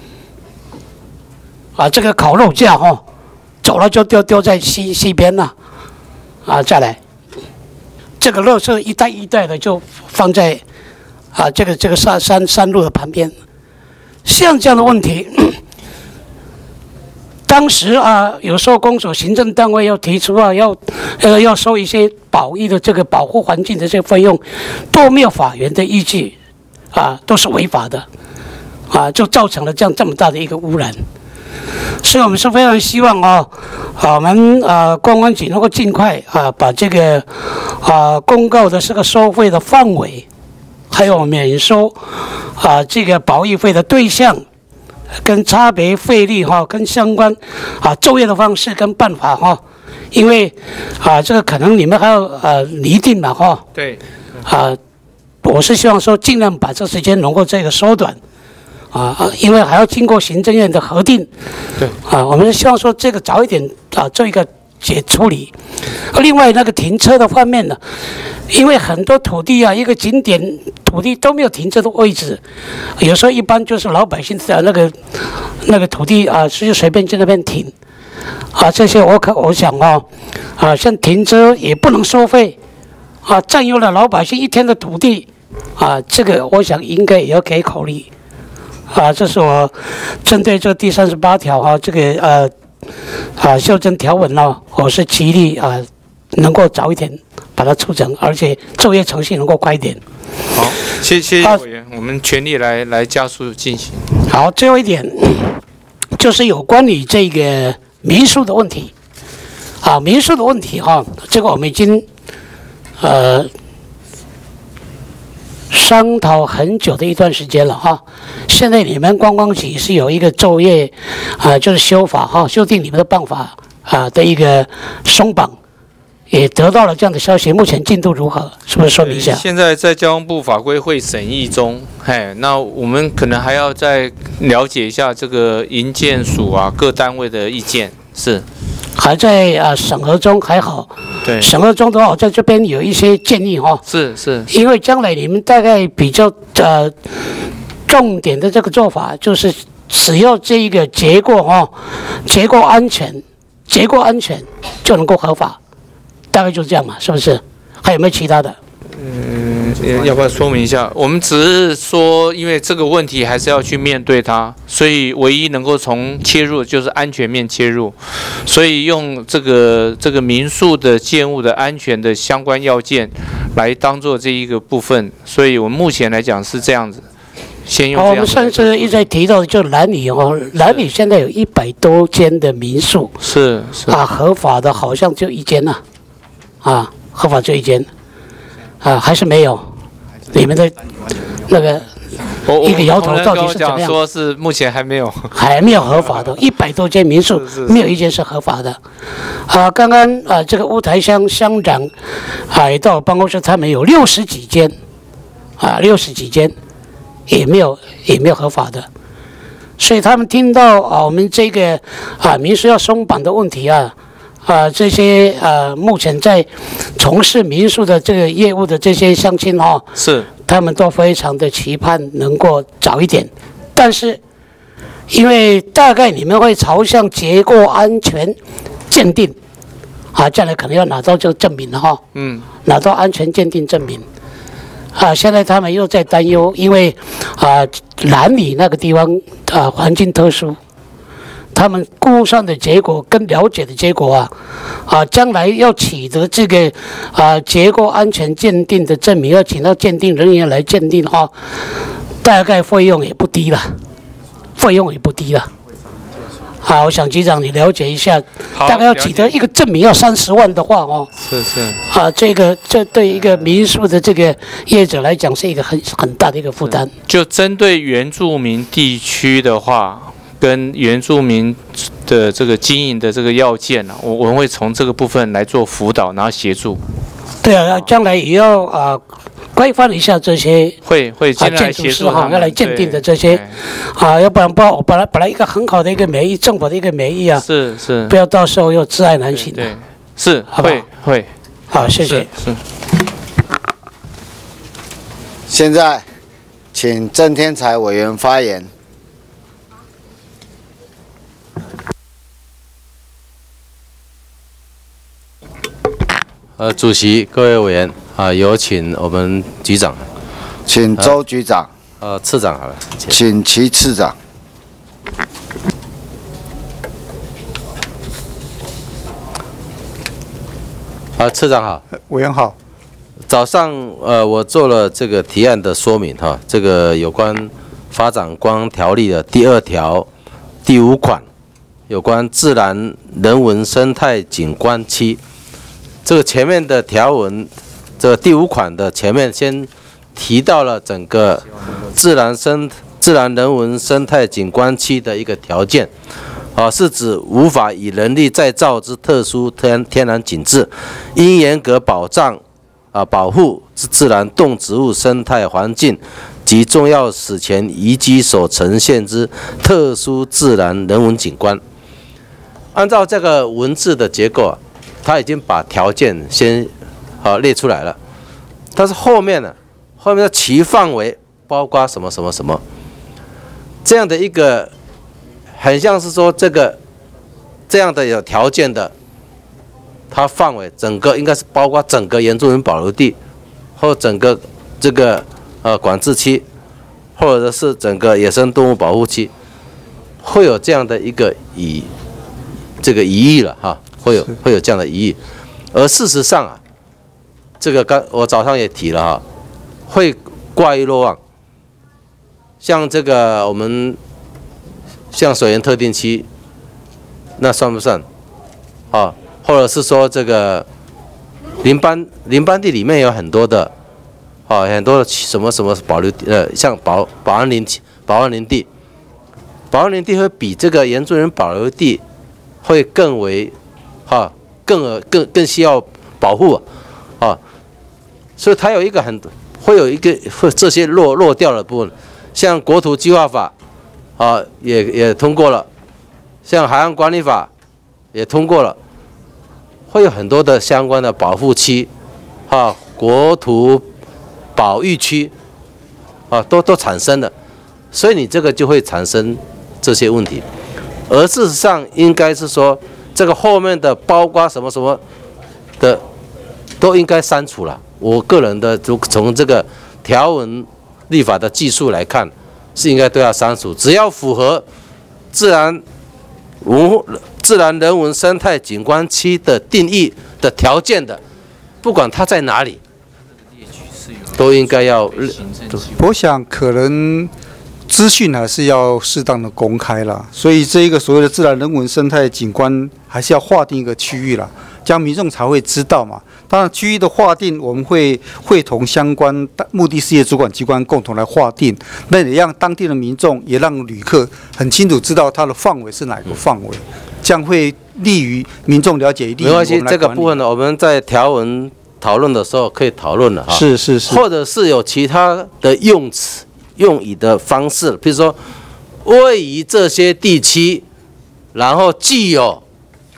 啊，这个烤肉架哈、哦，走了就丢丢在溪溪边了，啊，再来，这个垃圾一袋一袋的就放在啊这个这个山山山路的旁边，像这样的问题。当时啊，有时候公所行政单位要提出啊，要呃要收一些保育的这个保护环境的这个费用，都没有法源的依据，啊，都是违法的，啊，就造成了这样这么大的一个污染。所以我们是非常希望啊，啊我们啊观光局能够尽快啊把这个啊公告的这个收费的范围，还有免收啊这个保育费的对象。跟差别费率哈，跟相关啊作业的方式跟办法哈，因为啊这个可能你们还要呃拟定嘛哈。 对。 啊，我是希望说尽量把这时间能够这个缩短，啊，因为还要经过行政院的核定。 对。 啊，我们是希望说这个早一点啊做一个解处理。另外那个停车的方面呢，因为很多土地啊，一个景点土地都没有停车的位置，有时候一般就是老百姓的那个那个土地啊，是随便在那边停，啊，这些我可我想啊，啊，像停车也不能收费，啊，占用了老百姓一天的土地，啊，这个我想应该也要给考虑，啊，这是我针对这第三十八条啊，这个呃啊修正条文呢、啊，我是极力啊能够早一点把它促成，而且作业程序能够快一点。 好，谢谢委员，我们全力来来加速进行。 好，最后一点就是有关于这个民宿的问题，啊，民宿的问题哈、啊，这个我们已经呃商讨很久的一段时间了哈、啊。现在你们观光局是有一个作业啊，就是修法哈、啊，修订你们的办法啊的一个松绑。也得到了这样的消息，目前进度如何？是不是说明一下？ 现在在交通部法规会审议中，嘿，那我们可能还要再了解一下这个营建署啊各单位的意见，是还在啊审核中，还好。 对， 审核中的话，我在这边有一些建议哈、哦。 是是， 因为将来你们大概比较呃重点的这个做法，就是只要这一个结构哈、哦，结构安全，结构安全就能够合法。大概就这样嘛，是不是？还有没有其他的？ 嗯，要不要说明一下？我们只是说，因为这个问题还是要去面对它，所以唯一能够从切入就是安全面切入，所以用这个这个民宿的建物的安全的相关要件来当做这一个部分，所以我们目前来讲是这样子。先用这样。 我们上次一直提到，就兰屿哦，兰屿现在有一百多间的民宿， 是是啊，合法的好像就一间呐、啊，啊，合法就一间，啊，还是没有，你们的那个一个摇头到底是怎么样？ 说是目前还没有， 还没有合法的，一百多间民宿没有一间是合法的，啊，刚刚啊这个雾台乡乡长啊也到办公室，他们有六十几间，啊六十几间。也没有也没有合法的，所以他们听到啊我们这个啊民宿要松绑的问题啊啊、这些呃目前在从事民宿的这个业务的这些乡亲哈、哦， 是他们都非常的期盼能够早一点，但是因为大概你们会朝向结构安全鉴定，啊，将来可能要拿到这个证明了哈， 嗯， 拿到安全鉴定证明。啊，现在他们又在担忧，因为啊，南里那个地方啊环境特殊，他们估算的结果跟了解的结果啊，啊，将来要取得这个啊结构安全鉴定的证明，要请到鉴定人员来鉴定哈、哦，大概费用也不低了，费用也不低了。好，我想局长你了解一下，大概要取得一个证明要三十万的话哦， 是是啊，这个这对一个民宿的这个业者来讲是一个很很大的一个负担。 就针对原住民地区的话，跟原住民的这个经营的这个要件呢、啊，我我们会从这个部分来做辅导，然后协助。 对啊，将来也要啊。规范一下这些会会啊，建筑师哈要来鉴定的这些啊，要不然不我本来本来一个很好的一个美意，政府的一个美意啊， 是是， 不要到时候又自爱难行。 对，是好不好？ 会会， 好，谢谢。 是。 现在，请郑天才委员发言。 呃，主席、各位委员啊，有请我们局长， 请周局长， 呃，次长好了， 请齐次长。 啊，次长好， 委员好。 早上呃，我做了这个提案的说明哈，这个有关发展观光条例的第二条第五款，有关自然人文生态景观区。这个前面的条文，这个第五款的前面先提到了整个自然生自然人文生态景观区的一个条件，啊，是指无法以人力再造之特殊天天然景致，应严格保障啊保护之自然动植物生态环境及重要史前遗迹所呈现之特殊自然人文景观。按照这个文字的结构啊，他已经把条件先啊列出来了，但是后面呢，后面的其范围包括什么什么什么，这样的一个很像是说这个这样的有条件的，它范围整个应该是包括整个原住民保留地，或整个这个呃管制区，或者是整个野生动物保护区，会有这样的一个疑这个疑义了哈。会有会有这样的疑义，而事实上啊，这个刚我早上也提了哈，会挂一漏网。像这个我们像水源特定区，那算不算？啊，或者是说这个林班林班地里面有很多的，啊，很多的什么什么保留呃，像保保安林保安林地，保安林地会比这个原住民保留地会更为。啊，更更更需要保护啊，所以它有一个很会有一个会这些落落掉的部分，像国土计划法啊也也通过了，像海岸管理法也通过了，会有很多的相关的保护区啊、国土保育区啊都都产生了，所以你这个就会产生这些问题，而事实上应该是说。这个后面的包括什么什么的都应该删除了。我个人的从这个条文立法的技术来看，是应该都要删除。只要符合自然文自然人文生态景观区的定义的条件的，不管它在哪里，都应该要。 我想可能。资讯还是要适当的公开啦，所以这一个所谓的自然人文生态景观还是要划定一个区域啦，这样民众才会知道嘛。当然，区域的划定我们会会同相关目的事业主管机关共同来划定，那也让当地的民众也让旅客很清楚知道它的范围是哪个范围，这样会利于民众了解。一定没关系，这个部分呢，我们在条文讨论的时候可以讨论了哈。 是是是， 或者是有其他的用词。用语的方式，比如说位于这些地区，然后具有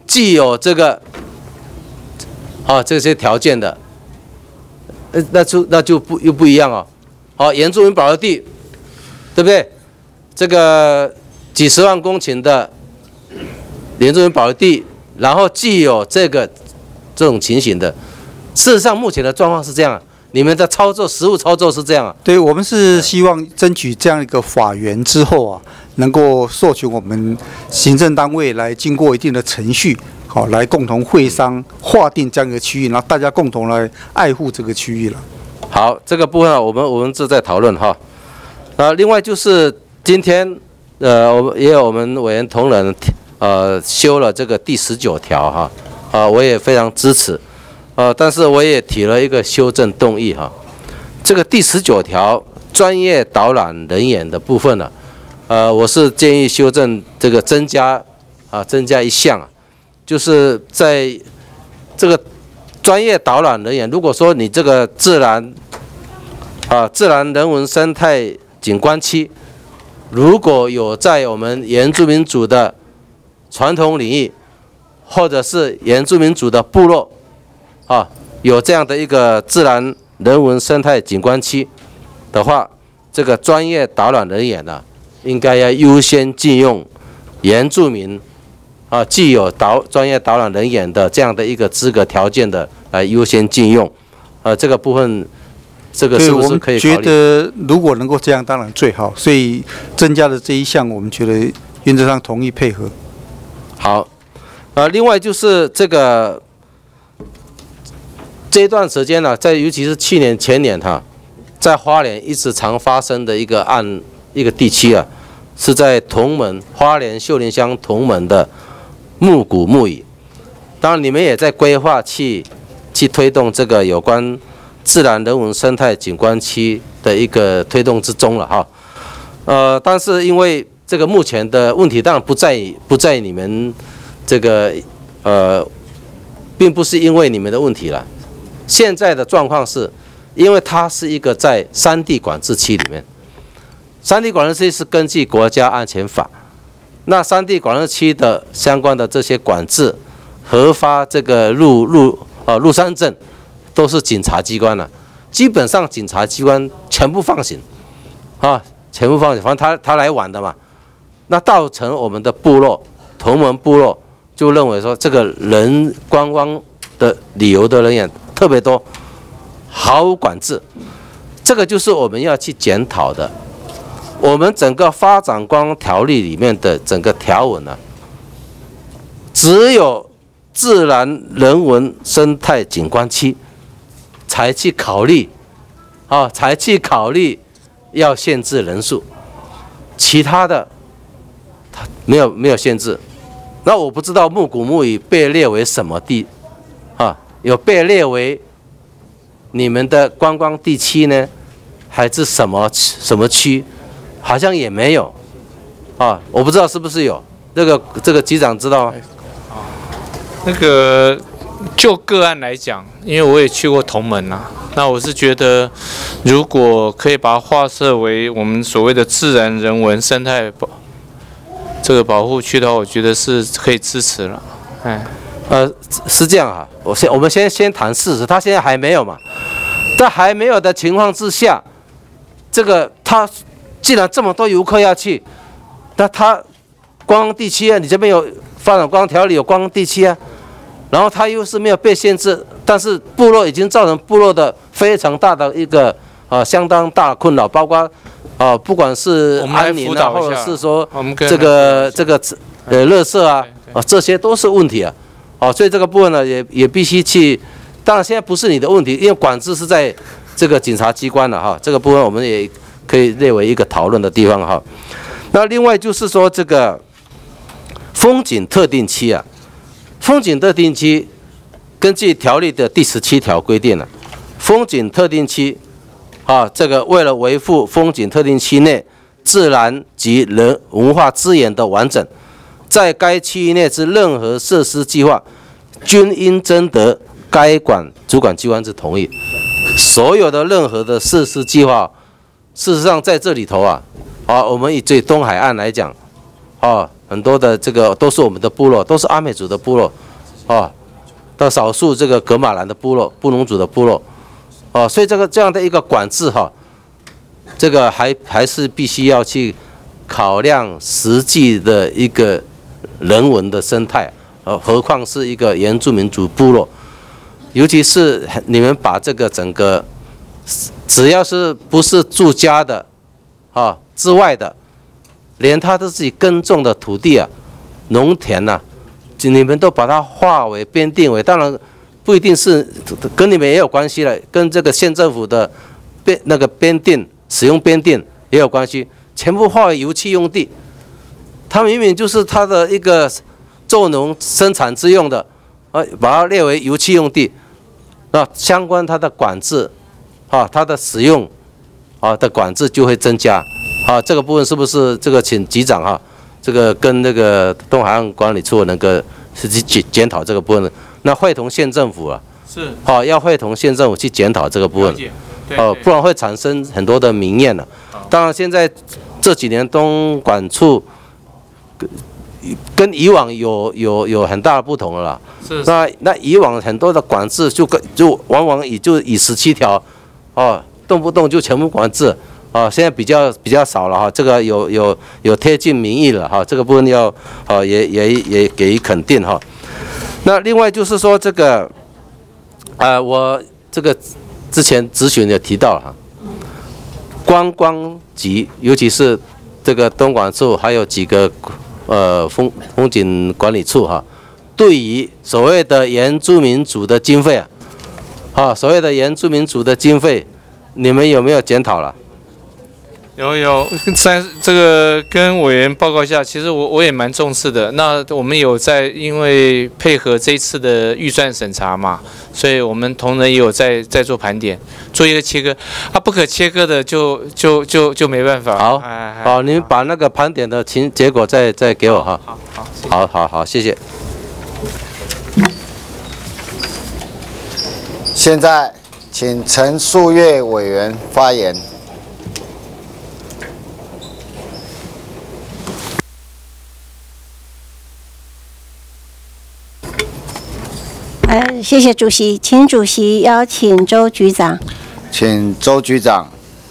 既有这个啊这些条件的，呃，那就那就不又不一样哦。好，原住民保留地，对不对？这个几十万公顷的原住民保留地，然后既有这个这种情形的，事实上目前的状况是这样、啊。你们的操作，实务操作是这样啊？ 对，我们是希望争取这样一个法源之后啊，能够授权我们行政单位来经过一定的程序，好，来共同会商划定这样一个区域，然后大家共同来爱护这个区域了。 好，这个部分啊，我们我们正在讨论哈。啊，另外就是今天，呃，我们也有我们委员同仁呃修了这个第十九条哈，啊，我也非常支持。呃，但是我也提了一个修正动议哈，这个第十九条专业导览人员的部分呢，呃，我是建议修正这个增加啊，增加一项啊，就是在这个专业导览人员，如果说你这个自然啊自然人文生态景观区，如果有在我们原住民族的传统领域，或者是原住民族的部落。啊，有这样的一个自然人文生态景观区的话，这个专业导览人员呢、啊，应该要优先禁用原住民啊，既有导专业导览人员的这样的一个资格条件的，来优先禁用。呃，这个部分，这个是不是可以考虑？ 我们觉得如果能够这样，当然最好。所以增加的这一项，我们觉得原则上同意配合。 好，呃，另外就是这个。这一段时间呢、啊，在尤其是去年、前年哈、啊，在花莲一直常发生的一个案，一个地区啊，是在同门花莲秀林乡同门的木谷木蚁。当然，你们也在规划去去推动这个有关自然人文生态景观区的一个推动之中了哈。呃，但是因为这个目前的问题，当然不在于不在于你们这个呃，并不是因为你们的问题了。现在的状况是，因为它是一个在山地管制区里面，山地管制区是根据国家安全法，那山地管制区的相关的这些管制、核发这个入入呃入山证，都是警察机关了、啊，基本上警察机关全部放行，啊，全部放行，反正他他来玩的嘛，那造成我们的部落同门部落就认为说，这个人观光的旅游的人员特别多，毫无管制，这个就是我们要去检讨的。我们整个发展观光条例里面的整个条文呢、啊，只有自然人文生态景观区才去考虑，啊，才去考虑要限制人数，其他的它没有没有限制。那我不知道木谷木蚁被列为什么地啊？有被列为你们的观光地区呢，还是什么什么区？好像也没有啊，我不知道是不是有。这个这个局长知道吗？ 那个就个案来讲，因为我也去过同门啊，那我是觉得，如果可以把它划设为我们所谓的自然人文生态保这个保护区的话，我觉得是可以支持了。哎， 呃，是这样啊，我先我们先先谈事实，他现在还没有嘛，在还没有的情况之下，这个他既然这么多游客要去，那他观光地区啊，你这边有发展观光条例有观光地区啊，然后他又是没有被限制，但是部落已经造成部落的非常大的一个啊相当大的困扰，包括啊不管是安宁啊，或者是说这个这个呃垃圾啊啊这些都是问题啊，哦，所以这个部分呢也也必须去，当然现在不是你的问题，因为管制是在这个警察机关的哈，这个部分我们也可以列为一个讨论的地方哈。那另外就是说这个风景特定区啊，风景特定区根据条例的第十七条规定了、啊，风景特定区啊，这个为了维护风景特定区内自然及人文化资源的完整，在该区域内之任何设施计划，均应征得该管主管机关之同意。所有的任何的设施计划，事实上在这里头啊，啊，我们以最东海岸来讲，啊， 很多的这个都是我们的部落，都是阿美族的部落，哦，到少数这个噶玛兰的部落、布农族的部落，哦，所以这个这样的一个管制哈，这个还还是必须要去考量实际的一个人文的生态，呃，何况是一个原住民族部落，尤其是你们把这个整个，只要是不是住家的，啊之外的，连他的自己耕种的土地啊、农田呐、啊，你们都把它划为编定为，当然不一定是跟你们也有关系了，跟这个县政府的编那个编定使用编定也有关系，全部划为油气用地。它明明就是它的一个作农生产之用的，啊，把它列为油气用地，那相关它的管制，啊，它的使用，啊的管制就会增加，啊，这个部分是不是这个请局长哈、啊，这个跟那个东海岸管理处那个是去检检讨这个部分，那会同县政府啊， 是， 好、啊，要会同县政府去检讨这个部分，哦、啊，不然会产生很多的民怨了、啊。当然，现在这几年东管处。跟以往有有有很大的不同了啦。是。那那以往很多的管制就跟就往往以就以十七条，哦，动不动就全部管制，哦，现在比较比较少了哈。这个有有有贴近民意了哈，这个部分要哦也也也给予肯定哈。那另外就是说这个，呃，我这个之前咨询也提到了哈，观光局尤其是这个东管处还有几个。呃，风风景管理处哈，对于所谓的原住民族的经费啊，啊，所谓的原住民族的经费，你们有没有检讨了？ 有有，三这个跟委员报告一下，其实我我也蛮重视的。那我们有在因为配合这一次的预算审查嘛，所以我们同仁也有在在做盘点，做一个切割。啊，不可切割的就就就就没办法。 好，好，你们把那个盘点的情结果再再给我哈。 好好好好好，谢谢。 现在请陈树月委员发言。 呃，谢谢主席，请主席邀请周局长。 请周局长。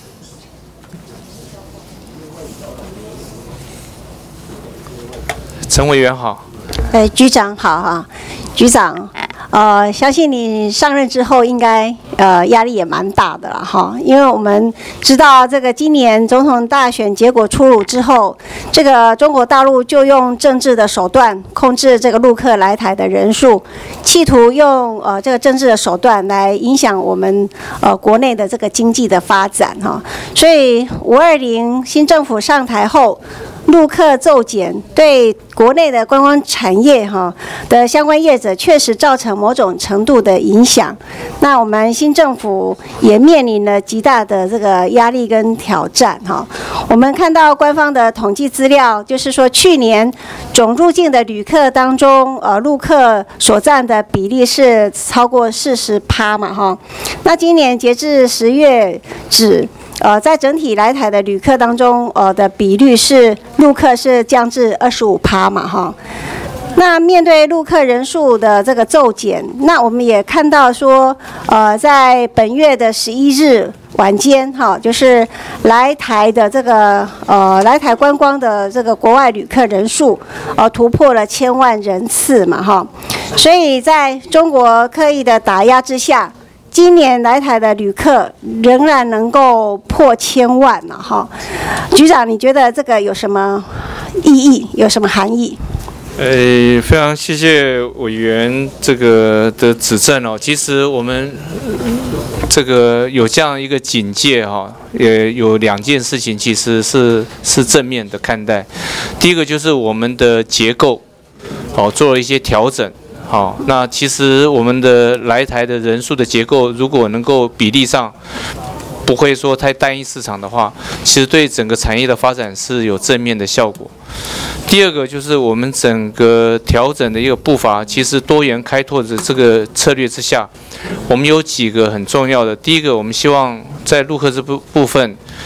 陈委员好。 呃，局长好哈，局长，呃，相信你上任之后应该呃压力也蛮大的了哈，因为我们知道这个今年总统大选结果出炉之后，这个中国大陆就用政治的手段控制这个陆客来台的人数，企图用呃这个政治的手段来影响我们呃国内的这个经济的发展哈，所以五二零新政府上台后。陆客骤减，对国内的观光产业哈的相关业者确实造成某种程度的影响。那我们新政府也面临了极大的这个压力跟挑战哈。我们看到官方的统计资料，就是说去年总入境的旅客当中，呃，陆客所占的比例是超过四十趴嘛哈。那今年截至十月止。呃，在整体来台的旅客当中，呃的比率是陆客是降至二十五趴嘛，哈。那面对陆客人数的这个骤减，那我们也看到说，呃，在本月的十一日晚间，哈，就是来台的这个呃来台观光的这个国外旅客人数，呃突破了千万人次嘛，哈。所以在中国刻意的打压之下。今年来台的旅客仍然能够破千万了哈，局长，你觉得这个有什么意义？有什么含义？ 呃，非常谢谢委员这个的指正哦。其实我们这个有这样一个警戒哈，也有两件事情其实是是正面的看待。第一个就是我们的结构，好做了一些调整。好，那其实我们的来台的人数的结构，如果能够比例上不会说太单一市场的话，其实对整个产业的发展是有正面的效果。第二个就是我们整个调整的一个步伐，其实多元开拓的这个策略之下，我们有几个很重要的。第一个，我们希望在陆客这部部分，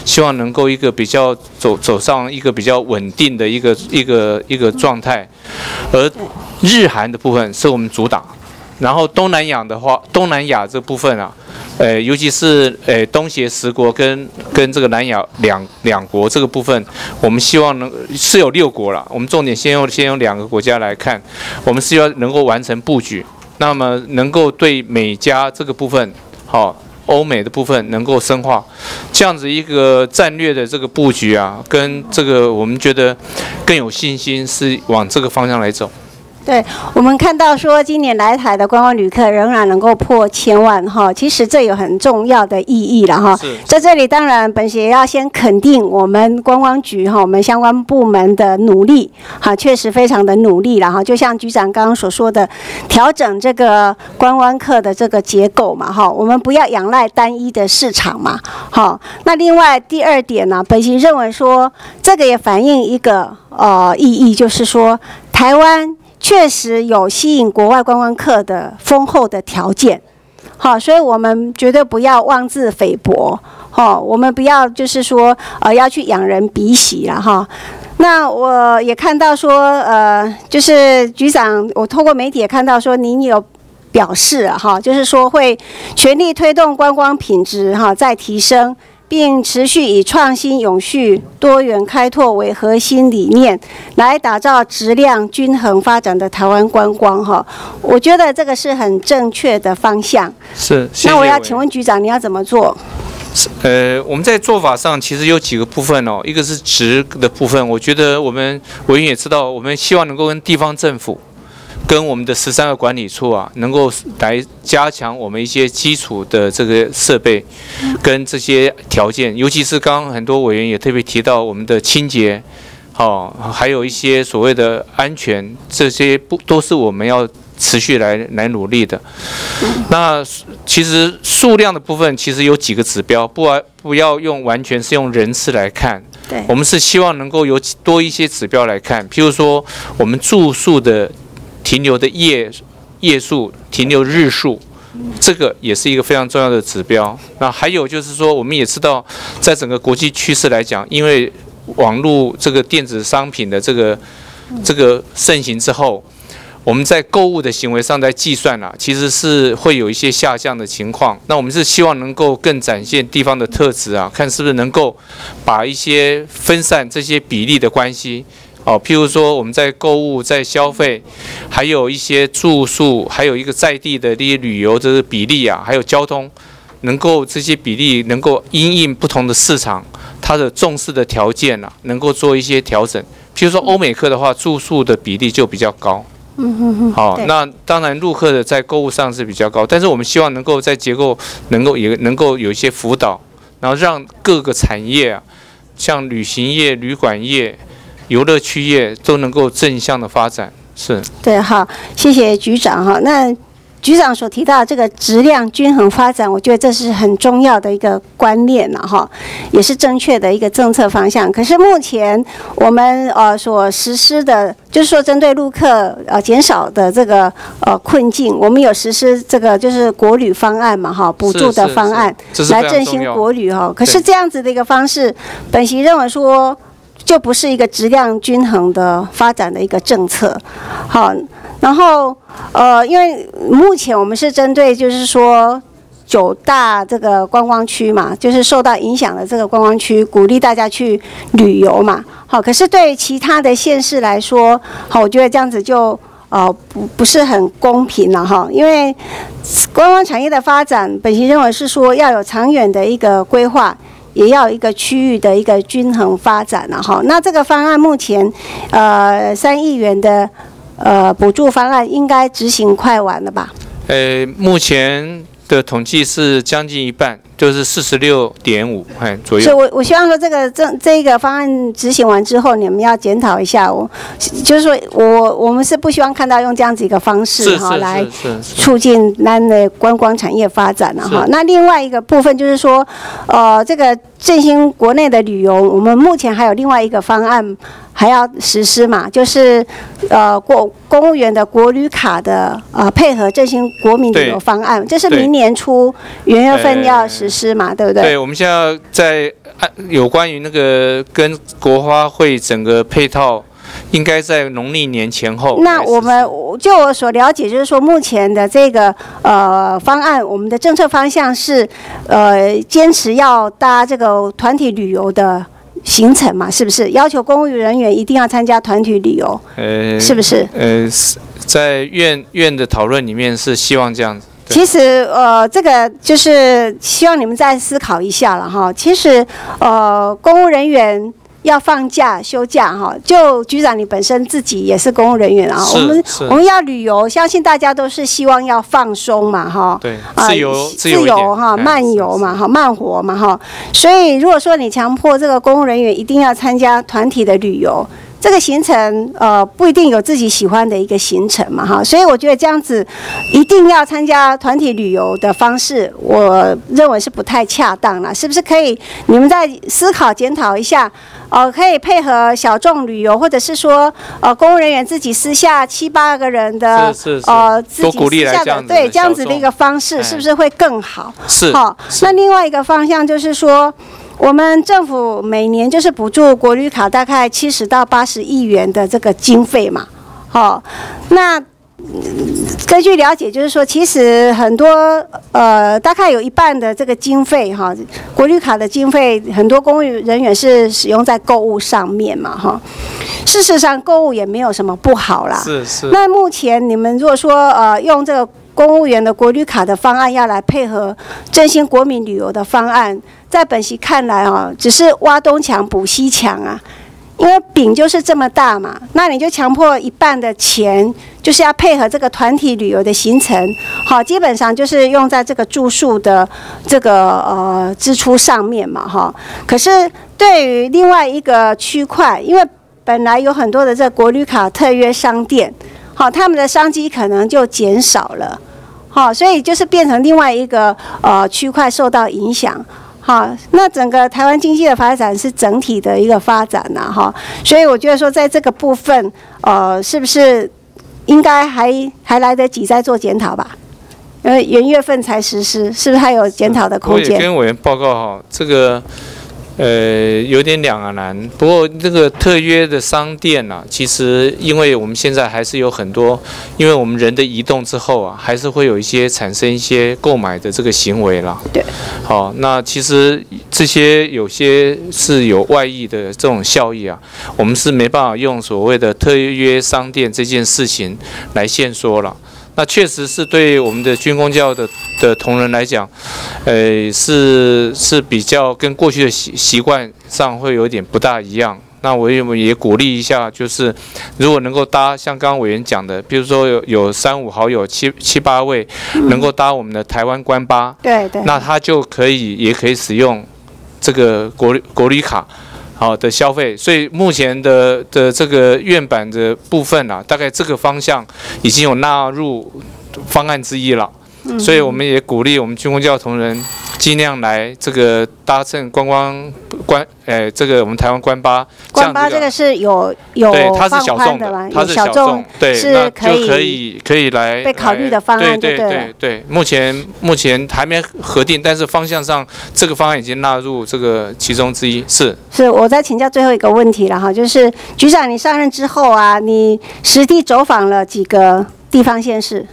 希望能够一个比较走走上一个比较稳定的一个一个一个状态，而日韩的部分是我们主打，然后东南亚的话，东南亚这部分啊。呃，尤其是呃东协十国跟跟这个南亚两两国这个部分，我们希望能是有六国了。我们重点先用先用两个国家来看，我们是要能够完成布局，那么能够对美加这个部分，好、哦、欧美的部分能够深化，这样子一个战略的这个布局啊，跟这个我们觉得更有信心是往这个方向来走。 对，我们看到说今年来台的观光旅客仍然能够破千万哈，其实这有很重要的意义了哈。在这里，当然本协要先肯定我们观光局哈，我们相关部门的努力哈，确实非常的努力了哈。就像局长刚刚所说的，调整这个观光客的这个结构嘛哈，我们不要仰赖单一的市场嘛哈。那另外第二点呢，本协认为说这个也反映一个呃意义，就是说台湾。确实有吸引国外观光客的丰厚的条件，好，所以我们绝对不要妄自菲薄，哈，我们不要就是说呃要去仰人鼻息了哈。那我也看到说，呃，就是局长，我透过媒体也看到说，您有表示哈，就是说会全力推动观光品质哈再提升。并持续以创新、永续、多元开拓为核心理念，来打造质量均衡发展的台湾观光哈。我觉得这个是很正确的方向。 是。谢谢那我要请问局长，你要怎么做？ 呃，我们在做法上其实有几个部分哦，一个是质的部分，我觉得我们委员也知道，我们希望能够跟地方政府。跟我们的十三个管理处啊，能够来加强我们一些基础的这个设备，跟这些条件，尤其是刚刚很多委员也特别提到我们的清洁，哦，还有一些所谓的安全，这些不都是我们要持续来来努力的。那其实数量的部分，其实有几个指标，不不要用完全是用人次来看。 对， 我们是希望能够有多一些指标来看，譬如说我们住宿的。停留的夜夜数、停留日数，这个也是一个非常重要的指标。那还有就是说，我们也知道，在整个国际趋势来讲，因为网络这个电子商品的这个这个盛行之后，我们在购物的行为上在计算啊，其实是会有一些下降的情况。那我们是希望能够更展现地方的特质啊，看是不是能够把一些分散这些比例的关系。哦，譬如说我们在购物、在消费，还有一些住宿，还有一个在地的这些旅游的比例啊，还有交通，能够这些比例能够因应不同的市场，它的重视的条件啊，能够做一些调整。譬如说欧美客的话，住宿的比例就比较高。 嗯哼哼。 好、哦，那当然陆客的在购物上是比较高，但是我们希望能够在结构能够也能够有一些辅导，然后让各个产业啊，像旅行业、旅馆业。游乐区业都能够正向的发展，是对，好，谢谢局长哈。那局长所提到的这个质量均衡发展，我觉得这是很重要的一个观念了哈，也是正确的一个政策方向。可是目前我们呃所实施的，就是说针对陆客呃减少的这个呃困境，我们有实施这个就是国旅方案嘛哈，补助的方案来振兴国旅哈。可是这样子的一个方式，本席认为说。就不是一个质量均衡的发展的一个政策，好，然后呃，因为目前我们是针对就是说九大这个观光区嘛，就是受到影响的这个观光区，鼓励大家去旅游嘛，好，可是对于其他的县市来说，好，我觉得这样子就呃不不是很公平了哈，因为观光产业的发展，本席认为是说要有长远的一个规划。也要一个区域的一个均衡发展了哈。那这个方案目前，呃，三亿元的呃补助方案应该执行快完了吧？ 呃，目前的统计是将近一半，就是四十六点五哎左右。 所以我我希望说这个这这个方案执行完之后，你们要检讨一下。我就是说我我们是不希望看到用这样子一个方式哈来促进咱的观光产业发展了哈。那另外一个部分就是说，呃，这个振兴国内的旅游，我们目前还有另外一个方案。还要实施嘛，就是呃国公务员的国旅卡的呃配合振兴国民旅游方案，这是明年初元月份要实实施嘛，对不对？ 对，我们现在在有关于那个跟国花会整个配套。应该在农历年前后。 那我们就我所了解，就是说目前的这个呃方案，我们的政策方向是呃坚持要搭这个团体旅游的行程嘛，是不是？要求公务人员一定要参加团体旅游，呃，是不是？ 呃，在院院的讨论里面是希望这样子。 其实，呃，这个就是希望你们再思考一下了哈。其实，呃，公务人员要放假休假哈，就局长你本身自己也是公务人员啊，我们我们要旅游，相信大家都是希望要放松嘛哈， 对，自由、呃、 自由哈，漫游嘛哈，慢活嘛哈。所以如果说你强迫这个公务人员一定要参加团体的旅游，这个行程呃不一定有自己喜欢的一个行程嘛哈，所以我觉得这样子一定要参加团体旅游的方式，我认为是不太恰当了，是不是可以你们再思考检讨一下？呃，可以配合小众旅游，或者是说呃公务人员自己私下七八个人的是是是呃自己私下的对这样子的一个方式，是不是会更好？ 是好，那另外一个方向就是说。我们政府每年就是补助国旅卡大概七十到八十亿元的这个经费嘛，好，那根据了解就是说，其实很多呃大概有一半的这个经费哈，国旅卡的经费，很多公务人员是使用在购物上面嘛哈。事实上，购物也没有什么不好啦。 是是。 那目前你们如果说呃用这个公务员的国旅卡的方案要来配合振兴国民旅游的方案，在本席看来啊，只是挖东墙补西墙啊，因为饼就是这么大嘛，那你就强迫一半的钱就是要配合这个团体旅游的行程，好，基本上就是用在这个住宿的这个呃支出上面嘛，哈。可是对于另外一个区块，因为本来有很多的这个国旅卡特约商店。好，他们的商机可能就减少了，好，所以就是变成另外一个呃区块受到影响，好，那整个台湾经济的发展是整体的一个发展呐，哈，所以我觉得说在这个部分，呃，是不是应该还还来得及再做检讨吧？因为元月份才实施，是不是还有检讨的空间？ 我也跟委员报告哈，这个。呃，有点两难。不过这个特约的商店啊，其实因为我们现在还是有很多，因为我们人的移动之后啊，还是会有一些产生一些购买的这个行为啦。 对。 好，那其实这些有些是有外溢的这种效益啊，我们是没办法用所谓的特约商店这件事情来限缩了。那确实是对我们的军公教的的同仁来讲，呃，是是比较跟过去的习习惯上会有点不大一样。那我也也鼓励一下，就是如果能够搭像刚刚委员讲的，比如说有有三五好友七七八位能够搭我们的台湾观巴， 对对， 那他就可以也可以使用这个国国旅卡。好的消费，所以目前的的这个院版的部分啊，大概这个方向已经有纳入方案之一了。嗯、所以我们也鼓励我们军公教同仁尽量来这个搭乘观光观，呃，这个我们台湾观巴。 观巴这个是有有对，它是小众的嘛， 它是小众，对， 是可以可以可以来被考虑的方案， 对对对对。目前目前还没核定，但是方向上这个方案已经纳入这个其中之一。是是，我再请教最后一个问题了哈，就是局长你上任之后啊，你实地走访了几个地方县市？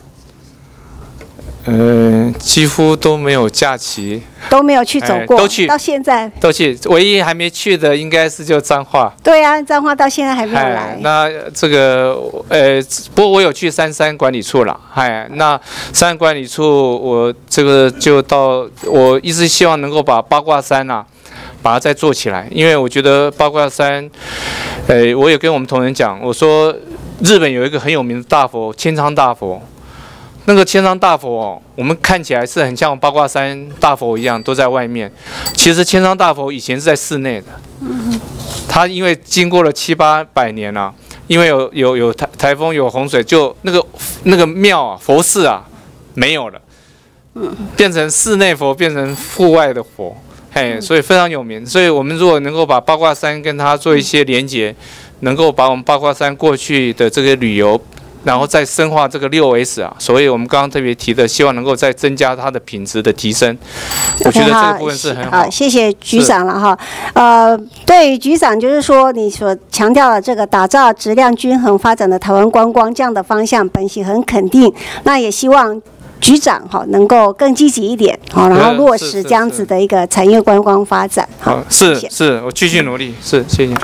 呃，几乎都没有假期， 都没有去走过， 哎、都去， 到现在都去。唯一还没去的应该是就彰化。 对啊，彰化到现在还没有来。 哎、那这个呃，不过我有去三山管理处了。哎，那山管理处我这个就到，我一直希望能够把八卦山啊，把它再做起来，因为我觉得八卦山，呃，我也跟我们同仁讲，我说日本有一个很有名的大佛，千仓大佛。那个千仓大佛哦，我们看起来是很像八卦山大佛一样，都在外面。其实千仓大佛以前是在室内的，它因为经过了七八百年啊，因为有有有台台风有洪水，就那个那个庙啊佛寺啊没有了，变成室内佛，变成户外的佛，嘿，所以非常有名。所以我们如果能够把八卦山跟它做一些连结，能够把我们八卦山过去的这个旅游。 然后再深化这个六 S 啊，所以我们刚刚特别提的，希望能够再增加它的品质的提升。我觉得这个部分是很好。 好，谢谢局长了哈。呃，对于局长就是说你所强调的这个打造质量均衡发展的台湾观光这样的方向，本席很肯定。那也希望局长哈能够更积极一点，好，然后落实这样子的一个产业观光发展。 好，是是，我继续努力，是谢谢。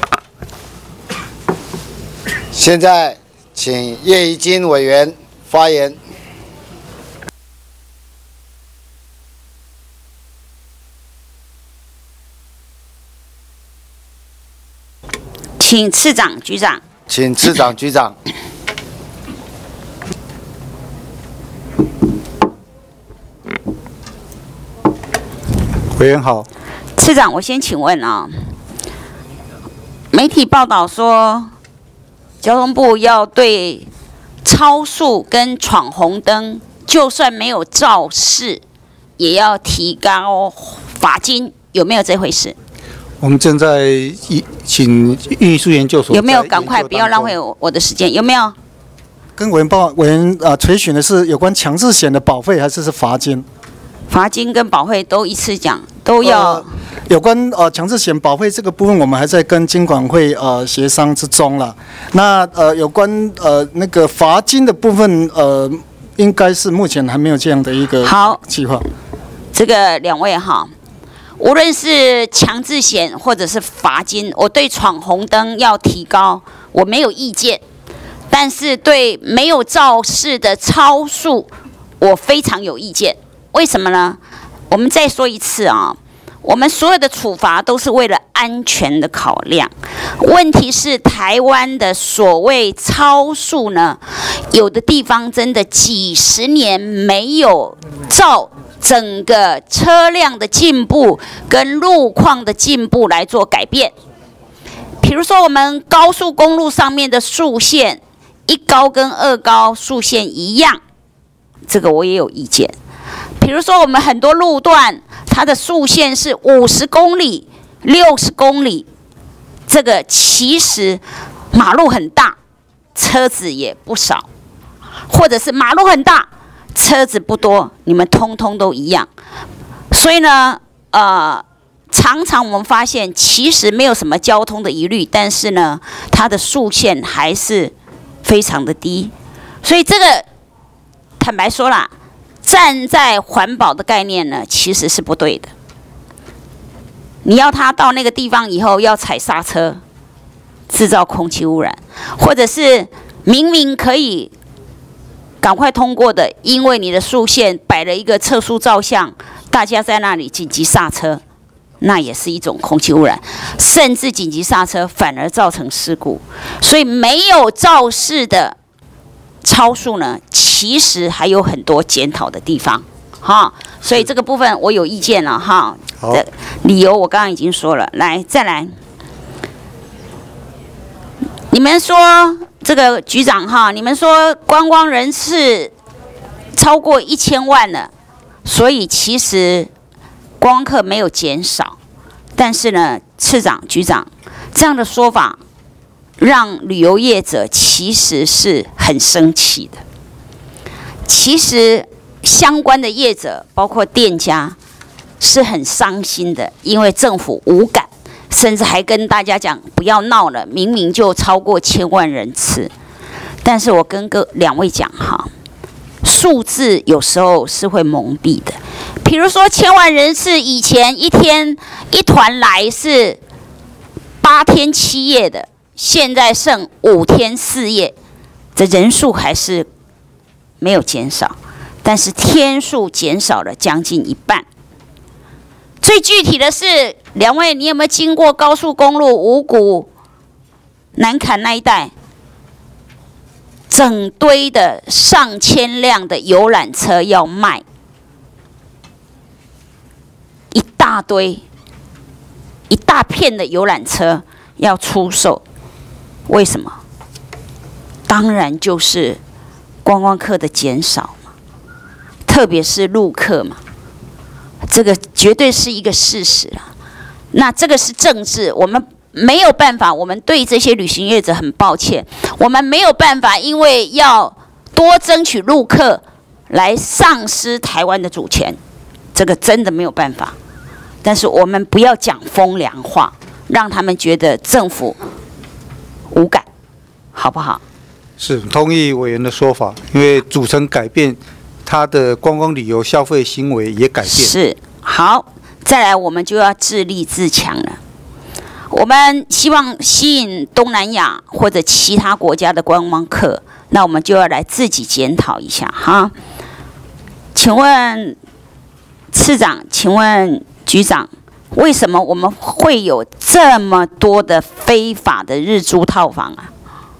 现在请叶宜津委员发言。 请次长、局长。 请次长、局长。 委员好。 次长，我先请问啊，媒体报道说，交通部要对超速跟闯红灯，就算没有肇事，也要提高罚金，有没有这回事？ 我们正在请运输研究所有没有赶快不要浪费我我的时间？有没有？ 跟委员报委员啊垂询的是有关强制险的保费还是是罚金？ 罚金跟保费都一次讲，都要。 呃、有关呃强制险保费这个部分，我们还在跟金管会呃协商之中了。那呃有关呃那个罚金的部分，呃应该是目前还没有这样的一个好计划。 这个两位哈。无论是强制险或者是罚金，我对闯红灯要提高，我没有意见。但是对没有肇事的超速，我非常有意见。为什么呢？我们再说一次啊，我们所有的处罚都是为了安全的考量。问题是台湾的所谓超速呢，有的地方真的几十年没有照整个车辆的进步跟路况的进步来做改变。比如说我们高速公路上面的速限，一高跟二高速限一样，这个我也有意见。比如说我们很多路段它的速限是五十公里、六十公里，这个其实马路很大，车子也不少，或者是马路很大，车子不多，你们通通都一样。所以呢，呃，常常我们发现其实没有什么交通的疑虑，但是呢，它的速限还是非常的低。所以这个坦白说啦，站在环保的概念呢，其实是不对的。你要他到那个地方以后要踩刹车，制造空气污染，或者是明明可以赶快通过的，因为你的速限摆了一个测速照相，大家在那里紧急刹车，那也是一种空气污染，甚至紧急刹车反而造成事故。所以没有肇事的超速呢，其实还有很多检讨的地方，哈。所以这个部分我有意见了，哈。的理由我刚刚已经说了，来再来，你们说这个局长哈，你们说观光人次超过一千万了，所以其实观光客没有减少，但是呢，次长、局长这样的说法，让旅游业者其实是很生气的。其实相关的业者，包括店家，是很伤心的，因为政府无感，甚至还跟大家讲不要闹了，明明就超过千万人次。但是我跟各两位讲哈，数字有时候是会蒙蔽的。比如说千万人次，以前一天一团来是八天七夜的，现在剩五天四夜，这人数还是没有减少，但是天数减少了将近一半。最具体的是，两位你有没有经过高速公路五股南崁那一带？整堆的上千辆的游览车要卖，一大堆、一大片的游览车要出售，为什么？当然就是观光客的减少嘛，特别是陆客嘛。这个绝对是一个事实了。那这个是政治，我们没有办法，我们对这些旅行业者很抱歉，我们没有办法，因为要多争取陆客来丧失台湾的主权，这个真的没有办法。但是我们不要讲风凉话，让他们觉得政府无感，好不好？ 是同意委员的说法，因为组成改变，他的观光旅游消费行为也改变。 是，好，再来我们就要自立自强了。我们希望吸引东南亚或者其他国家的观光客，那我们就要来自己检讨一下哈。请问次长，请问局长，为什么我们会有这么多的非法的日租套房啊？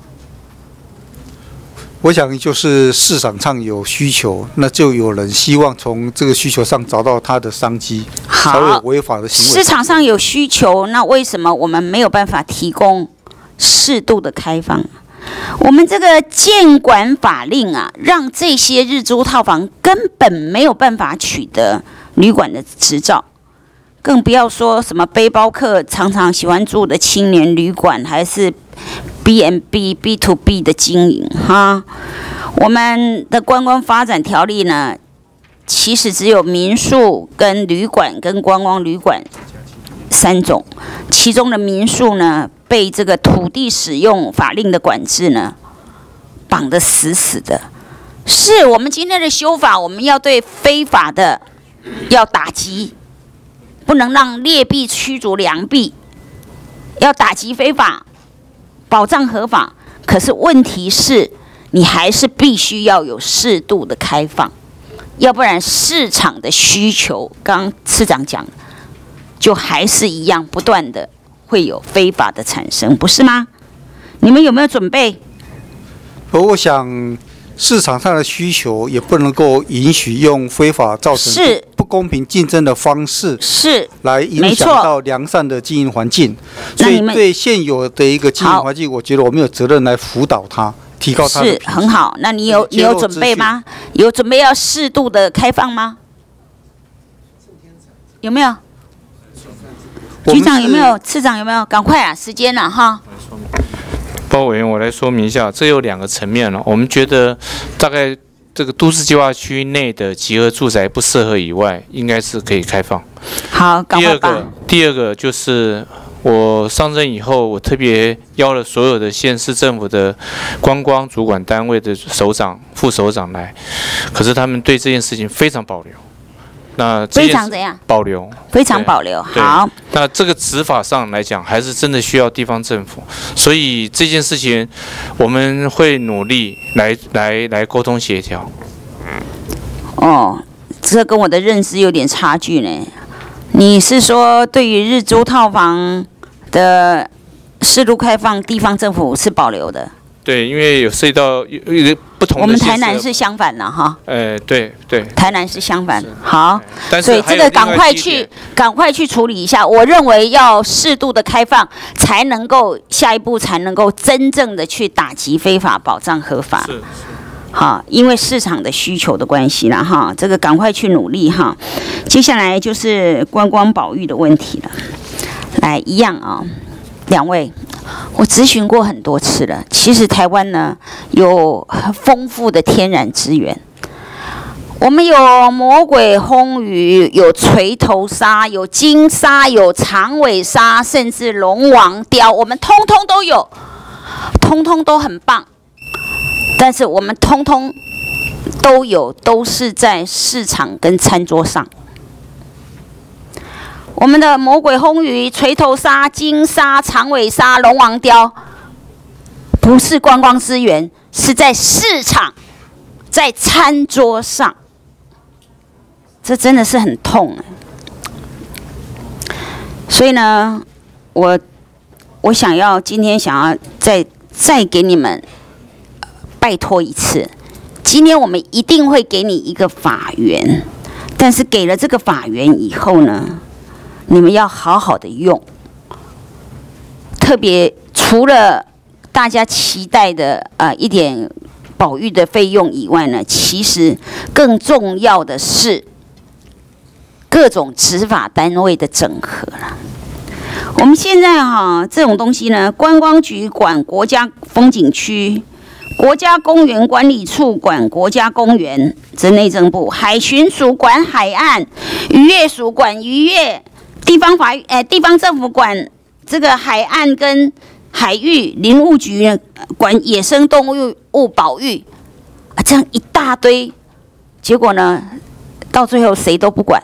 我想就是市场上有需求，那就有人希望从这个需求上找到他的商机，才会有违法的行为。 市场上有需求，那为什么我们没有办法提供适度的开放？我们这个建管法令啊，让这些日租套房根本没有办法取得旅馆的执照，更不要说什么背包客常常喜欢住的青年旅馆，还是 B and B、B to B 的经营哈。我们的观光发展条例呢，其实只有民宿、跟旅馆、跟观光旅馆三种，其中的民宿呢，被这个土地使用法令的管制呢绑得死死的。是我们今天的修法，我们要对非法的要打击，不能让劣币驱逐良币，要打击非法，保障合法。可是问题是，你还是必须要有适度的开放，要不然市场的需求，刚刚次长讲，就还是一样不断的会有非法的产生，不是吗？你们有没有准备？ 我想市场上的需求也不能够允许用非法造成是不公平竞争的方式， 是来影响到良善的经营环境。所以对现有的一个经营环境，我觉得我们有责任来辅导它，提高它的是很好。那你有你有准备吗？有准备要适度的开放吗？有没有？局长有没有？次长有没有？赶快啊，时间了哈。 包委员，我来说明一下，这有两个层面了。我们觉得大概这个都市计划区内的集合住宅不适合以外，应该是可以开放。 好，赶快吧。 第二个，第二个就是我上任以后，我特别邀了所有的县市政府的观光主管单位的首长、副首长来，可是他们对这件事情非常保留。那非常怎样？ 保留， 非常保留。好， 那这个执法上来讲，还是真的需要地方政府，所以这件事情我们会努力来来来沟通协调。 哦，这跟我的认知有点差距呢。你是说，对于日租套房的适度开放，地方政府是保留的？ 对，因为有涉及到有一个不同的。 我们台南是相反的哈。 呃，对对。 台南是相反。好。 但是所以这个赶快去，赶快去处理一下。我认为要适度的开放，才能够下一步才能够真正的去打击非法，保障合法。 是。 好，因为市场的需求的关系啦哈，这个赶快去努力哈。接下来就是观光保育的问题了。来，一样啊，两位。我咨询过很多次了，其实台湾呢有很丰富的天然资源，我们有魔鬼红鱼，有锤头鲨，有金鲨，有长尾鲨，甚至龙王雕，我们通通都有，通通都很棒。但是我们通通都有，都是在市场跟餐桌上。我们的魔鬼红鱼、锤头鲨、金鲨、长尾鲨、龙王雕，不是观光资源，是在市场，在餐桌上。这真的是很痛啊！所以呢，我我想要今天想要再再给你们拜托一次，今天我们一定会给你一个法源，但是给了这个法源以后呢？你们要好好的用，特别除了大家期待的呃一点保育的费用以外呢，其实更重要的是各种执法单位的整合了。 我们现在哈、啊、这种东西呢，观光局管国家风景区，国家公园管理处管国家公园，这内政部；海巡署管海岸，渔业署管渔业，地方法呃地方政府管这个海岸跟海域，林务局呢管野生动物物保育啊，这样一大堆，结果呢，到最后谁都不管。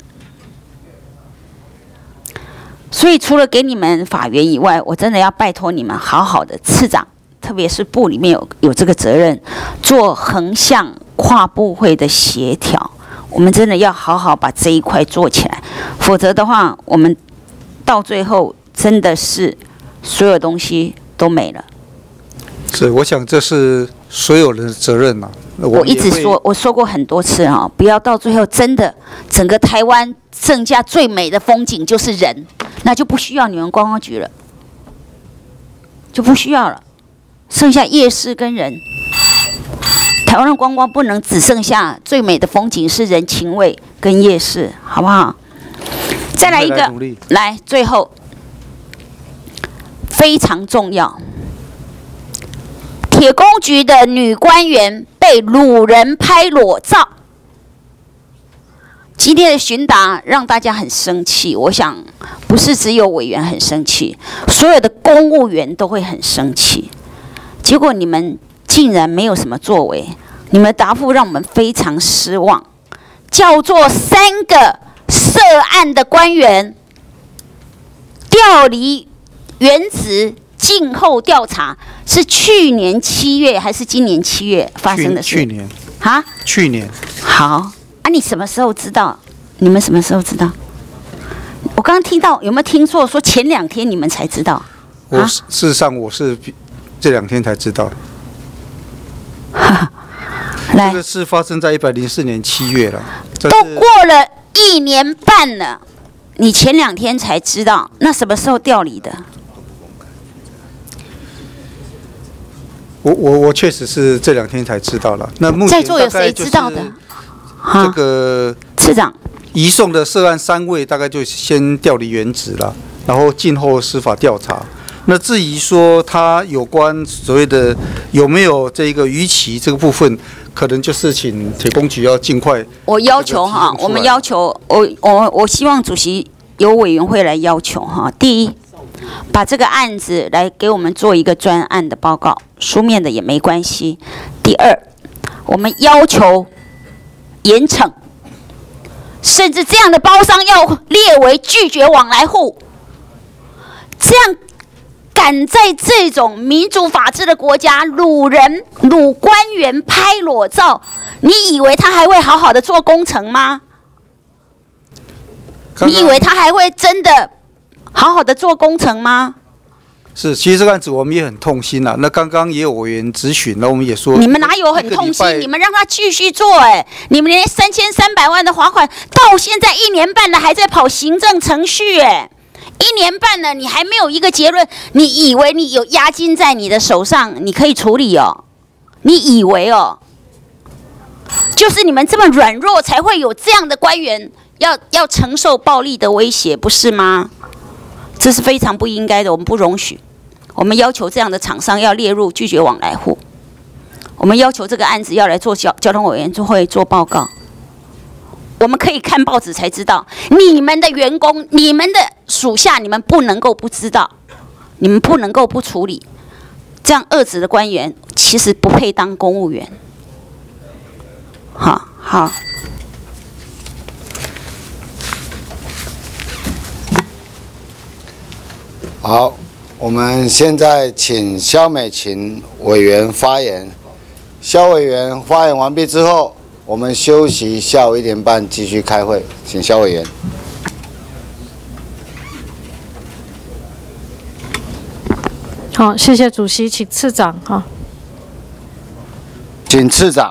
所以除了给你们法源以外，我真的要拜托你们好好的次长，特别是部里面有有这个责任，做横向跨部会的协调。我们真的要好好把这一块做起来，否则的话，我们到最后真的是所有东西都没了。 是，我想这是所有人的责任呐、啊。 我一直说，我说过很多次啊、哦，不要到最后真的整个台湾剩下最美的风景就是人，那就不需要你们观光局了，就不需要了，剩下夜市跟人。台湾的观光不能只剩下最美的风景是人情味跟夜市，好不好？再来一个，来最后非常重要。铁公局的女官员被掳人拍裸照，今天的询答让大家很生气。我想，不是只有委员很生气，所有的公务员都会很生气。结果你们竟然没有什么作为，你们的答复让我们非常失望。叫做三个涉案的官员调离原职。静候调查是去年七月还是今年七月发生的事？ 去年啊？ 去年。 好啊，你什么时候知道？你们什么时候知道？我刚刚听到有没有听错？说前两天你们才知道？ 我、啊、事实上我是这两天才知道。 来， 这个事发生在一百零四年七月了， 都过了一年半了，你前两天才知道，那什么时候调离的？ 我我我确实是这两天才知道了。那目前在座有谁知道的？ 这个次长移送的涉案三位，大概就先调离原职了，然后静候司法调查。那至于说他有关所谓的有没有这个逾期这个部分，可能就是请铁公局要尽快。 我要求哈，我们要求我我我希望主席由委员会来要求哈。第一，把这个案子来给我们做一个专案的报告，书面的也没关系。第二，我们要求严惩，甚至这样的包商要列为拒绝往来户。这样敢在这种民主法治的国家掳人、掳官员、拍裸照，你以为他还会好好的做工程吗？你以为他还会真的好好的做工程吗？ 是，其实这个案子我们也很痛心啦。那刚刚也有委员质询，那我们也说， 你们哪有很痛心？你们让他继续做、欸，哎，你们连三千三百万的罚款到现在一年半了，还在跑行政程序、欸，哎，一年半了，你还没有一个结论，你以为你有押金在你的手上，你可以处理哦？你以为哦？就是你们这么软弱，才会有这样的官员要要承受暴力的威胁，不是吗？这是非常不应该的，我们不容许。我们要求这样的厂商要列入拒绝往来户。我们要求这个案子要来做交交通委员会做报告。我们可以看报纸才知道，你们的员工、你们的属下，你们不能够不知道，你们不能够不处理。这样恶质的官员其实不配当公务员。好，好。 好，我们现在请肖美琴委员发言。肖委员发言完毕之后，我们休息下午一点半继续开会，请肖委员。 好，谢谢主席，请次长哈。 请次长。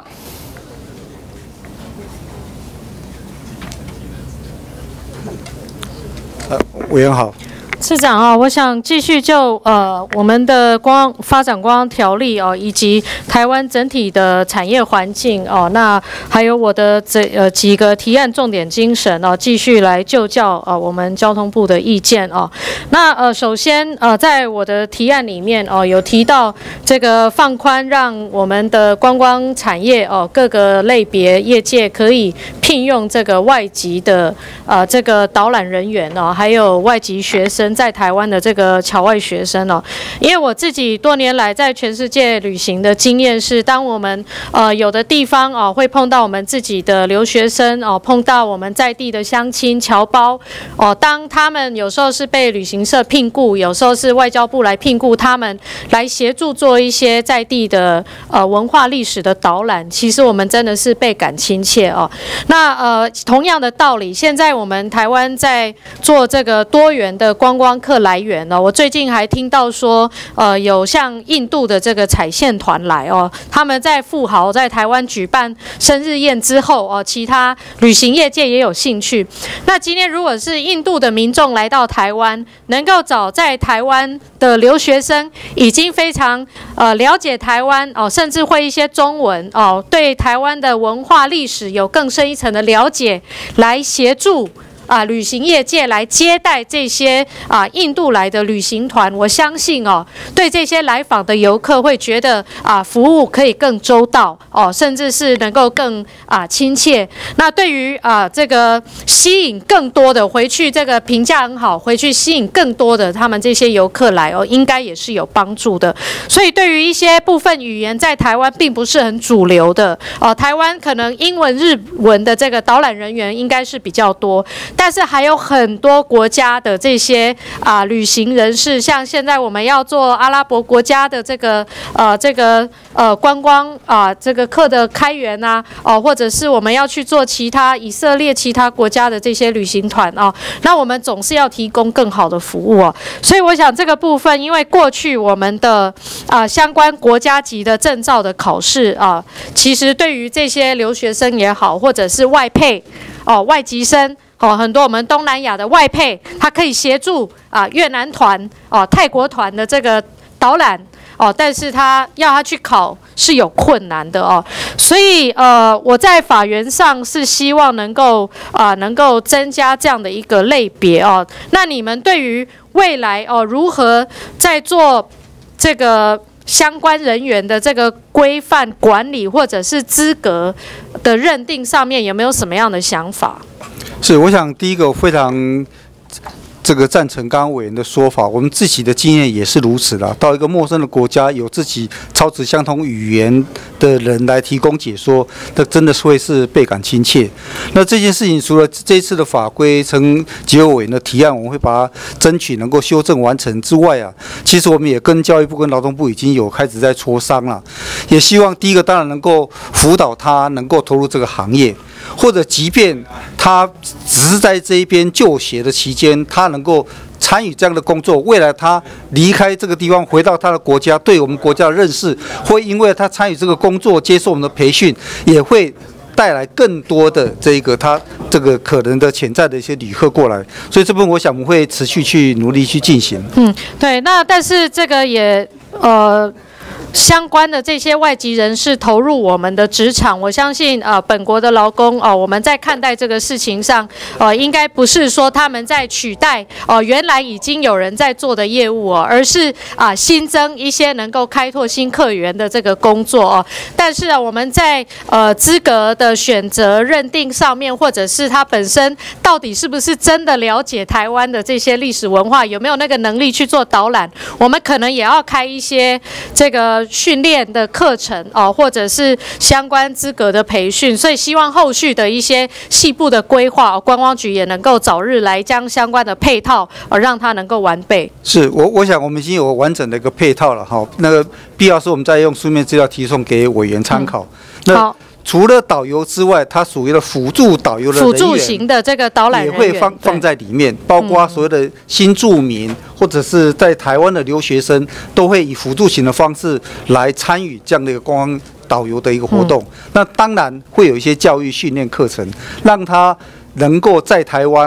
呃，委员好。 市长啊，我想继续就呃我们的光发展观光条例哦，以及台湾整体的产业环境哦，那还有我的这呃几个提案重点精神哦，继续来就教呃我们交通部的意见哦。那呃首先呃在我的提案里面哦有提到这个放宽，让我们的观光产业哦各个类别业界可以聘用这个外籍的呃这个导览人员哦，还有外籍学生。在台湾的这个侨外学生哦，因为我自己多年来在全世界旅行的经验是，当我们呃有的地方哦会碰到我们自己的留学生哦，碰到我们在地的乡亲侨胞哦，当他们有时候是被旅行社聘雇，有时候是外交部来聘雇他们来协助做一些在地的呃文化历史的导览，其实我们真的是倍感亲切哦。那呃同样的道理，现在我们台湾在做这个多元的观光客来源哦，我最近还听到说，呃，有像印度的这个彩线团来哦，他们在富豪在台湾举办生日宴之后哦，其他旅行业界也有兴趣。那今天如果是印度的民众来到台湾，能够找在台湾的留学生，已经非常呃了解台湾哦，甚至会一些中文哦，对台湾的文化历史有更深一层的了解，来协助。啊，旅行业界来接待这些啊印度来的旅行团，我相信哦，对这些来访的游客会觉得啊服务可以更周到哦，甚至是能够更啊亲切。那对于啊这个吸引更多的回去，这个评价很好，回去吸引更多的他们这些游客来哦，应该也是有帮助的。所以对于一些部分语言在台湾并不是很主流的哦，台湾可能英文、日文的这个导览人员应该是比较多。但是还有很多国家的这些啊、呃、旅行人士，像现在我们要做阿拉伯国家的这个呃这个呃观光啊、呃、这个课的开源啊，哦、呃、或者是我们要去做其他以色列其他国家的这些旅行团啊、呃，那我们总是要提供更好的服务哦。所以我想这个部分，因为过去我们的啊、呃、相关国家级的证照的考试啊、呃，其实对于这些留学生也好，或者是外配哦、呃、外籍生。哦，很多我们东南亚的外配，它可以协助啊越南团、哦泰国团的这个导览哦，但是他要他去考是有困难的哦，所以呃我在法源上是希望能够啊、呃、能够增加这样的一个类别哦。那你们对于未来哦如何在做这个相关人员的这个规范管理或者是资格的认定上面，有没有什么样的想法？ 是，我想第一个我非常这个赞成刚刚委员的说法，我们自己的经验也是如此啦。到一个陌生的国家，有自己操持相同语言的人来提供解说，那真的是会是倍感亲切。那这件事情除了这一次的法规成几位委员的提案，我们会把它争取能够修正完成之外啊，其实我们也跟教育部跟劳动部已经有开始在磋商了，也希望第一个当然能够辅导他能够投入这个行业。或者即便他只是在这一边就学的期间，他能够参与这样的工作，未来他离开这个地方回到他的国家，对我们国家的认识，会因为他参与这个工作，接受我们的培训，也会带来更多的这个他这个可能的潜在的一些旅客过来，所以这部分我想我们会持续去努力去进行。 嗯，对，那但是这个也呃。相关的这些外籍人士投入我们的职场，我相信呃本国的劳工哦、呃，我们在看待这个事情上，呃，应该不是说他们在取代哦、呃、原来已经有人在做的业务哦，而是啊、呃、新增一些能够开拓新客源的这个工作哦。但是啊，我们在呃资格的选择认定上面，或者是他本身到底是不是真的了解台湾的这些历史文化，有没有那个能力去做导览，我们可能也要开一些这个。训练的课程哦，或者是相关资格的培训，所以希望后续的一些细部的规划，哦，观光局也能够早日来将相关的配套，哦，让它能够完备。 是我，我想我们已经有完整的一个配套了哈。那个必要时我们再用书面资料提送给委员参考。嗯、那除了导游之外，它属于了辅助导游的人员， 辅助型的这个导览人员也会放放在里面，包括所有的新住民、嗯、或者是在台湾的留学生，都会以辅助型的方式来参与这样的一个观光导游的一个活动。嗯、那当然会有一些教育训练课程，让他能够在台湾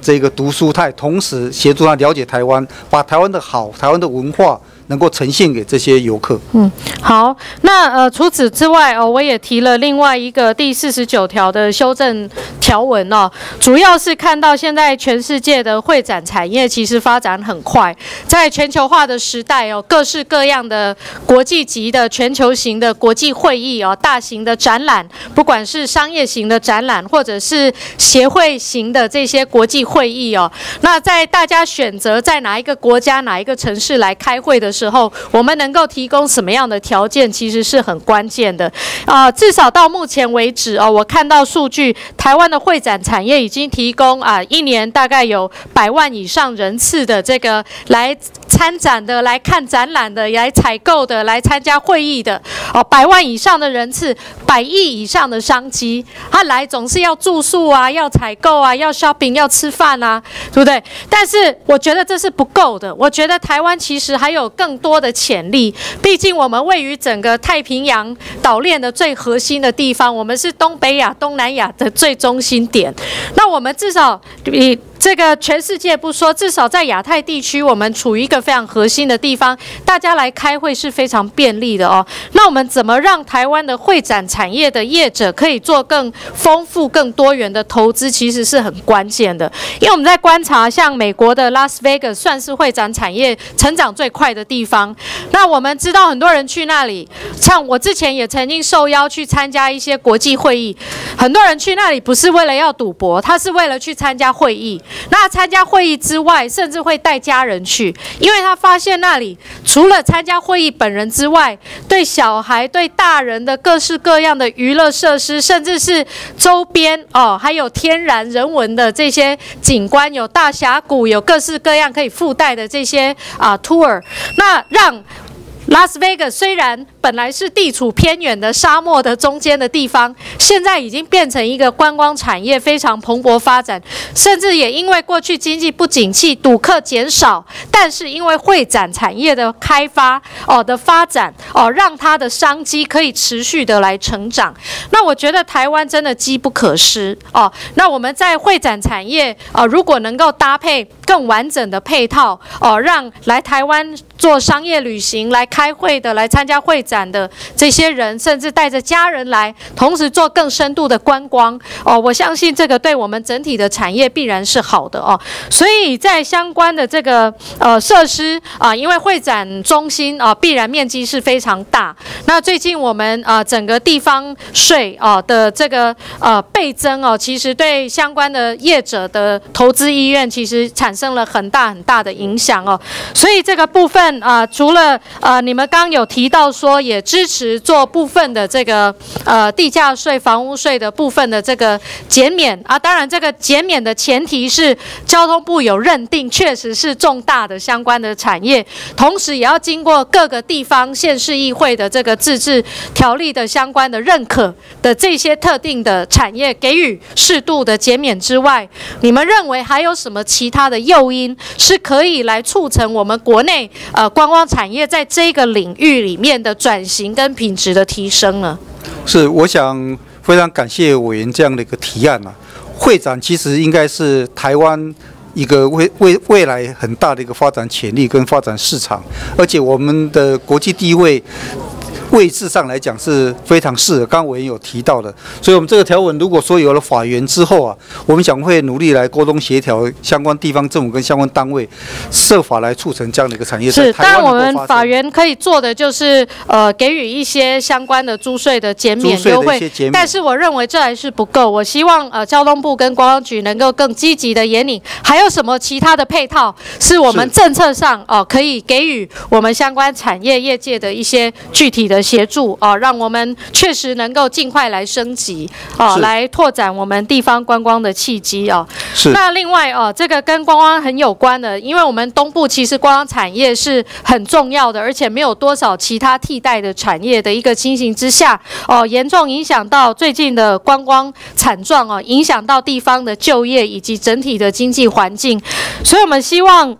这个读书，他也同时协助他了解台湾，把台湾的好、台湾的文化能够呈现给这些游客。 嗯，好，那呃除此之外哦，我也提了另外一个第四十九条的修正条文哦，主要是看到现在全世界的会展产业其实发展很快，在全球化的时代哦，各式各样的国际级的全球型的国际会议哦，大型的展览，不管是商业型的展览或者是协会型的这些国际会议哦，那在大家选择在哪一个国家、哪一个城市来开会的时候，时候，我们能够提供什么样的条件，其实是很关键的。啊、呃，至少到目前为止哦，我看到数据，台湾的会展产业已经提供啊、呃，一年大概有百万以上人次的这个来参展的、来看展览的、来采购的、来参加会议的哦，百万以上的人次，百亿以上的商机，他来总是要住宿啊，要采购啊，要 shopping， 要吃饭啊，对不对？但是我觉得这是不够的，我觉得台湾其实还有更更多的潜力，毕竟我们位于整个太平洋岛链的最核心的地方，我们是东北亚、东南亚的最中心点。那我们至少比这个全世界不说，至少在亚太地区，我们处于一个非常核心的地方，大家来开会是非常便利的哦。那我们怎么让台湾的会展产业的业者可以做更丰富、更多元的投资，其实是很关键的。因为我们在观察，像美国的拉斯维加斯算是会展产业成长最快的地方。那我们知道很多人去那里，像我之前也曾经受邀去参加一些国际会议，很多人去那里不是为了要赌博，他是为了去参加会议。那参加会议之外，甚至会带家人去，因为他发现那里除了参加会议本人之外，对小孩、对大人的各式各样的娱乐设施，甚至是周边哦，还有天然人文的这些景观，有大峡谷，有各式各样可以附带的这些啊 tour， 那让拉斯维加斯虽然本来是地处偏远的沙漠的中间的地方，现在已经变成一个观光产业非常蓬勃发展，甚至也因为过去经济不景气，赌客减少，但是因为会展产业的开发哦的发展哦，让它的商机可以持续的来成长。那我觉得台湾真的机不可失哦。那我们在会展产业哦，如果能够搭配更完整的配套哦，让来台湾做商业旅行、来开会的、来参加会展的这些人，甚至带着家人来，同时做更深度的观光哦，我相信这个对我们整体的产业必然是好的哦。所以在相关的这个呃设施啊，因为会展中心啊必然面积是非常大。那最近我们啊整个地方税啊的这个呃倍增哦，其实对相关的业者的投资意愿其实产生了很大很大的影响哦。所以这个部分。啊，除了呃，你们刚刚有提到说也支持做部分的这个呃地价税、房屋税的部分的这个减免啊，当然这个减免的前提是交通部有认定确实是重大的相关的产业，同时也要经过各个地方县市议会的这个自治条例的相关的认可的这些特定的产业给予适度的减免之外，你们认为还有什么其他的诱因是可以来促成我们国内呃，观光产业在这个领域里面的转型跟品质的提升呢？ 是，我想非常感谢委员这样的一个提案啊。会展其实应该是台湾一个未未未来很大的一个发展潜力跟发展市场，而且我们的国际地位。位置上来讲是非常适合，刚刚委员有提到的，所以我们这个条文如果说有了法源之后啊，我们想会努力来沟通协调相关地方政府跟相关单位，设法来促成这样的一个产业。 是，当然我们法源可以做的就是呃给予一些相关的租税的减免优惠，但是我认为这还是不够。我希望呃交通部跟观光局能够更积极的引领，还有什么其他的配套是我们政策上哦、呃、可以给予我们相关产业业界的一些具体的协助哦，让我们确实能够尽快来升级哦，来拓展我们地方观光的契机哦。是。那另外哦，这个跟观光很有关的，因为我们东部其实观光产业是很重要的，而且没有多少其他替代的产业的一个情形之下哦，严重影响到最近的观光惨状哦，影响到地方的就业以及整体的经济环境。所以我们希望啊、呃，对。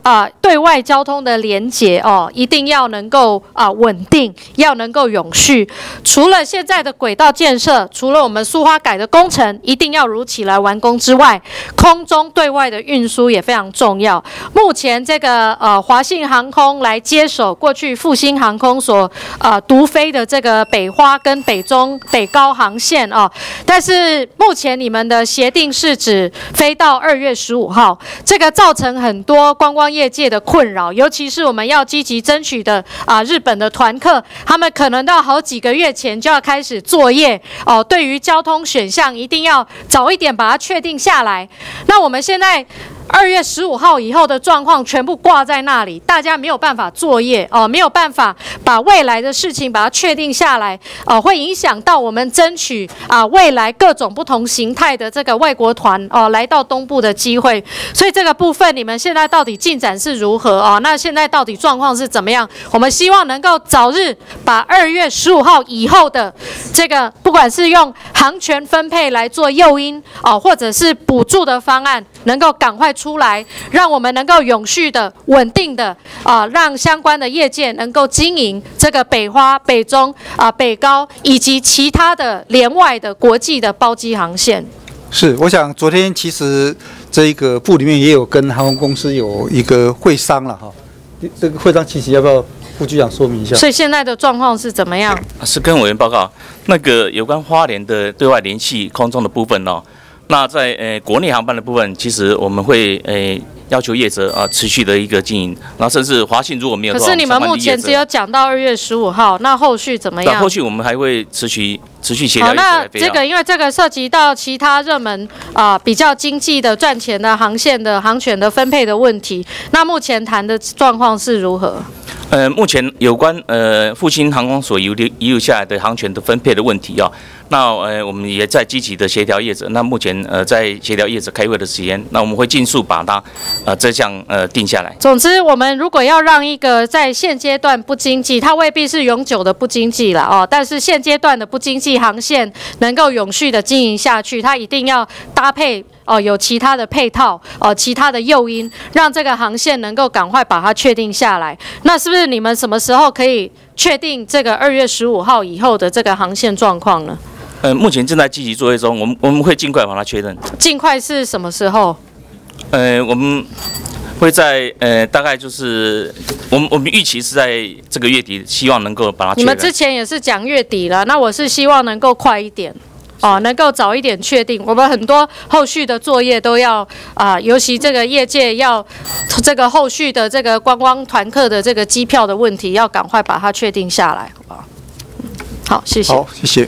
对外交通的连结哦，一定要能够啊稳定，要能够永续。除了现在的轨道建设，除了我们苏花改的工程一定要如期来完工之外，空中对外的运输也非常重要。目前这个呃华信航空来接手过去复兴航空所呃独飞的这个北花跟北中北高航线哦，但是目前你们的协定是指飞到二月十五号，这个造成很多观光业界的困扰，尤其是我们要积极争取的啊、呃、日本的团客，他们可能到好几个月前就要开始作业哦，对于交通选项一定要早一点把它确定下来。那我们现在二月十五号以后的状况全部挂在那里，大家没有办法作业哦，没有办法把未来的事情把它确定下来，哦，会影响到我们争取啊未来各种不同形态的这个外国团哦来到东部的机会。所以这个部分你们现在到底进展是如何哦？那现在到底状况是怎么样？我们希望能够早日把二月十五号以后的这个不管是用航权分配来做诱因哦，或者是补助的方案，能够赶快出来，让我们能够永续的、稳定的啊、呃，让相关的业界能够经营这个北花、北中啊、呃、北高以及其他的连外的国际的包机航线。 是，我想昨天其实这一个部里面也有跟航空公司有一个会商了哈，这个会商其实要不要副局长说明一下？ 所以现在的状况是怎么样？ 是跟委员报告，那个有关花莲的对外联系空中的部分哦。那在呃国内航班的部分，其实我们会呃要求业者啊、呃、持续的一个经营，然后甚至华信如果没有， 可是你们目前只有讲到二月十五号，那后续怎么样？ 后续我们还会持续持续协调。 好，那这个因为这个涉及到其他热门啊、呃、比较经济的赚钱的航线的航权的分配的问题，那目前谈的状况是如何？ 呃，目前有关呃复兴航空所遗留遗留下来的航权的分配的问题哦，那呃我们也在积极的协调业者。那目前呃在协调业者开会的时间，那我们会尽速把它呃这项呃定下来。 总之，我们如果要让一个在现阶段不经济，它未必是永久的不经济了哦，但是现阶段的不经济航线能够永续的经营下去，它一定要搭配。哦，有其他的配套，哦，其他的诱因，让这个航线能够赶快把它确定下来。那是不是你们什么时候可以确定这个二月十五号以后的这个航线状况呢？ 呃，目前正在积极作业中，我们我们会尽快把它确认。 尽快是什么时候？ 呃，我们会在呃大概就是我们我们预期是在这个月底，希望能够把它确认。 你们之前也是讲月底了，那我是希望能够快一点。哦，能够早一点确定，我们很多后续的作业都要啊、呃，尤其这个业界要这个后续的这个观光团客的这个机票的问题，要赶快把它确定下来，好不好？好，谢谢。 好，谢谢。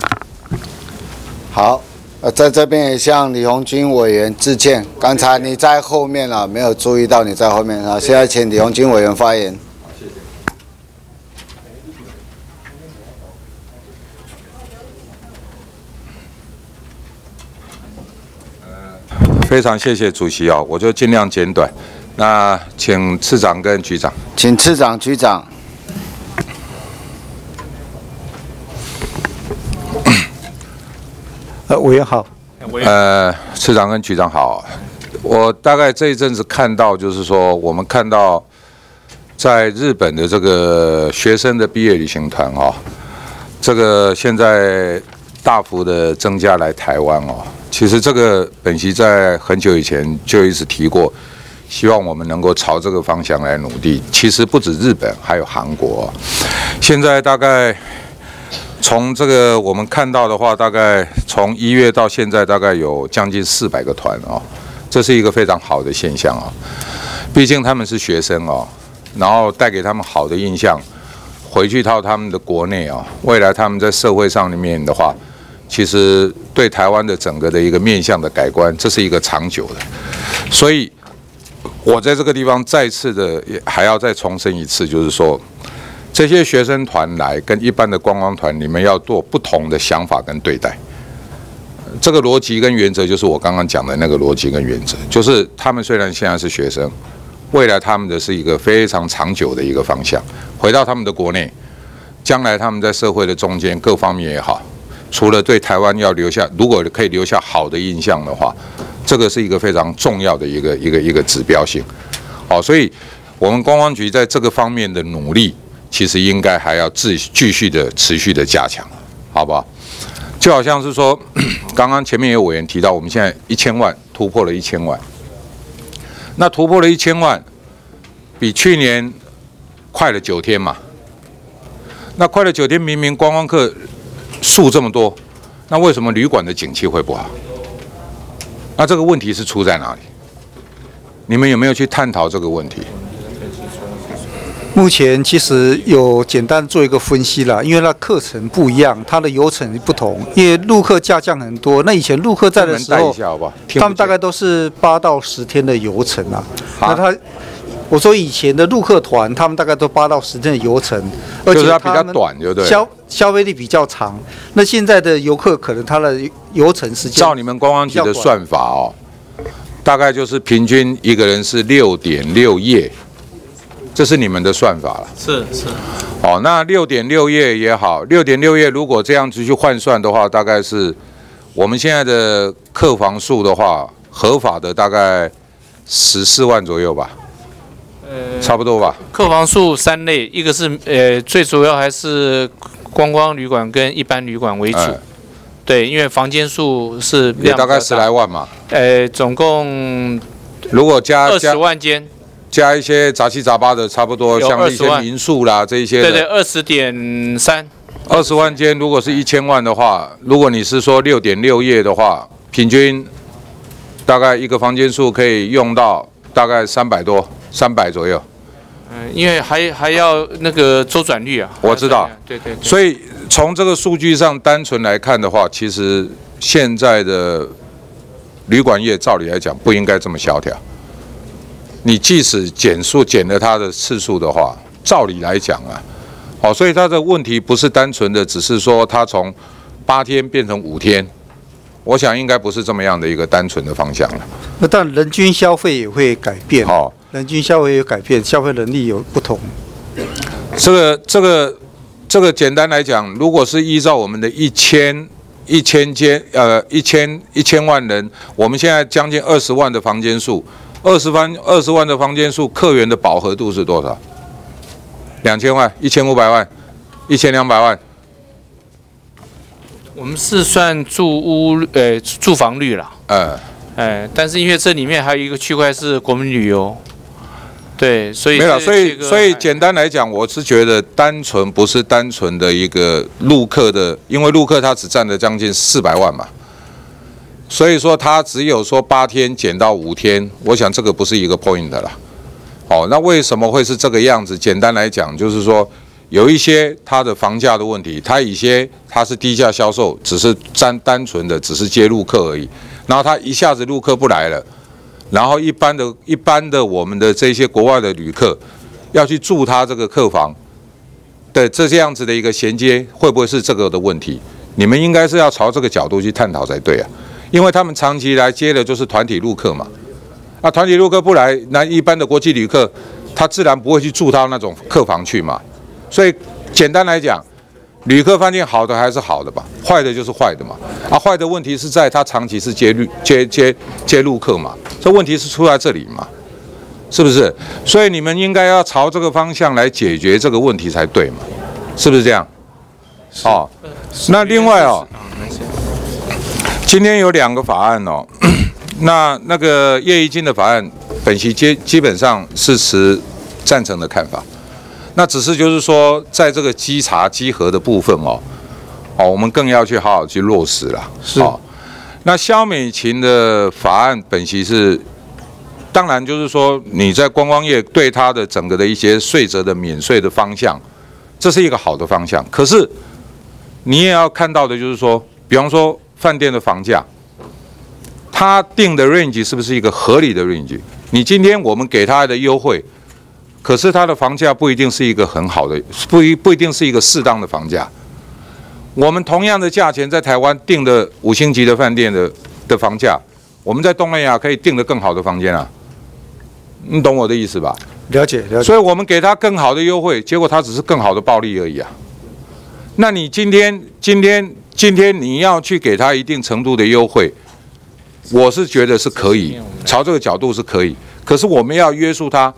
好，呃，在这边也向李鸿钧委员致歉，刚才你在后面啊，没有注意到你在后面啊，现在请李鸿钧委员发言。 非常谢谢主席啊，我就尽量简短。那请次长跟局长， 请次长、局长。 呃，委员好。 呃，次长跟局长好。我大概这一阵子看到，就是说，我们看到在日本的这个学生的毕业旅行团哦，这个现在大幅的增加来台湾哦。其实这个本席在很久以前就一直提过，希望我们能够朝这个方向来努力。其实不止日本，还有韩国。现在大概从这个我们看到的话，大概从一月到现在，大概有将近四百个团哦，这是一个非常好的现象哦。毕竟他们是学生哦，然后带给他们好的印象，回去到他们的国内哦，未来他们在社会上里面的话。其实对台湾的整个的一个面向的改观，这是一个长久的，所以我在这个地方再次的还要再重申一次，就是说这些学生团来跟一般的观光团，你们要做不同的想法跟对待。这个逻辑跟原则就是我刚刚讲的那个逻辑跟原则，就是他们虽然现在是学生，未来他们的是一个非常长久的一个方向，回到他们的国内，将来他们在社会的中间各方面也好。除了对台湾要留下，如果可以留下好的印象的话，这个是一个非常重要的一个一个一个指标性。好，所以我们观光局在这个方面的努力，其实应该还要继继续的持续的加强，好不好？就好像是说，刚刚前面有委员提到，我们现在一千万突破了一千万，那突破了一千万，比去年快了九天嘛。那快了九天，明明观光客数这么多，那为什么旅馆的景气会不好？那这个问题是出在哪里？你们有没有去探讨这个问题？ 目前其实有简单做一个分析啦，因为它课程不一样，它的游程不同。因为陆客下降很多，那以前陆客在的时候，他们大概都是八到十天的游程啊。那他，我说以前的陆客团，他们大概都八到十天的游程，而且它比较短，对不对？ 消消费力比较长。那现在的游客可能他的游程时间， 照你们观光局的算法哦，大概就是平均一个人是六点六夜。这是你们的算法了， 是是， 哦，那六点六夜也好，六点六夜如果这样子去换算的话，大概是我们现在的客房数的话，合法的大概十四万左右吧，呃，差不多吧。 客房数三类，一个是呃最主要还是观光旅馆跟一般旅馆为主，哎、对，因为房间数是也大概十来万嘛， 呃，总共如果加二十万间。 加一些杂七杂八的，差不多像一些民宿啦这一些的， 对对，二十点三， 二十万间，如果是一千万的话，如果你是说六点六夜的话，平均大概一个房间数可以用到大概三百多，三百左右。 嗯，因为还还要那个周转率啊。 我知道， 对 对, 对。 所以从这个数据上单纯来看的话，其实现在的旅馆业照理来讲不应该这么萧条。你即使减数减了它的次数的话，照理来讲啊，好，所以它的问题不是单纯的只是说它从八天变成五天，我想应该不是这么样的一个单纯的方向了。 那但人均消费也会改变， 好， 人均消费有改变，消费能力有不同。 这个这个这个简单来讲，如果是依照我们的一千一千间呃一千一千万人，我们现在将近二十万的房间数。二十万二十万的房间数，客源的饱和度是多少？两千万、一千五百万、一千两百万。 我们是算住屋呃住房率啦， 呃， 哎，但是因为这里面还有一个区块是国民旅游，对，所以没有，所以所以简单来讲，我是觉得单纯不是单纯的一个陆客的，因为陆客它只占了将近四百万嘛。所以说，它只有说八天减到五天，我想这个不是一个 point 啦。哦，那为什么会是这个样子？简单来讲，就是说有一些它的房价的问题，它有些它是低价销售，只是单单纯的只是接陆客而已。然后它一下子陆客不来了，然后一般的一般的我们的这些国外的旅客要去住它这个客房的这这样子的一个衔接，会不会是这个的问题？你们应该是要朝这个角度去探讨才对啊。因为他们长期来接的就是团体陆客嘛，那团体陆客不来，那一般的国际旅客，他自然不会去住到那种客房去嘛。所以简单来讲，旅客饭店好的还是好的吧，坏的就是坏的嘛。啊，坏的问题是在他长期是接旅接接接陆客嘛，这问题是出在这里嘛，是不是？所以你们应该要朝这个方向来解决这个问题才对嘛，是不是这样？哦，那另外哦。今天有两个法案哦，那那个叶宜津的法案，本席基基本上是持赞成的看法。那只是就是说，在这个稽查稽核的部分哦，哦，我们更要去好好去落实了。 是。 哦，那萧美琴的法案，本席是，当然就是说你在观光业对它的整个的一些税则的免税的方向，这是一个好的方向。可是你也要看到的就是说，比方说。饭店的房价，它定的 range 是不是一个合理的 range？ 你今天我们给它的优惠，可是它的房价不一定是一个很好的，不一不一定是一个适当的房价。我们同样的价钱在台湾定的五星级的饭店的的房价，我们在东南亚可以定的更好的房间啊，你懂我的意思吧？ 了解了解。 所以我们给它更好的优惠，结果它只是更好的暴利而已啊。那你今天今天。今天你要去给他一定程度的优惠，我是觉得是可以，朝这个角度是可以。可是我们要约束他，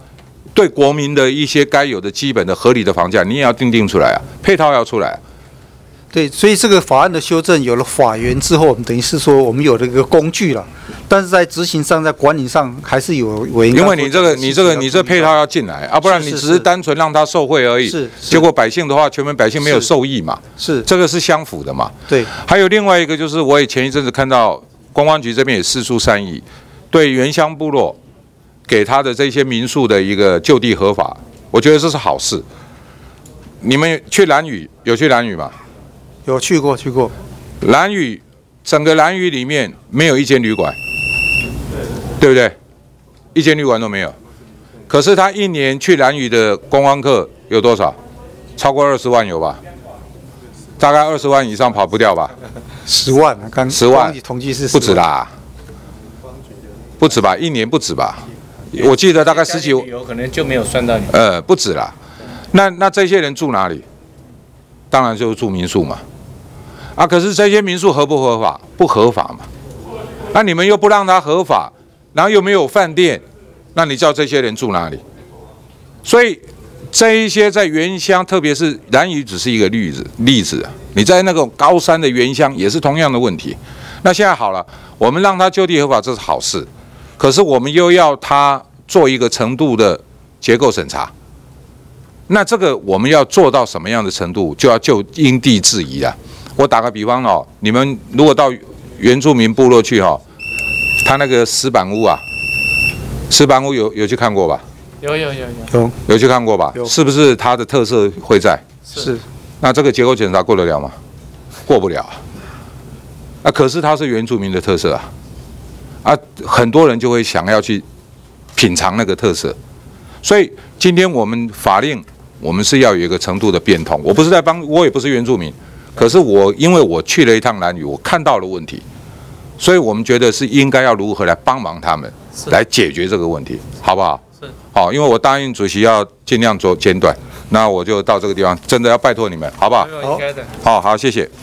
对国民的一些该有的基本的合理的房价，你也要定定出来啊，配套要出来、啊。 对，所以这个法案的修正有了法源之后，等于是说我们有了一个工具了，但是在执行上、在管理上还是有违。 因为你这个、你这个、你这配套要进来啊，不然你只是单纯让他受贿而已。 是。 结果百姓的话，全民百姓没有受益嘛。 是。 这个是相符的嘛。 对。 还有另外一个就是，我也前一阵子看到观光局这边也释出善意，对原乡部落给他的这些民宿的一个就地合法，我觉得这是好事。你们去兰屿有去兰屿吗？ 有去过，去过。 兰屿整个兰屿里面没有一间旅馆，对不对？一间旅馆都没有。可是他一年去兰屿的观光客有多少？超过二十万有吧？大概二十万以上跑不掉吧？ 十万啊，刚十万统计是不止啦，不止吧？一年不止吧？我记得大概十几， 有可能就没有算到你。 呃，不止啦。那那这些人住哪里？当然就是住民宿嘛。啊，可是这些民宿合不合法？不合法嘛。那你们又不让它合法，然后又没有饭店，那你叫这些人住哪里？所以这一些在原乡，特别是兰屿，只是一个例子例子啊。你在那种高山的原乡也是同样的问题。那现在好了，我们让它就地合法，这是好事。可是我们又要它做一个程度的结构审查。那这个我们要做到什么样的程度，就要就因地制宜了。我打个比方哦，你们如果到原住民部落去哈、哦，他那个石板屋啊，石板屋有有去看过吧？ 有有有有有有去看过吧？是不是它的特色会在？ 是。 那这个结构检查过得了吗？过不了啊。啊，可是它是原住民的特色啊，啊，很多人就会想要去品尝那个特色，所以今天我们法令，我们是要有一个程度的变通。我不是在帮，我也不是原住民。可是我因为我去了一趟兰屿，我看到了问题，所以我们觉得是应该要如何来帮忙他们来解决这个问题，好不好？ 是。 好，因为我答应主席要尽量做简短，那我就到这个地方，真的要拜托你们，好不好？ 应该的。 好好，谢谢。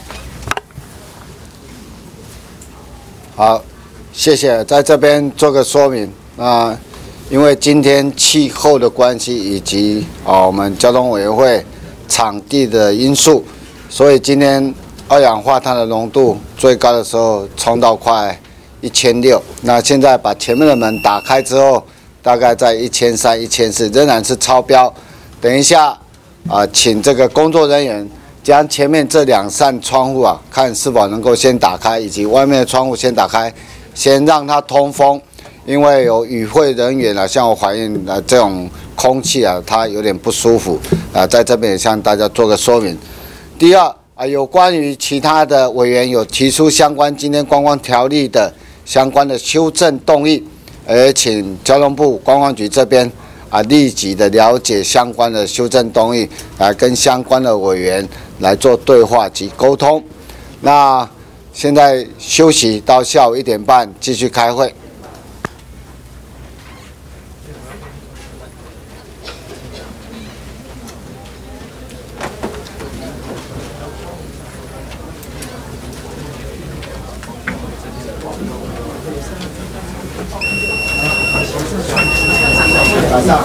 好，谢谢，在这边做个说明。那因为今天气候的关系以及啊我们交通委员会场地的因素。所以今天二氧化碳的浓度最高的时候冲到快一千六，那现在把前面的门打开之后，大概在一千三、一千四，仍然是超标。等一下啊、呃，请这个工作人员将前面这两扇窗户啊，看是否能够先打开，以及外面的窗户先打开，先让它通风。因为有与会人员啊，像我反映啊，这种空气啊，它有点不舒服啊，在这边也向大家做个说明。第二啊，有关于其他的委员有提出相关今天观光条例的相关的修正动议，也请交通部观光局这边啊立即的了解相关的修正动议，来跟相关的委员来做对话及沟通。那现在休息到下午一点半，继续开会。晚上。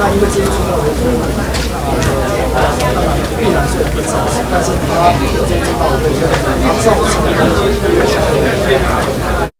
那因为这些出道的必然是很少，但是他有这些出道的，然后上次